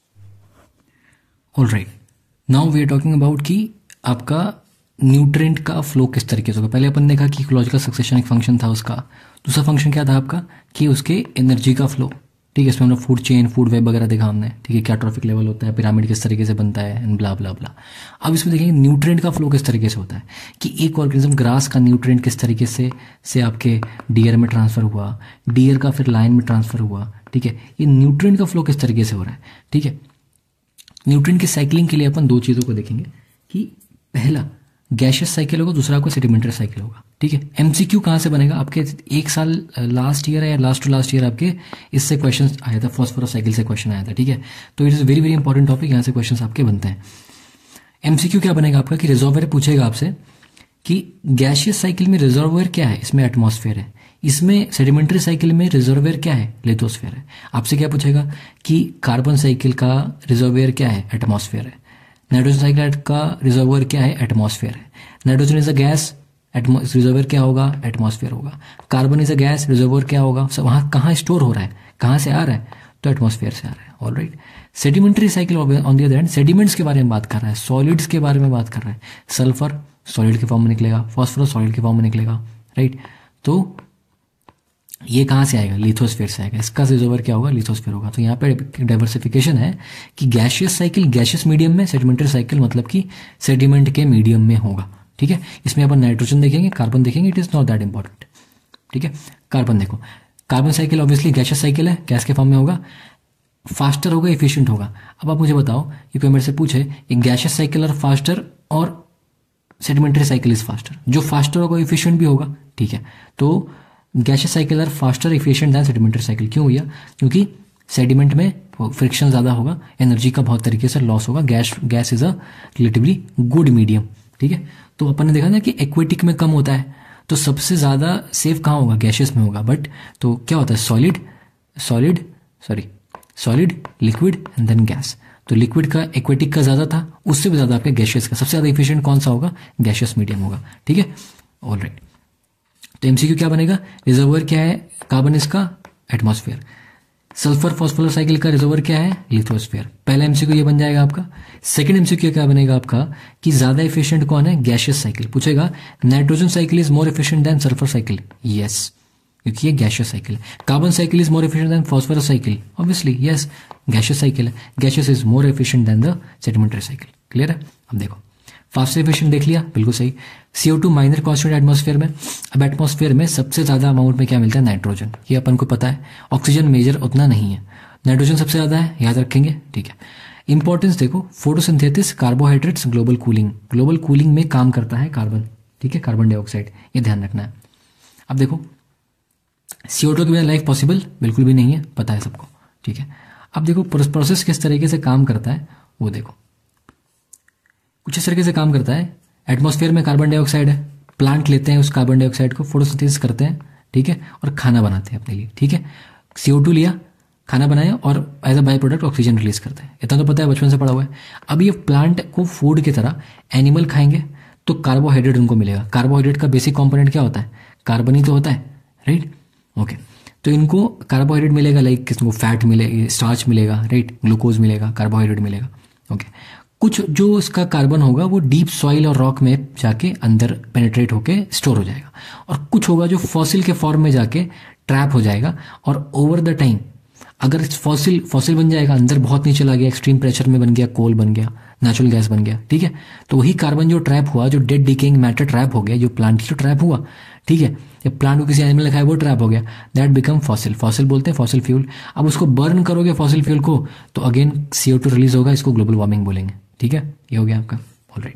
Alright, now we are talking about कि आपका न्यूट्रिएंट का फ्लो किस तरीके से होगा। पहले अपन ने देखा कि इकोलॉजिकल सक्सेशन एक फंक्शन था उसका, दूसरा फंक्शन क्या था आपका कि उसके एनर्जी का फ्लो, ठीक है। इसमें हमने फूड चेन फूड वेब वगैरह देखा हमने, ठीक है, क्या ट्रॉफिक लेवल होता है, पिरामिड किस तरीके से बनता है एंड ब्ला ब्ला ब्ला। अब इसमें देखेंगे न्यूट्रिएंट का फ्लो किस तरीके से होता है कि एक ऑर्गेनिज्म ग्रास का न्यूट्रिएंट किस तरीके से से आपके डियर में ट्रांसफर हुआ, डियर का फिर लायन में ट्रांसफर हुआ, ठीक है। ये न्यूट्रिएंट का फ्लो किस तरीके से हो रहा है, ठीक है। न्यूट्रिएंट की साइक्लिंग के लिए अपन दो चीजों को देखेंगे कि पहला गैशियस साइकिल होगा, दूसरा आपका सेडिमेंटरी साइकिल होगा, ठीक है। एमसीक्यू कहाँ से बनेगा? आपके एक साल लास्ट ईयर है या लास्ट टू लास्ट ईयर आपके इससे क्वेश्चन आया था, फॉस्फोरस साइकिल से क्वेश्चन आया था, ठीक है। तो it is very very important topic, यहाँ से क्वेश्चन आपके बनते हैं। एमसीक्यू क्या बनेगा आपका कि रिजर्वोयर पूछेगा आपसे कि गैशियस साइकिल में रिजर्वोयर क्या है? इसमें एटमॉस्फेयर है। इसमें सेडिमेंटरी साइकिल में रिजर्वोयर क्या है? लिथोस्फेयर है। आपसे क्या पूछेगा कि कार्बन साइकिल का रिजर्वोयर क्या है? एटमॉस्फेयर है। नाइट्रोजन साइकिल का रिजर्वोयर क्या है? एटमॉस्फेयर है। Nitrogen is a gas, reservoir क्या होगा? एटमॉस्फेयर होगा। Carbon is a gas, reservoir क्या होगा? सब वहां कहाँ स्टोर हो रहा है, कहाँ से आ रहा है? तो एटमॉस्फेयर से आ रहा है। Alright, sedimentary cycle on the other hand sediments के बारे में बात कर रहा है, सॉलिड्स के बारे में बात कर रहा है। सल्फर सॉलिड के फॉर्म में निकलेगा, फॉस्फोरस सॉलिड के फॉर्म में निकलेगा, राइट। तो ये कहाँ से आएगा? लिथोस्फेयर से आएगा। इसका रिजर्वोयर क्या होगा? लिथोस्फेयर होगा। तो यहाँ पे डाइवर्सिफिकेशन है कि गैशियस साइकिल गैशियस मीडियम में, सेडिमेंटरी साइकिल मतलब कि सेडिमेंट के मीडियम में होगा, ठीक है। इसमें अपन नाइट्रोजन देखेंगे, कार्बन देखेंगे, it is not that important, ठीक है। कार्बन देखो, carbon cycle obviously gaseous cycle है, गैस के फॉर्म में होगा, फास्टर होगा, इफिशियंट होगा। अब आप मुझे बताओ, ये कोई मेरे से पूछे एक गैशियस साइकिल और फास्टर और सेडिमेंटरी साइकिल इज फास्टर, जो फास्टर होगा इफिशियंट भी होगा, ठीक है। तो gaseous cycle are faster efficient than sedimentary cycle. क्यों भैया? क्योंकि सेडिमेंट में फ्रिक्शन ज्यादा होगा, एनर्जी का बहुत तरीके से लॉस होगा, gas gas is a relatively good medium, ठीक है। तो अपन ने देखा ना कि एक्वेटिक में कम होता है, तो सबसे ज्यादा सेफ कहाँ होगा? गैशियस में होगा। बट तो क्या होता है? Solid solid sorry solid liquid and then gas. तो लिक्विड का एक्वेटिक का ज्यादा था, उससे भी ज्यादा आपके गैशियस का सबसे ज्यादा इफिशियंट कौन सा होगा? गैशियस मीडियम होगा, ठीक है। ऑलराइट, तो एमसीक्यू क्या बनेगा? रिजर्वोयर क्या है? कार्बन इसका एटमॉस्फेयर। सल्फर फॉस्फोरस साइकिल का रिजर्वोयर क्या है? लिथोस्फेयर। पहला एमसीक्यू ये बन जाएगा आपका। सेकंड एमसीक्यू क्या बनेगा आपका कि ज्यादा एफिशिएंट कौन है? Gaseous cycle. पूछेगा nitrogen cycle is more efficient than sulphur cycle. Yes, क्योंकि ये गैशियस साइकिल है। Carbon cycle is more efficient than phosphorus cycle. Obviously yes, gaseous cycle है। Gaseous is more efficient than the sedimentary cycle. Clear है? अब देखो, fast efficient देख लिया, बिल्कुल सही। C O two minor constant atmosphere में। अब एटमॉस्फेयर में सबसे ज्यादा अमाउंट में क्या मिलता है? नाइट्रोजन। ये अपन को पता है। ऑक्सीजन मेजर उतना नहीं है, नाइट्रोजन सबसे ज्यादा है, याद रखेंगे, ठीक है। इंपॉर्टेंस देखो, photosynthesis, carbohydrates, global cooling. Global cooling में काम करता है कार्बन, ठीक है, कार्बन डाइऑक्साइड, ये ध्यान रखना है। अब देखो सी ओ टू के बिना लाइफ पॉसिबल बिल्कुल भी नहीं है, पता है सबको, ठीक है। अब देखो प्रोसेस किस तरीके से काम करता है वो देखो, कुछ इस तरीके से काम करता है। एटमॉस्फेयर में कार्बन डाइऑक्साइड है, प्लांट लेते हैं उस कार्बन डाइऑक्साइड को, फोटोसिंथेसिस करते हैं, ठीक है, और खाना बनाते हैं अपने लिए, ठीक है। सी ओ टू लिया, खाना बनाया और as a by product oxygen release करते हैं, इतना तो पता है, बचपन से पढ़ा हुआ है। अब ये प्लांट को फूड की तरह एनिमल खाएंगे तो कार्बोहाइड्रेट उनको मिलेगा। कार्बोहाइड्रेट का बेसिक कंपोनेंट क्या होता है? कार्बन ही तो होता है, राइट, ओके। तो इनको कार्बोहाइड्रेट मिलेगा, लाइक किसको फैट मिलेगा, स्टार्च मिलेगा, राइट, ग्लूकोज मिलेगा, कार्बोहाइड्रेट मिलेगा, ओके। कुछ जो इसका कार्बन होगा वो डीप सॉइल और रॉक में जाके अंदर पेनिट्रेट होके स्टोर हो जाएगा, और कुछ होगा जो फॉसिल के फॉर्म में जाके ट्रैप हो जाएगा, और ओवर द टाइम अगर फॉसिल फॉसिल बन जाएगा, अंदर बहुत नीचे चला गया, एक्सट्रीम प्रेशर में बन गया, कोल बन गया, नेचुरल गैस बन गया, ठीक है, तो वही कार्बन जो ट्रैप हुआ, जो डेड डिकेइंग मैटर ट्रैप हो गया, जो प्लांट की जो ट्रैप हुआ, ठीक है, जब प्लांट को किसी एनिमल ने खाया वो ट्रैप हो गया, दैट बिकम फॉसिल। फॉसिल बोलते हैं फॉसिल फ्यूल। अब उसको बर्न करोगे फॉसिल फ्यूल को तो again C O two release होगा, इसको ग्लोबल वार्मिंग बोलेंगे, ठीक है, ये हो गया आपका, ऑलराइट।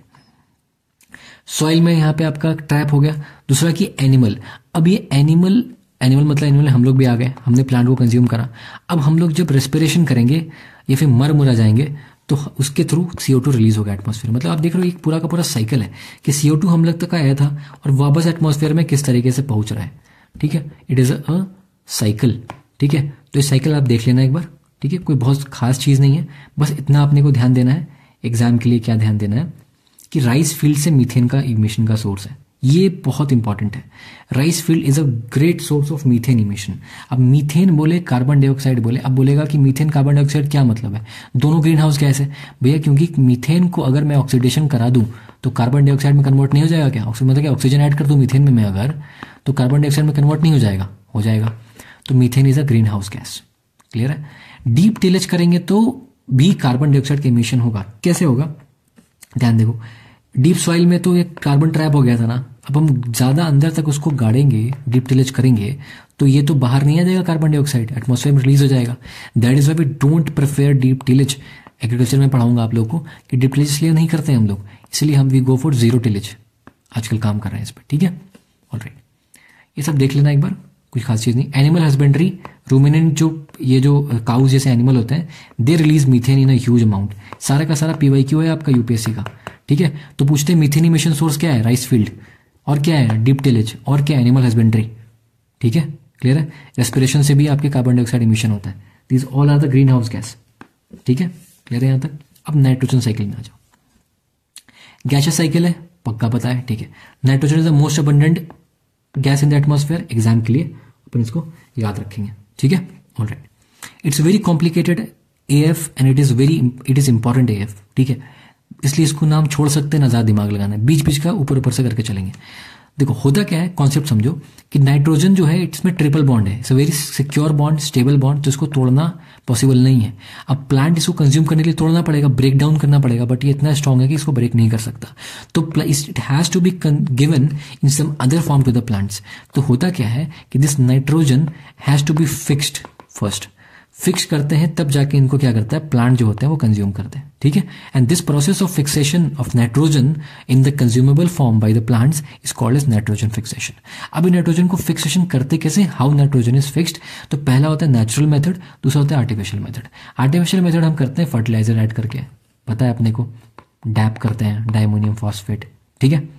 सॉइल में यहाँ पे आपका ट्रैप हो गया। दूसरा कि एनिमल, अब ये एनिमल एनिमल मतलब एनिमल हम लोग भी आ गए, हमने प्लांट को कंज्यूम करा। अब हम लोग जब रेस्पिरेशन करेंगे या फिर मर मुरा जाएंगे तो उसके through C O two release होगा एटमॉस्फेयर। मतलब आप देख रहे हो एक पूरा का पूरा साइकिल है कि सी ओ टू हम लोग तक आया था और वापस एटमॉस्फेयर में किस तरीके से पहुंच रहा है, ठीक है, इट इज अ साइकिल, ठीक है। तो इस साइकिल आप देख लेना एक बार, ठीक है, कोई बहुत खास चीज नहीं है, बस इतना आपने को ध्यान देना है एग्जाम के लिए। क्या ध्यान देना है कि राइस फील्ड से मीथेन का इमिशन का सोर्स है, ये बहुत इंपॉर्टेंट है। Rice field is a great source of methane emission. अब मीथेन बोले, कार्बन डाइऑक्साइड बोले, अब बोलेगा कि मीथेन कार्बन डाइऑक्साइड क्या मतलब है, दोनों ग्रीन हाउस गैस है भैया, क्योंकि मीथेन को अगर मैं ऑक्सीडेशन करा दूं तो कार्बन डाइऑक्साइड में कन्वर्ट नहीं हो जाएगा क्या? मतलब क्या ऑक्सीजन ऐड कर दूं मीथेन में मैं अगर, तो कार्बन डाइऑक्साइड में कन्वर्ट नहीं हो जाएगा? हो जाएगा। तो methane is a green house gas, clear है। डीप टिलेज करेंगे तो भी कार्बन डाइऑक्साइड का इमिशन होगा। कैसे होगा ध्यान देखो, डीप सॉइल में तो एक कार्बन ट्रैप हो गया था ना, अब हम ज्यादा अंदर तक उसको गाड़ेंगे, डीप टिलेज करेंगे तो ये तो बाहर नहीं आ जाएगा, कार्बन डाइऑक्साइड एटमॉस्फेयर में रिलीज हो जाएगा। That is why we don't prefer deep tillage. Agriculture में पढ़ाऊंगा आप लोगों को कि डीप टिलेज इसलिए नहीं करते हैं हम लोग, इसलिए हम we go for zero tillage, आजकल काम कर रहे हैं इस पर, ठीक है, ऑलराइट। ये सब देख लेना एक बार, कुछ खास चीज नहीं। एनिमल हस्बेंड्री, रूमिनेंट जो ये जो काउज जैसे एनिमल होते हैं, they release methane in a huge amount. सारा का सारा पीवाईक्यू है आपका यूपीएससी का, ठीक है। तो पूछते हैं मीथेन इमिशन सोर्स क्या है? राइस फील्ड, और क्या है? डीप टिलेज, और क्या? एनिमल हस्बेंड्री, ठीक है, क्लियर है। रेस्पिरेशन से भी आपके कार्बन डाइऑक्साइड इमिशन होता है। These all are the green house gas, ठीक है, क्लियर है यहां तक। अब नाइट्रोजन साइकिल में आ जाओ। गैसियस साइकिल है, पक्का पता है, ठीक है। Nitrogen is the most abundant gas in the atmosphere, exam के लिए अपन इसको याद रखेंगे, ठीक है, alright. It's very complicated AF and it is very it is important AF, ठीक है, इसलिए इसको नाम छोड़ सकते हैं ना, ज्यादा दिमाग लगाना है, बीच बीच का ऊपर ऊपर से करके चलेंगे। देखो होता क्या है, कॉन्सेप्ट समझो कि नाइट्रोजन जो है इसमें ट्रिपल बॉन्ड है, it's a very secure bond, stable bond, तो इसको तोड़ना पॉसिबल नहीं है। अब प्लांट इसको कंज्यूम करने के लिए तोड़ना पड़ेगा, ब्रेक डाउन करना पड़ेगा, बट ये इतना स्ट्रांग है कि इसको ब्रेक नहीं कर सकता। तो it has to be given in some other form to the plants. तो होता क्या है कि this nitrogen has to be fixed first, fix करते हैं तब जाके इनको क्या करता है प्लांट जो होते हैं वो कंज्यूम करते हैं, ठीक है। And this process of fixation of nitrogen in the consumable form by the plants is called as nitrogen fixation. अब नाइट्रोजन को फिक्सेशन करते कैसे, हाउ नाइट्रोजन इज फिक्स्ड? तो पहला होता है नेचुरल मेथड, दूसरा होता है आर्टिफिशियल मेथड। आर्टिफिशियल मेथड हम करते हैं फर्टिलाइजर ऐड करके, पता है अपने को, डैप करते हैं, डायमोनियम फॉस्फेट, ठीक है,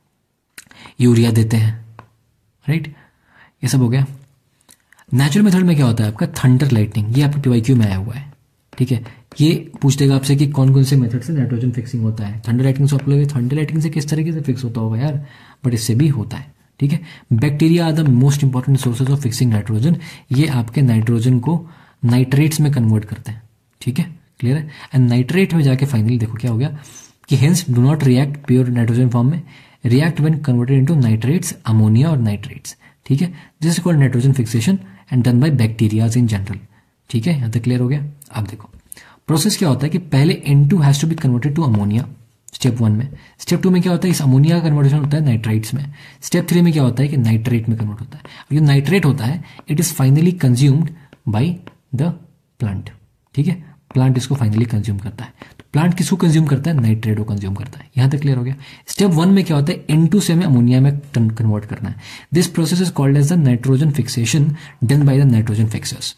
यूरिया देते हैं, राइट, ये सब हो गया। नेचुरल मेथड में क्या होता है आपका, थंडर लाइटनिंग, ये आपके पीवाईक्यू में आया हुआ है, ठीक है। ये पूछ देगा आपसे कि कौन कौन से मेथड से नाइट्रोजन फिक्सिंग होता है। थंडर लाइटनिंग से आप लोग थंडर लाइटनिंग से किस तरीके से फिक्स होता होगा यार, बट इससे भी होता है, ठीक है। Bacteria are the most important sources of fixing nitrogen, ये आपके नाइट्रोजन को नाइट्रेट्स में कन्वर्ट करते हैं, ठीक है, क्लियर है। एंड नाइट्रेट में जाके फाइनली देखो क्या हो गया कि hence do not react pure nitrogen form में, react when converted into nitrates, ammonia और नाइट्रेट्स, ठीक है। This is called nitrogen fixation and done by bacterias in general, ठीक है, यहां तक क्लियर हो गया। अब देखो प्रोसेस क्या होता है कि पहले N two has to be converted to ammonia, step one में। स्टेप टू में क्या होता है, इस अमोनिया का कन्वर्टेशन होता है नाइट्राइट्स में। स्टेप थ्री में क्या होता है कि नाइट्रेट में कन्वर्ट होता है। जो नाइट्रेट होता है it is finally consumed by the plant, ठीक है, प्लांट इसको फाइनली कंज्यूम करता है। तो प्लांट किसको कंज्यूम करता है? नाइट्रेट को कंज्यूम करता है। यहां तक क्लियर हो गया। स्टेप वन में क्या होता है? एन टू से हमें अमोनिया में कन्वर्ट करना है। This process is called as the nitrogen fixation done by the nitrogen fixers.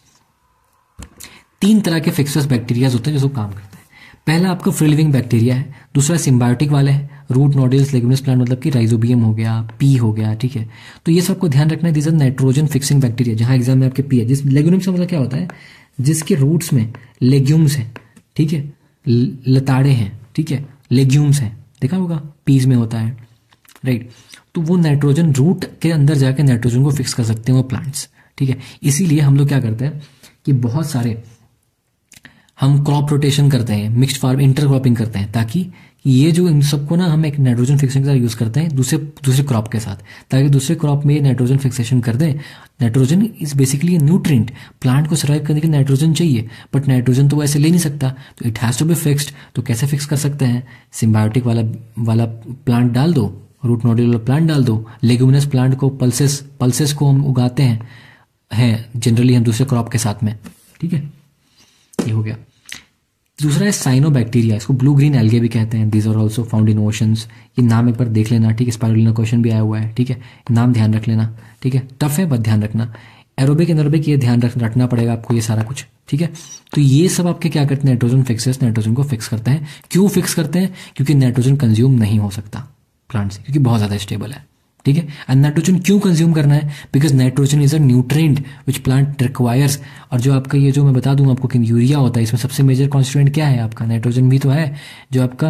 तीन तरह के फिक्सर्स बैक्टीरिया होते हैं जो काम करते हैं। पहला आपका फ्री लिविंग बैक्टीरिया है, दूसरा सिम्बायोटिक वाले है, रूट नोड्यूल्स लेग्यूमिनस प्लांट मतलब कि राइजोबियम हो गया, पी हो गया, ठीक है। तो ये सबको ध्यान रखना है। This are nitrogen fixing bacteria, जहां एग्जाम में आपके पी है। जिस लेग्यूमिनस का मतलब क्या होता है? जिसके रूट्स में लेग्यूम्स हैं, ठीक है, लताड़े हैं, ठीक है, लेग्यूम्स हैं, देखा होगा पीज में होता है, राइट। तो वो नाइट्रोजन रूट के अंदर जाके नाइट्रोजन को फिक्स कर सकते हैं वो प्लांट्स, ठीक है। इसीलिए हम लोग क्या करते हैं कि बहुत सारे हम क्रॉप रोटेशन करते हैं, मिक्स्ड फार्म इंटरक्रॉपिंग करते हैं, ताकि ये जो इन सबको ना हम एक नाइट्रोजन फिक्सेशन के साथ यूज करते हैं दूसरे दूसरे क्रॉप के साथ, ताकि दूसरे क्रॉप में ये नाइट्रोजन फिक्सेशन कर दें। Nitrogen is basically nutrient, plant को सर्वाइव करने के लिए नाइट्रोजन चाहिए, बट नाइट्रोजन तो वो ऐसे ले नहीं सकता, तो it has to be fixed. तो कैसे फिक्स कर सकते हैं? सिम्बायोटिक वाला वाला प्लांट डाल दो, रूट नोड्यूल वाला प्लांट डाल दो, लेग्यूमिनस प्लांट को पल्सेस पल्सेस को हम उगाते हैं हैं जनरली हम दूसरे क्रॉप के साथ में, ठीक है। ये हो गया। दूसरा है साइनोबैक्टीरिया, इसको ब्लू ग्रीन एल्गे भी कहते हैं। These are also found in oceans. ये नाम एक बार देख लेना, ठीक है। स्पाइरुलिना क्वेश्चन भी आया हुआ है, ठीक है। नाम ध्यान रख लेना, ठीक है। टफ है बट ध्यान रखना। एरोबिक एनारोबिक ये ध्यान रख रखना पड़ेगा आपको, ये सारा कुछ, ठीक है। तो ये सब आपके क्या करते हैं? नाइट्रोजन फिक्सर्स नाइट्रोजन को फिक्स करते हैं। क्यों फिक्स करते हैं? क्योंकि नाइट्रोजन कंज्यूम नहीं हो सकता प्लांट से, क्योंकि बहुत ज्यादा स्टेबल है, ठीक है। एंड नाइट्रोजन क्यों कंज्यूम करना है? Because nitrogen is a nutrient which plant requires. और जो आपका ये जो मैं बता दूं आपको कि यूरिया होता है, इसमें सबसे मेजर कॉन्स्टिट्यूएंट क्या है आपका? नाइट्रोजन भी तो है। जो आपका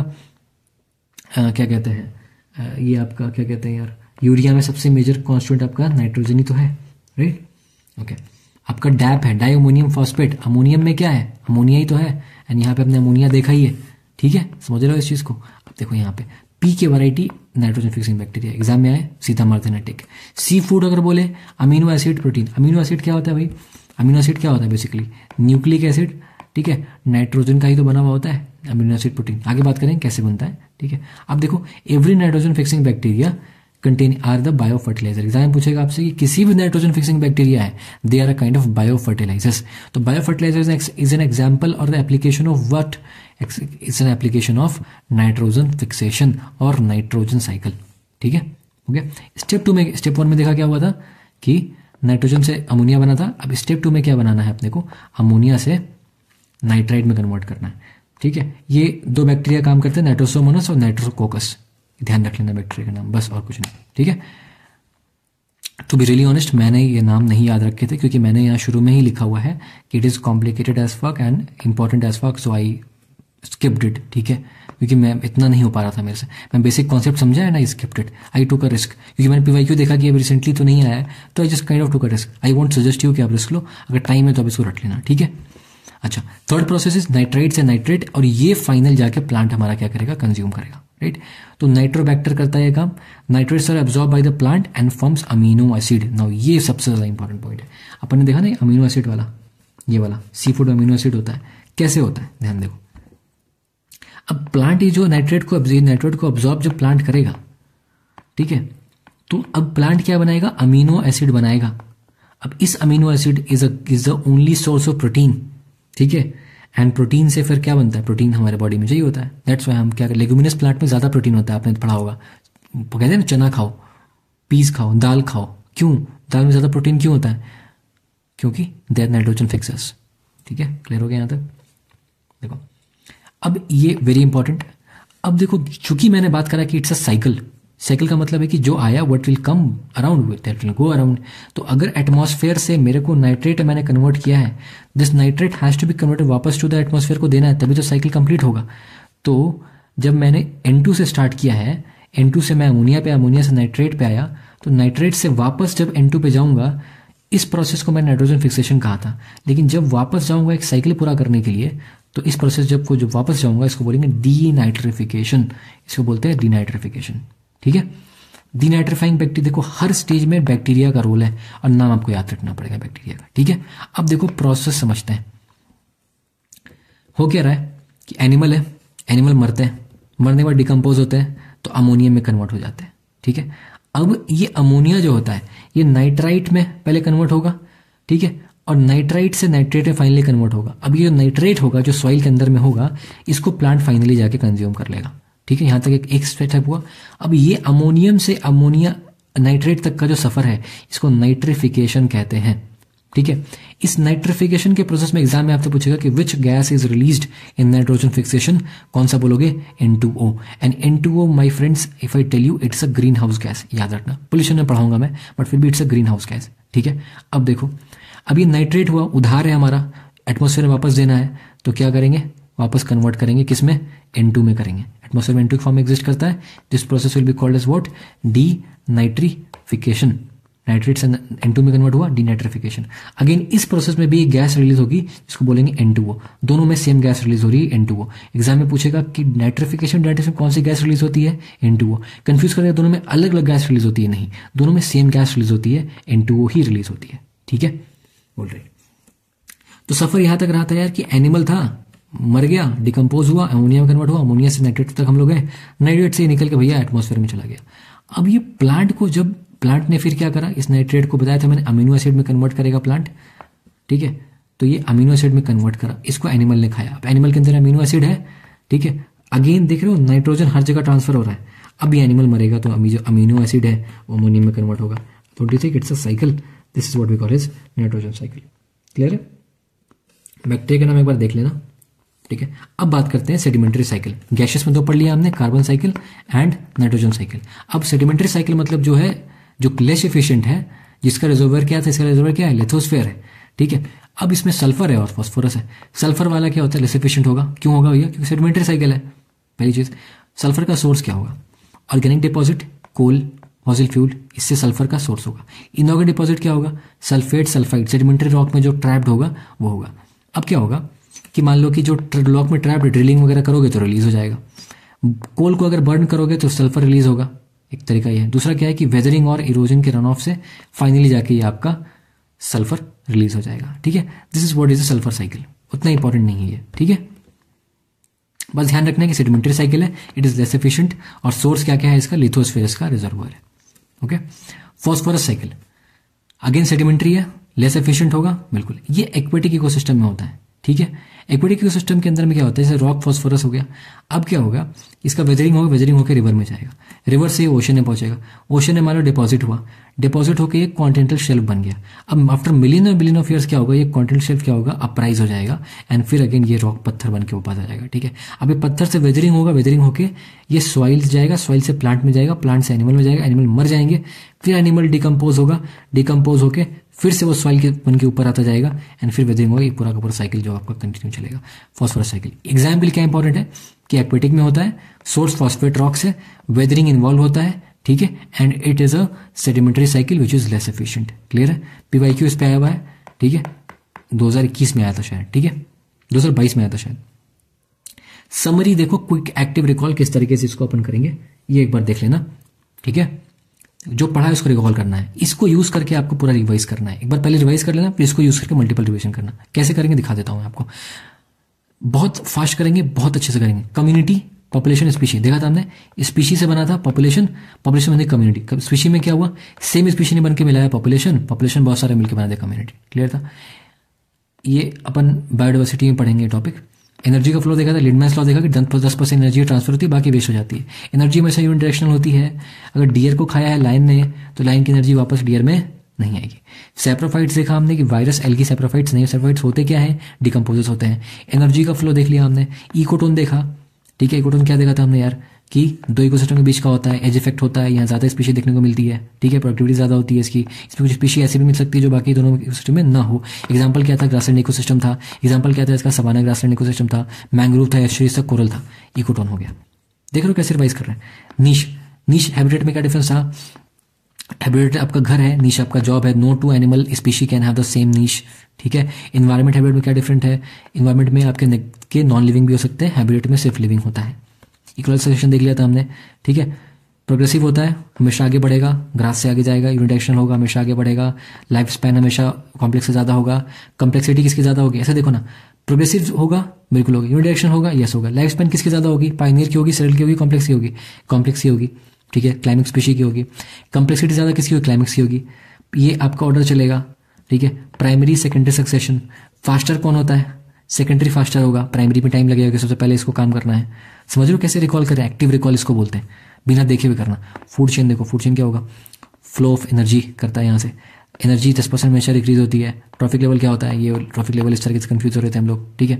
आ, क्या कहते हैं आ, ये आपका क्या कहते हैं यार, यूरिया में सबसे मेजर कॉन्स्टिट्यूएंट आपका नाइट्रोजन ही तो है, राइट। ओके, आपका डैप है, डाई अमोनियम फॉस्फेट। अमोनियम में क्या है? अमोनिया ही तो है। एंड यहाँ पे आपने अमोनिया देखा ही है, ठीक है। समझ रहे हो इस चीज को? अब देखो यहाँ पे पी के variety nitrogen fixing bacteria, exam में आए सीधा मारते हैं टिक। सी फूड अगर बोले, amino acid protein. Amino acid क्या होता है भाई? अमीनो एसिड क्या होता है? बेसिकली न्यूक्लिक एसिड, ठीक है, नाइट्रोजन का ही तो बना हुआ होता है अमीनो एसिड प्रोटीन। आगे बात करें कैसे बनता है, ठीक है। अब देखो, every nitrogen fixing bacteria contain are the biofertilizer. Exam पूछेगा आपसे कि किसी भी नाइट्रोजन फिक्सिंग बैक्टीरिया है, they are a kind of biofertilizers. तो biofertilizer is an example और the application of what? It's an application of nitrogen fixation और nitrogen cycle, ठीक है, हो गया। स्टेप टू में, स्टेप वन में देखा क्या हुआ था कि नाइट्रोजन से अमोनिया बना था। अब स्टेप टू में क्या बनाना है अपने को? अमोनिया से नाइट्राइट में कन्वर्ट करना है, ठीक है। ये दो बैक्टीरिया काम करते हैं, नाइट्रोसोमोनस और नाइट्रोकोकस। ध्यान रख लेना बैक्टीरिया का नाम, बस और कुछ नहीं, ठीक है। टू बी रियली ऑनेस्ट, मैंने ये नाम नहीं याद रखे थे, क्योंकि मैंने यहाँ शुरू में ही लिखा हुआ है कि it is complicated as fuck and important as fuck, so I skipped it, ठीक है। क्योंकि मैं इतना नहीं हो पा रहा था मेरे से, मैं बेसिक कॉन्सेप्ट समझा है ना, I skipped it. I took a risk, क्योंकि मैंने पीवाईक्यू देखा कि अभी रिसेंटली तो नहीं आया है, तो I just kind of took a risk. I won't suggest you कि आप रिस्क लो, अगर टाइम है तो आप इसको रख लेना, ठीक है। अच्छा, थर्ड प्रोसेस इज नाइट्राइट से नाइट्रेट, और ये फाइनल जाके प्लांट हमारा क्या करेगा? कंज्यूम करेगा, राइट। तो नाइट्रोबैक्टर करता है काम। Nitrates are absorb by the plant and forms amino acid. Now ये सबसे ज्यादा इंपॉर्टेंट पॉइंट है। अपन ने देखा ना अमीनो एसिड वाला, ये वाला सी फूड अमीनो एसिड होता है। कैसे होता है? ध्यान देखो। अब प्लांट ये जो नाइट्रेट को नाइट्रेट को अब्जॉर्ब जब प्लांट करेगा, ठीक है, तो अब प्लांट क्या बनाएगा? अमीनो एसिड बनाएगा। अब इस amino acid is is the only source of protein, ठीक है। एंड प्रोटीन से फिर क्या बनता है? प्रोटीन हमारे बॉडी में चाहिए होता है। दैट्स व्हाई हम क्या करें, लेग्यूमिनस प्लांट में ज्यादा प्रोटीन होता है, आपने पढ़ा होगा। कहते हैं ना चना खाओ, पीस खाओ, दाल खाओ। क्यों दाल में ज्यादा प्रोटीन क्यों होता है? क्योंकि दे आर नाइट्रोजन फिक्सर्स, ठीक है। क्लियर हो गया यहाँ तक? देखो अब ये वेरी इंपॉर्टेंट। अब देखो, चूंकि मैंने बात करा कि इट्स अ साइकिल। साइकिल का मतलब है कि जो आया what will come around with that will go around. तो अगर एटमॉस्फेयर से मेरे को नाइट्रेट मैंने कन्वर्ट किया है, this nitrate has to be converted वापस टू द एटमॉस्फेयर को देना है, तभी तो साइकिल कंप्लीट होगा। तो जब मैंने एन टू से स्टार्ट किया है, एन टू से मैं अमोनिया पे, अमोनिया से नाइट्रेट पे आया, तो नाइट्रेट से वापस जब एन टू पे जाऊंगा, इस प्रोसेस को मैंने नाइट्रोजन फिक्सेशन कहा था। लेकिन जब वापस जाऊंगा एक साइकिल पूरा करने के लिए, तो इस प्रोसेस जब को जब वापस जाऊंगा, इसको बोलेंगे डीनाइट्रिफिकेशन। इसको बोलते हैं डीनाइट्रिफिकेशन, ठीक है। डीनाइट्रीफाइंग बैक्टीरिया, देखो हर स्टेज में बैक्टीरिया का रोल है और नाम आपको याद रखना पड़ेगा बैक्टीरिया का, ठीक है। अब देखो प्रोसेस समझते हैं। हो क्या रहा है कि एनिमल है, एनिमल मरते हैं, मरने के बाद डिकम्पोज होते हैं, तो अमोनिया में कन्वर्ट हो जाते हैं, ठीक है। अब ये अमोनिया जो होता है, ये नाइट्राइट में पहले कन्वर्ट होगा, ठीक है। और नाइट्राइट से नाइट्रेट में फाइनली कन्वर्ट होगा। अब ये जो नाइट्रेट होगा जो सॉइल के अंदर में होगा, इसको प्लांट फाइनली जाके कंज्यूम कर लेगा। ठीक है, यहां तक एक, एक स्टेप हुआ। अब ये अमोनियम से अमोनिया नाइट्रेट तक का जो सफर है, इसको नाइट्रिफिकेशन कहते हैं। ठीक है, इस नाइट्रिफिकेशन के प्रोसेस में एग्जाम में आपसे पूछेगा कि which gas is released in nitrogen fixation, कौन सा बोलोगे? N two O. And N two O my friends, if I tell you it's a green house gas, याद रखना, पोल्यूशन में पढ़ाऊंगा मैं, बट फिर भी it's a green house gas. ठीक है, अब देखो, अब ये नाइट्रेट हुआ, उधार है हमारा, एटमॉस्फेयर में वापस देना है, तो क्या करेंगे? वापस कन्वर्ट करेंगे, किसमें? एन टू में करेंगे। एटमॉस्फेयर में एन टू फॉर्म एग्जिस्ट करता है। This process will be called as what? Denitrification. Nitrate से एन टू में कन्वर्ट हुआ, डीनाइट्रिफिकेशन। अगेन इस प्रोसेस में भी एक गैस रिलीज होगी जिसको बोलेंगे एन टू ओ। दोनों में सेम गैस रिलीज हो रही है, एन टू ओ। एग्जाम में पूछेगा कि नाइट्रिफिकेशन डाइट्रिफिकेशन कौन सी गैस रिलीज होती है? एन टू ओ। कंफ्यूज करेगा, दोनों में अलग अलग गैस रिलीज होती है? नहीं, दोनों में सेम गैस रिलीज होती है, एन टू ओ ही रिलीज होती है। ठीक है, बोल रहे। तो सफर यहां तक रहा था यार कि एनिमल था, मर गया, डिकम्पोज हुआ, अमोनिया में कन्वर्ट हुआ, अमोनिया से नाइट्रेट तक हम लोग गए, नाइट्रेट से निकल के भैया एटमॉस्फेयर में चला गया। अब ये प्लांट को, जब प्लांट ने फिर क्या करा, इस नाइट्रेट को बताया था मैंने अमीनो एसिड में कन्वर्ट करेगा प्लांट। ठीक है, तो ये अमीनो एसिड में कन्वर्ट करा, इसको एनिमल ने खाया। अब एनिमल के अंदर अमीनो एसिड है। ठीक है, अगेन देख रहे हो नाइट्रोजन हर जगह ट्रांसफर हो रहा है। अब ये एनिमल मरेगा तो अमी जो अमीनो एसिड है वो अमोनियम में कन्वर्ट होगा। तो it's a cycle, this is what we call is nitrogen cycle. Clear है? बैक्टीरिया का नाम एक बार देख लेना। ठीक है, अब बात करते हैं सेडिमेंट्री साइकिल। गैसेस में तो पढ़ लिया हमने, carbon cycle and nitrogen cycle. अब सेडिमेंट्री साइकिल मतलब जो है, जो लेस एफिशिएंट है, जिसका रिजर्वर क्या था, इसका रिजर्वर क्या है? लिथोस्फेयर है। ठीक है, अब इसमें सल्फर है और फास्फोरस है। सल्फर वाला क्या होता है? लेस एफिशिएंट होगा। क्यों होगा भैया? क्योंकि सेडिमेंट्री साइकिल है। पहली चीज, सल्फर का सोर्स क्या होगा? Organic deposit, coal, fossil fuel, इससे सल्फर का सोर्स होगा। इनऑर्गेनिक डिपॉजिट क्या होगा? सल्फेट, सल्फाइड, सेडिमेंट्री रॉक में जो ट्रैप्ड होगा वो होगा। अब क्या होगा कि मान लो कि जो रॉक में ट्रैप्ड, ड्रिलिंग वगैरह करोगे तो रिलीज हो जाएगा। कोल को अगर बर्न करोगे तो सल्फर रिलीज होगा, एक तरीका ये है। दूसरा क्या है कि वेदरिंग और इरोजन के रन ऑफ से फाइनली जाके ये आपका सल्फर रिलीज हो जाएगा। ठीक है, this is what is a sulphur cycle. उतना इंपॉर्टेंट नहीं है ये। ठीक है, बस ध्यान रखना है कि सेडिमेंट्री साइकिल है, इट इज लेस एफिशिएंट, और सोर्स क्या क्या है इसका? लिथोस्फेयर का रिजर्वर है। Okay, phosphorus cycle again sedimentary है, लेस एफिशिएंट होगा, बिल्कुल। ये एक्वेटिक इकोसिस्टम में होता है। ठीक है, एक्वेटिक इकोसिस्टम के अंदर में क्या होता है? जैसे रॉक फॉस्फोरस हो गया। अब क्या होगा? इसका वेदरिंग होगा, वेदरिंग होकर रिवर में जाएगा, रिवर से ओशन में पहुंचेगा, ओशन में मान लो डिपॉजिट हुआ, डिपॉजिट होकर एक कॉन्टिनेंटल शेल्फ बन गया। अब आफ्टर मिलियन और बिलियन ऑफ ईयर्स क्या होगा? ये कॉन्टिनेंटल शेल्फ क्या होगा? अपराइज हो जाएगा, एंड फिर अगेन ये रॉक पत्थर बन के ऊपर आ जाएगा। ठीक है, अब ये पत्थर से वेदरिंग होगा, वेदरिंग होकर ये सॉइल जाएगा, सॉइल से प्लांट में जाएगा, प्लांट से एनिमल में जाएगा, एनिमल मर जाएंगे, फिर एनिमल डिकम्पोज होगा, डिकम्पोज होकर फिर से वो सॉइल के बन के ऊपर आता जाएगा, एंड फिर वेदरिंग होगा। ये पूरा का पूरा साइकिल जो आपका कंटिन्यू चलेगा, फॉस्फोरस साइकिल। एग्जाम्पल क्या इंपॉर्टेंट है कि एक्वेटिक में होता है, सोर्स फॉस्फेट रॉक्स है, वेदरिंग इन्वॉल्व होता है। ठीक है, and it is a sedimentary cycle which is less efficient. Clear है? पीवाईक्यू इस पे आया हुआ है। ठीक है, दो हज़ार इक्कीस में आया था शायद। ठीक है, दो हज़ार बाईस में आया था शायद। समरी देखो, क्विक एक्टिव रिकॉल किस तरीके से इसको अपन करेंगे ये एक बार देख लेना। ठीक है, जो पढ़ा है उसको रिकॉल करना है, इसको यूज करके आपको पूरा रिवाइज करना है। एक बार पहले रिवाइज कर लेना, फिर इसको यूज करके मल्टीपल रिविजन करना। कैसे करेंगे दिखा देता हूं मैं आपको। बहुत फास्ट करेंगे, बहुत अच्छे से करेंगे। कम्युनिटी, पॉपुलेशन, स्पीशी देखा था हमने, स्पीशी से बना था पॉपुलेशन, पॉपुलेशन बनी कम्युनिटी। स्पीशी में क्या हुआ? सेम स्पीशी ने बन के मिलाया पॉपुलेशन, पॉपुलेशन बहुत सारे मिलकर बना दिया कम्युनिटी। क्लियर था? ये अपन बायोडाइवर्सिटी में पढ़ेंगे टॉपिक। एनर्जी का फ्लो देखा था, लिडमैन्स लॉ देखा कि दस परसेंट एनर्जी ट्रांसफर होती है, बाकी वेस्ट हो जाती है। एनर्जी हमेशा यूनिट डायरेक्शनल होती है। अगर डियर को खाया है लायन ने तो लायन की एनर्जी वापस डियर में नहीं आएगी। सैप्रोफाइट्स देखा हमने कि वायरस एल्गी सैप्रोफाइट्स नहीं, सैप्रोफाइट्स होते क्या है? डिकम्पोजर्स होते हैं। एनर्जी का फ्लो देख लिया हमने। इकोटोन देखा। ठीक है, इकोटोन क्या देखा था हमने यार कि दो इकोसिस्टम के बीच का होता है, एज इफेक्ट होता है, यहाँ ज्यादा स्पीशी देखने को मिलती है। ठीक है, प्रोडक्टिविटी ज्यादा होती है इसकी। इसमें कुछ स्पीशी ऐसी भी मिल सकती है जो बाकी दोनों इकोसिस्टम में ना हो। एग्जांपल क्या था? ग्रासलैंड इकोसिस्टम था। एग्जांपल क्या था इसका? सवाना ग्रासलैंड इकोसिस्टम था, मैंग्रोव था, एस्चुरीज था, कोरल था। इकोटोन हो गया। देख रहे हो कैसे रिवाइज कर रहे हैं। नीश, नीश हैबिटेट में क्या डिफरेंस था? हैबिटेट आपका घर है, नीश आपका जॉब है। No two animal species can have the same niche. ठीक है, इन्वायरमेंट हैबिटेट में क्या डिफरेंट है? इन्वायरमेंट में आपके के नॉन लिविंग भी हो सकते हैं, हैबिटेट में सिर्फ लिविंग होता है। इक्वलाइजेशन देख लिया था हमने। ठीक है, प्रोग्रेसिव होता है, हमेशा आगे बढ़ेगा, ग्रास से आगे जाएगा, यूनिडायरेक्शनल होगा, हमेशा आगे बढ़ेगा, लाइफ स्पैन हमेशा कॉम्प्लेक्स से ज्यादा होगा। कॉम्प्लेक्सिटी किसकी ज्यादा होगी? ऐसे देखो ना, प्रोग्रेसिव होगा, बिल्कुल होगी। यूनिडायरेक्शन होगा, यस होगा। लाइफ स्पैन किसकी ज्यादा होगी? पायनियर की होगी, सेरल की होगी, कॉम्प्लेक्स की होगी? कॉम्प्लेक्स की होगी। ठीक है, क्लाइमेक्स स्पीशी की होगी। कॉम्प्लेक्सिटी ज्यादा किसकी होगी? क्लाइमेक्स की होगी। ये आपका ऑर्डर चलेगा। ठीक है। प्राइमरी सेकेंडरी सक्सेशन, फास्टर कौन होता है, सेकेंडरी फास्टर होगा, प्राइमरी में टाइम लगेगा कि सबसे पहले इसको काम करना है। समझ लो कैसे रिकॉल करें, एक्टिव रिकॉल इसको बोलते हैं, बिना देखे भी करना। फूड चेन देखो, फूड चेन क्या होगा, फ्लो ऑफ एनर्जी करता है, यहाँ से एनर्जी दस परसेंट हमेशा डिक्रीज होती है। ट्रॉफिक लेवल क्या होता है, ये ट्रॉफिक लेवल इस तरह से कंफ्यूज हो रहे थे हम लोग, ठीक है।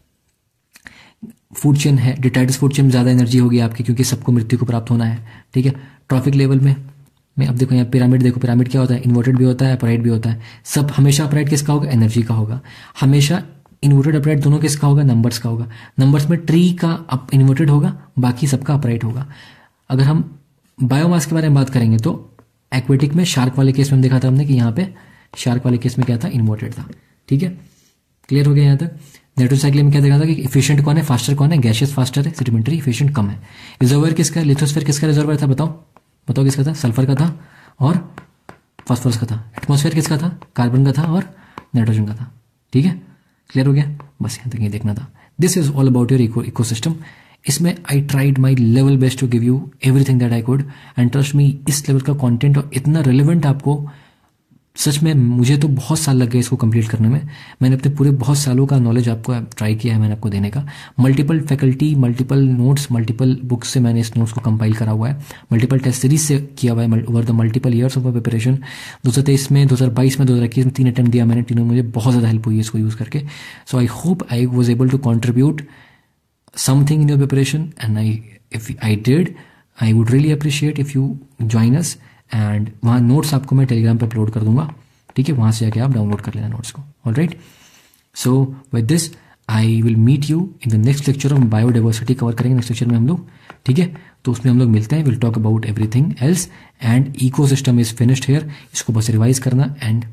फूड चेन है, डिटाइटस फूड चेन में ज़्यादा एनर्जी होगी आपकी, क्योंकि सबको मृत्यु को प्राप्त होना है, ठीक है। ट्रॉफिक लेवल में में अब देखो यहाँ पिरामिड देखो, पिरामिड क्या होता है, इन्वर्टेड भी होता है, अपराइट भी होता है। सब हमेशा अपराइट किसका होगा, एनर्जी का होगा। हमेशा इन्वर्टेड अपराइट दोनों किसका होगा, नंबर्स का होगा। नंबर्स में ट्री का अप इन्वर्टेड होगा, बाकी सबका अपराइट होगा। अगर हम बायोमास के बारे में बात करेंगे तो एक्वेटिक में शार्क वाले केस में हम देखा था हमने कि यहाँ पे शार्क वाले केस में क्या था, इन्वर्टेड था, ठीक है। क्लियर हो गया यहाँ तक। नेट्रोसाइक्लिन में क्या देखा था कि इफिशिएंट कौन है, फास्टर कौन है, गैसियस फास्टर है, सेडिमेंटरी इफिशिएंट कम है। रिजर्वर किसका, लिथोस्फीयर किसका रिजर्वर था, बताओ बताओ किसका था, सल्फर का था और फास्फोरस का था। एटमॉस्फेयर किसका था, कार्बन का था और नाइट्रोजन का था, ठीक है। क्लियर हो गया, बस यहाँ तक ये देखना था। This is all about your eco ecosystem. इसमें I tried my level best to give you everything that I could, and trust me, इस लेवल का कंटेंट और इतना रिलेवेंट आपको, सच में मुझे तो बहुत साल लग गए इसको कंप्लीट करने में। मैंने अपने पूरे बहुत सालों का नॉलेज आपको ट्राई किया है मैंने आपको देने का। Multiple faculty, multiple notes, multiple books से मैंने इस नोट्स को कंपाइल करा हुआ है, मल्टीपल टेस्ट सीरीज से किया हुआ है over the multiple years of preparation. दो हज़ार तेईस में, दो हज़ार बाईस में, दो हज़ार इक्कीस में तीन अटेम्प्ट दिया मैंने, तीनों मुझे बहुत ज़्यादा हेल्प हुई है इसको यूज़ करके। So I hope I was able to contribute something in your preparation, and I if I did I would really appreciate if you join us. And वहाँ नोट्स आपको मैं टेलीग्राम पर अपलोड कर दूंगा, ठीक है, वहां से जाके आप डाउनलोड कर लेना नोट्स को। All right, so with this I will meet you in the next lecture of biodiversity cover करेंगे नेक्स्ट लेक्चर में हम लोग, ठीक है। तो उसमें हम लोग मिलते हैं, will talk about everything else, and ecosystem is finished here. इसको बस रिवाइज करना, and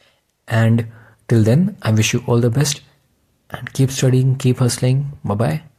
and till then I wish you all the best and keep studying, keep hustling. Bye bye.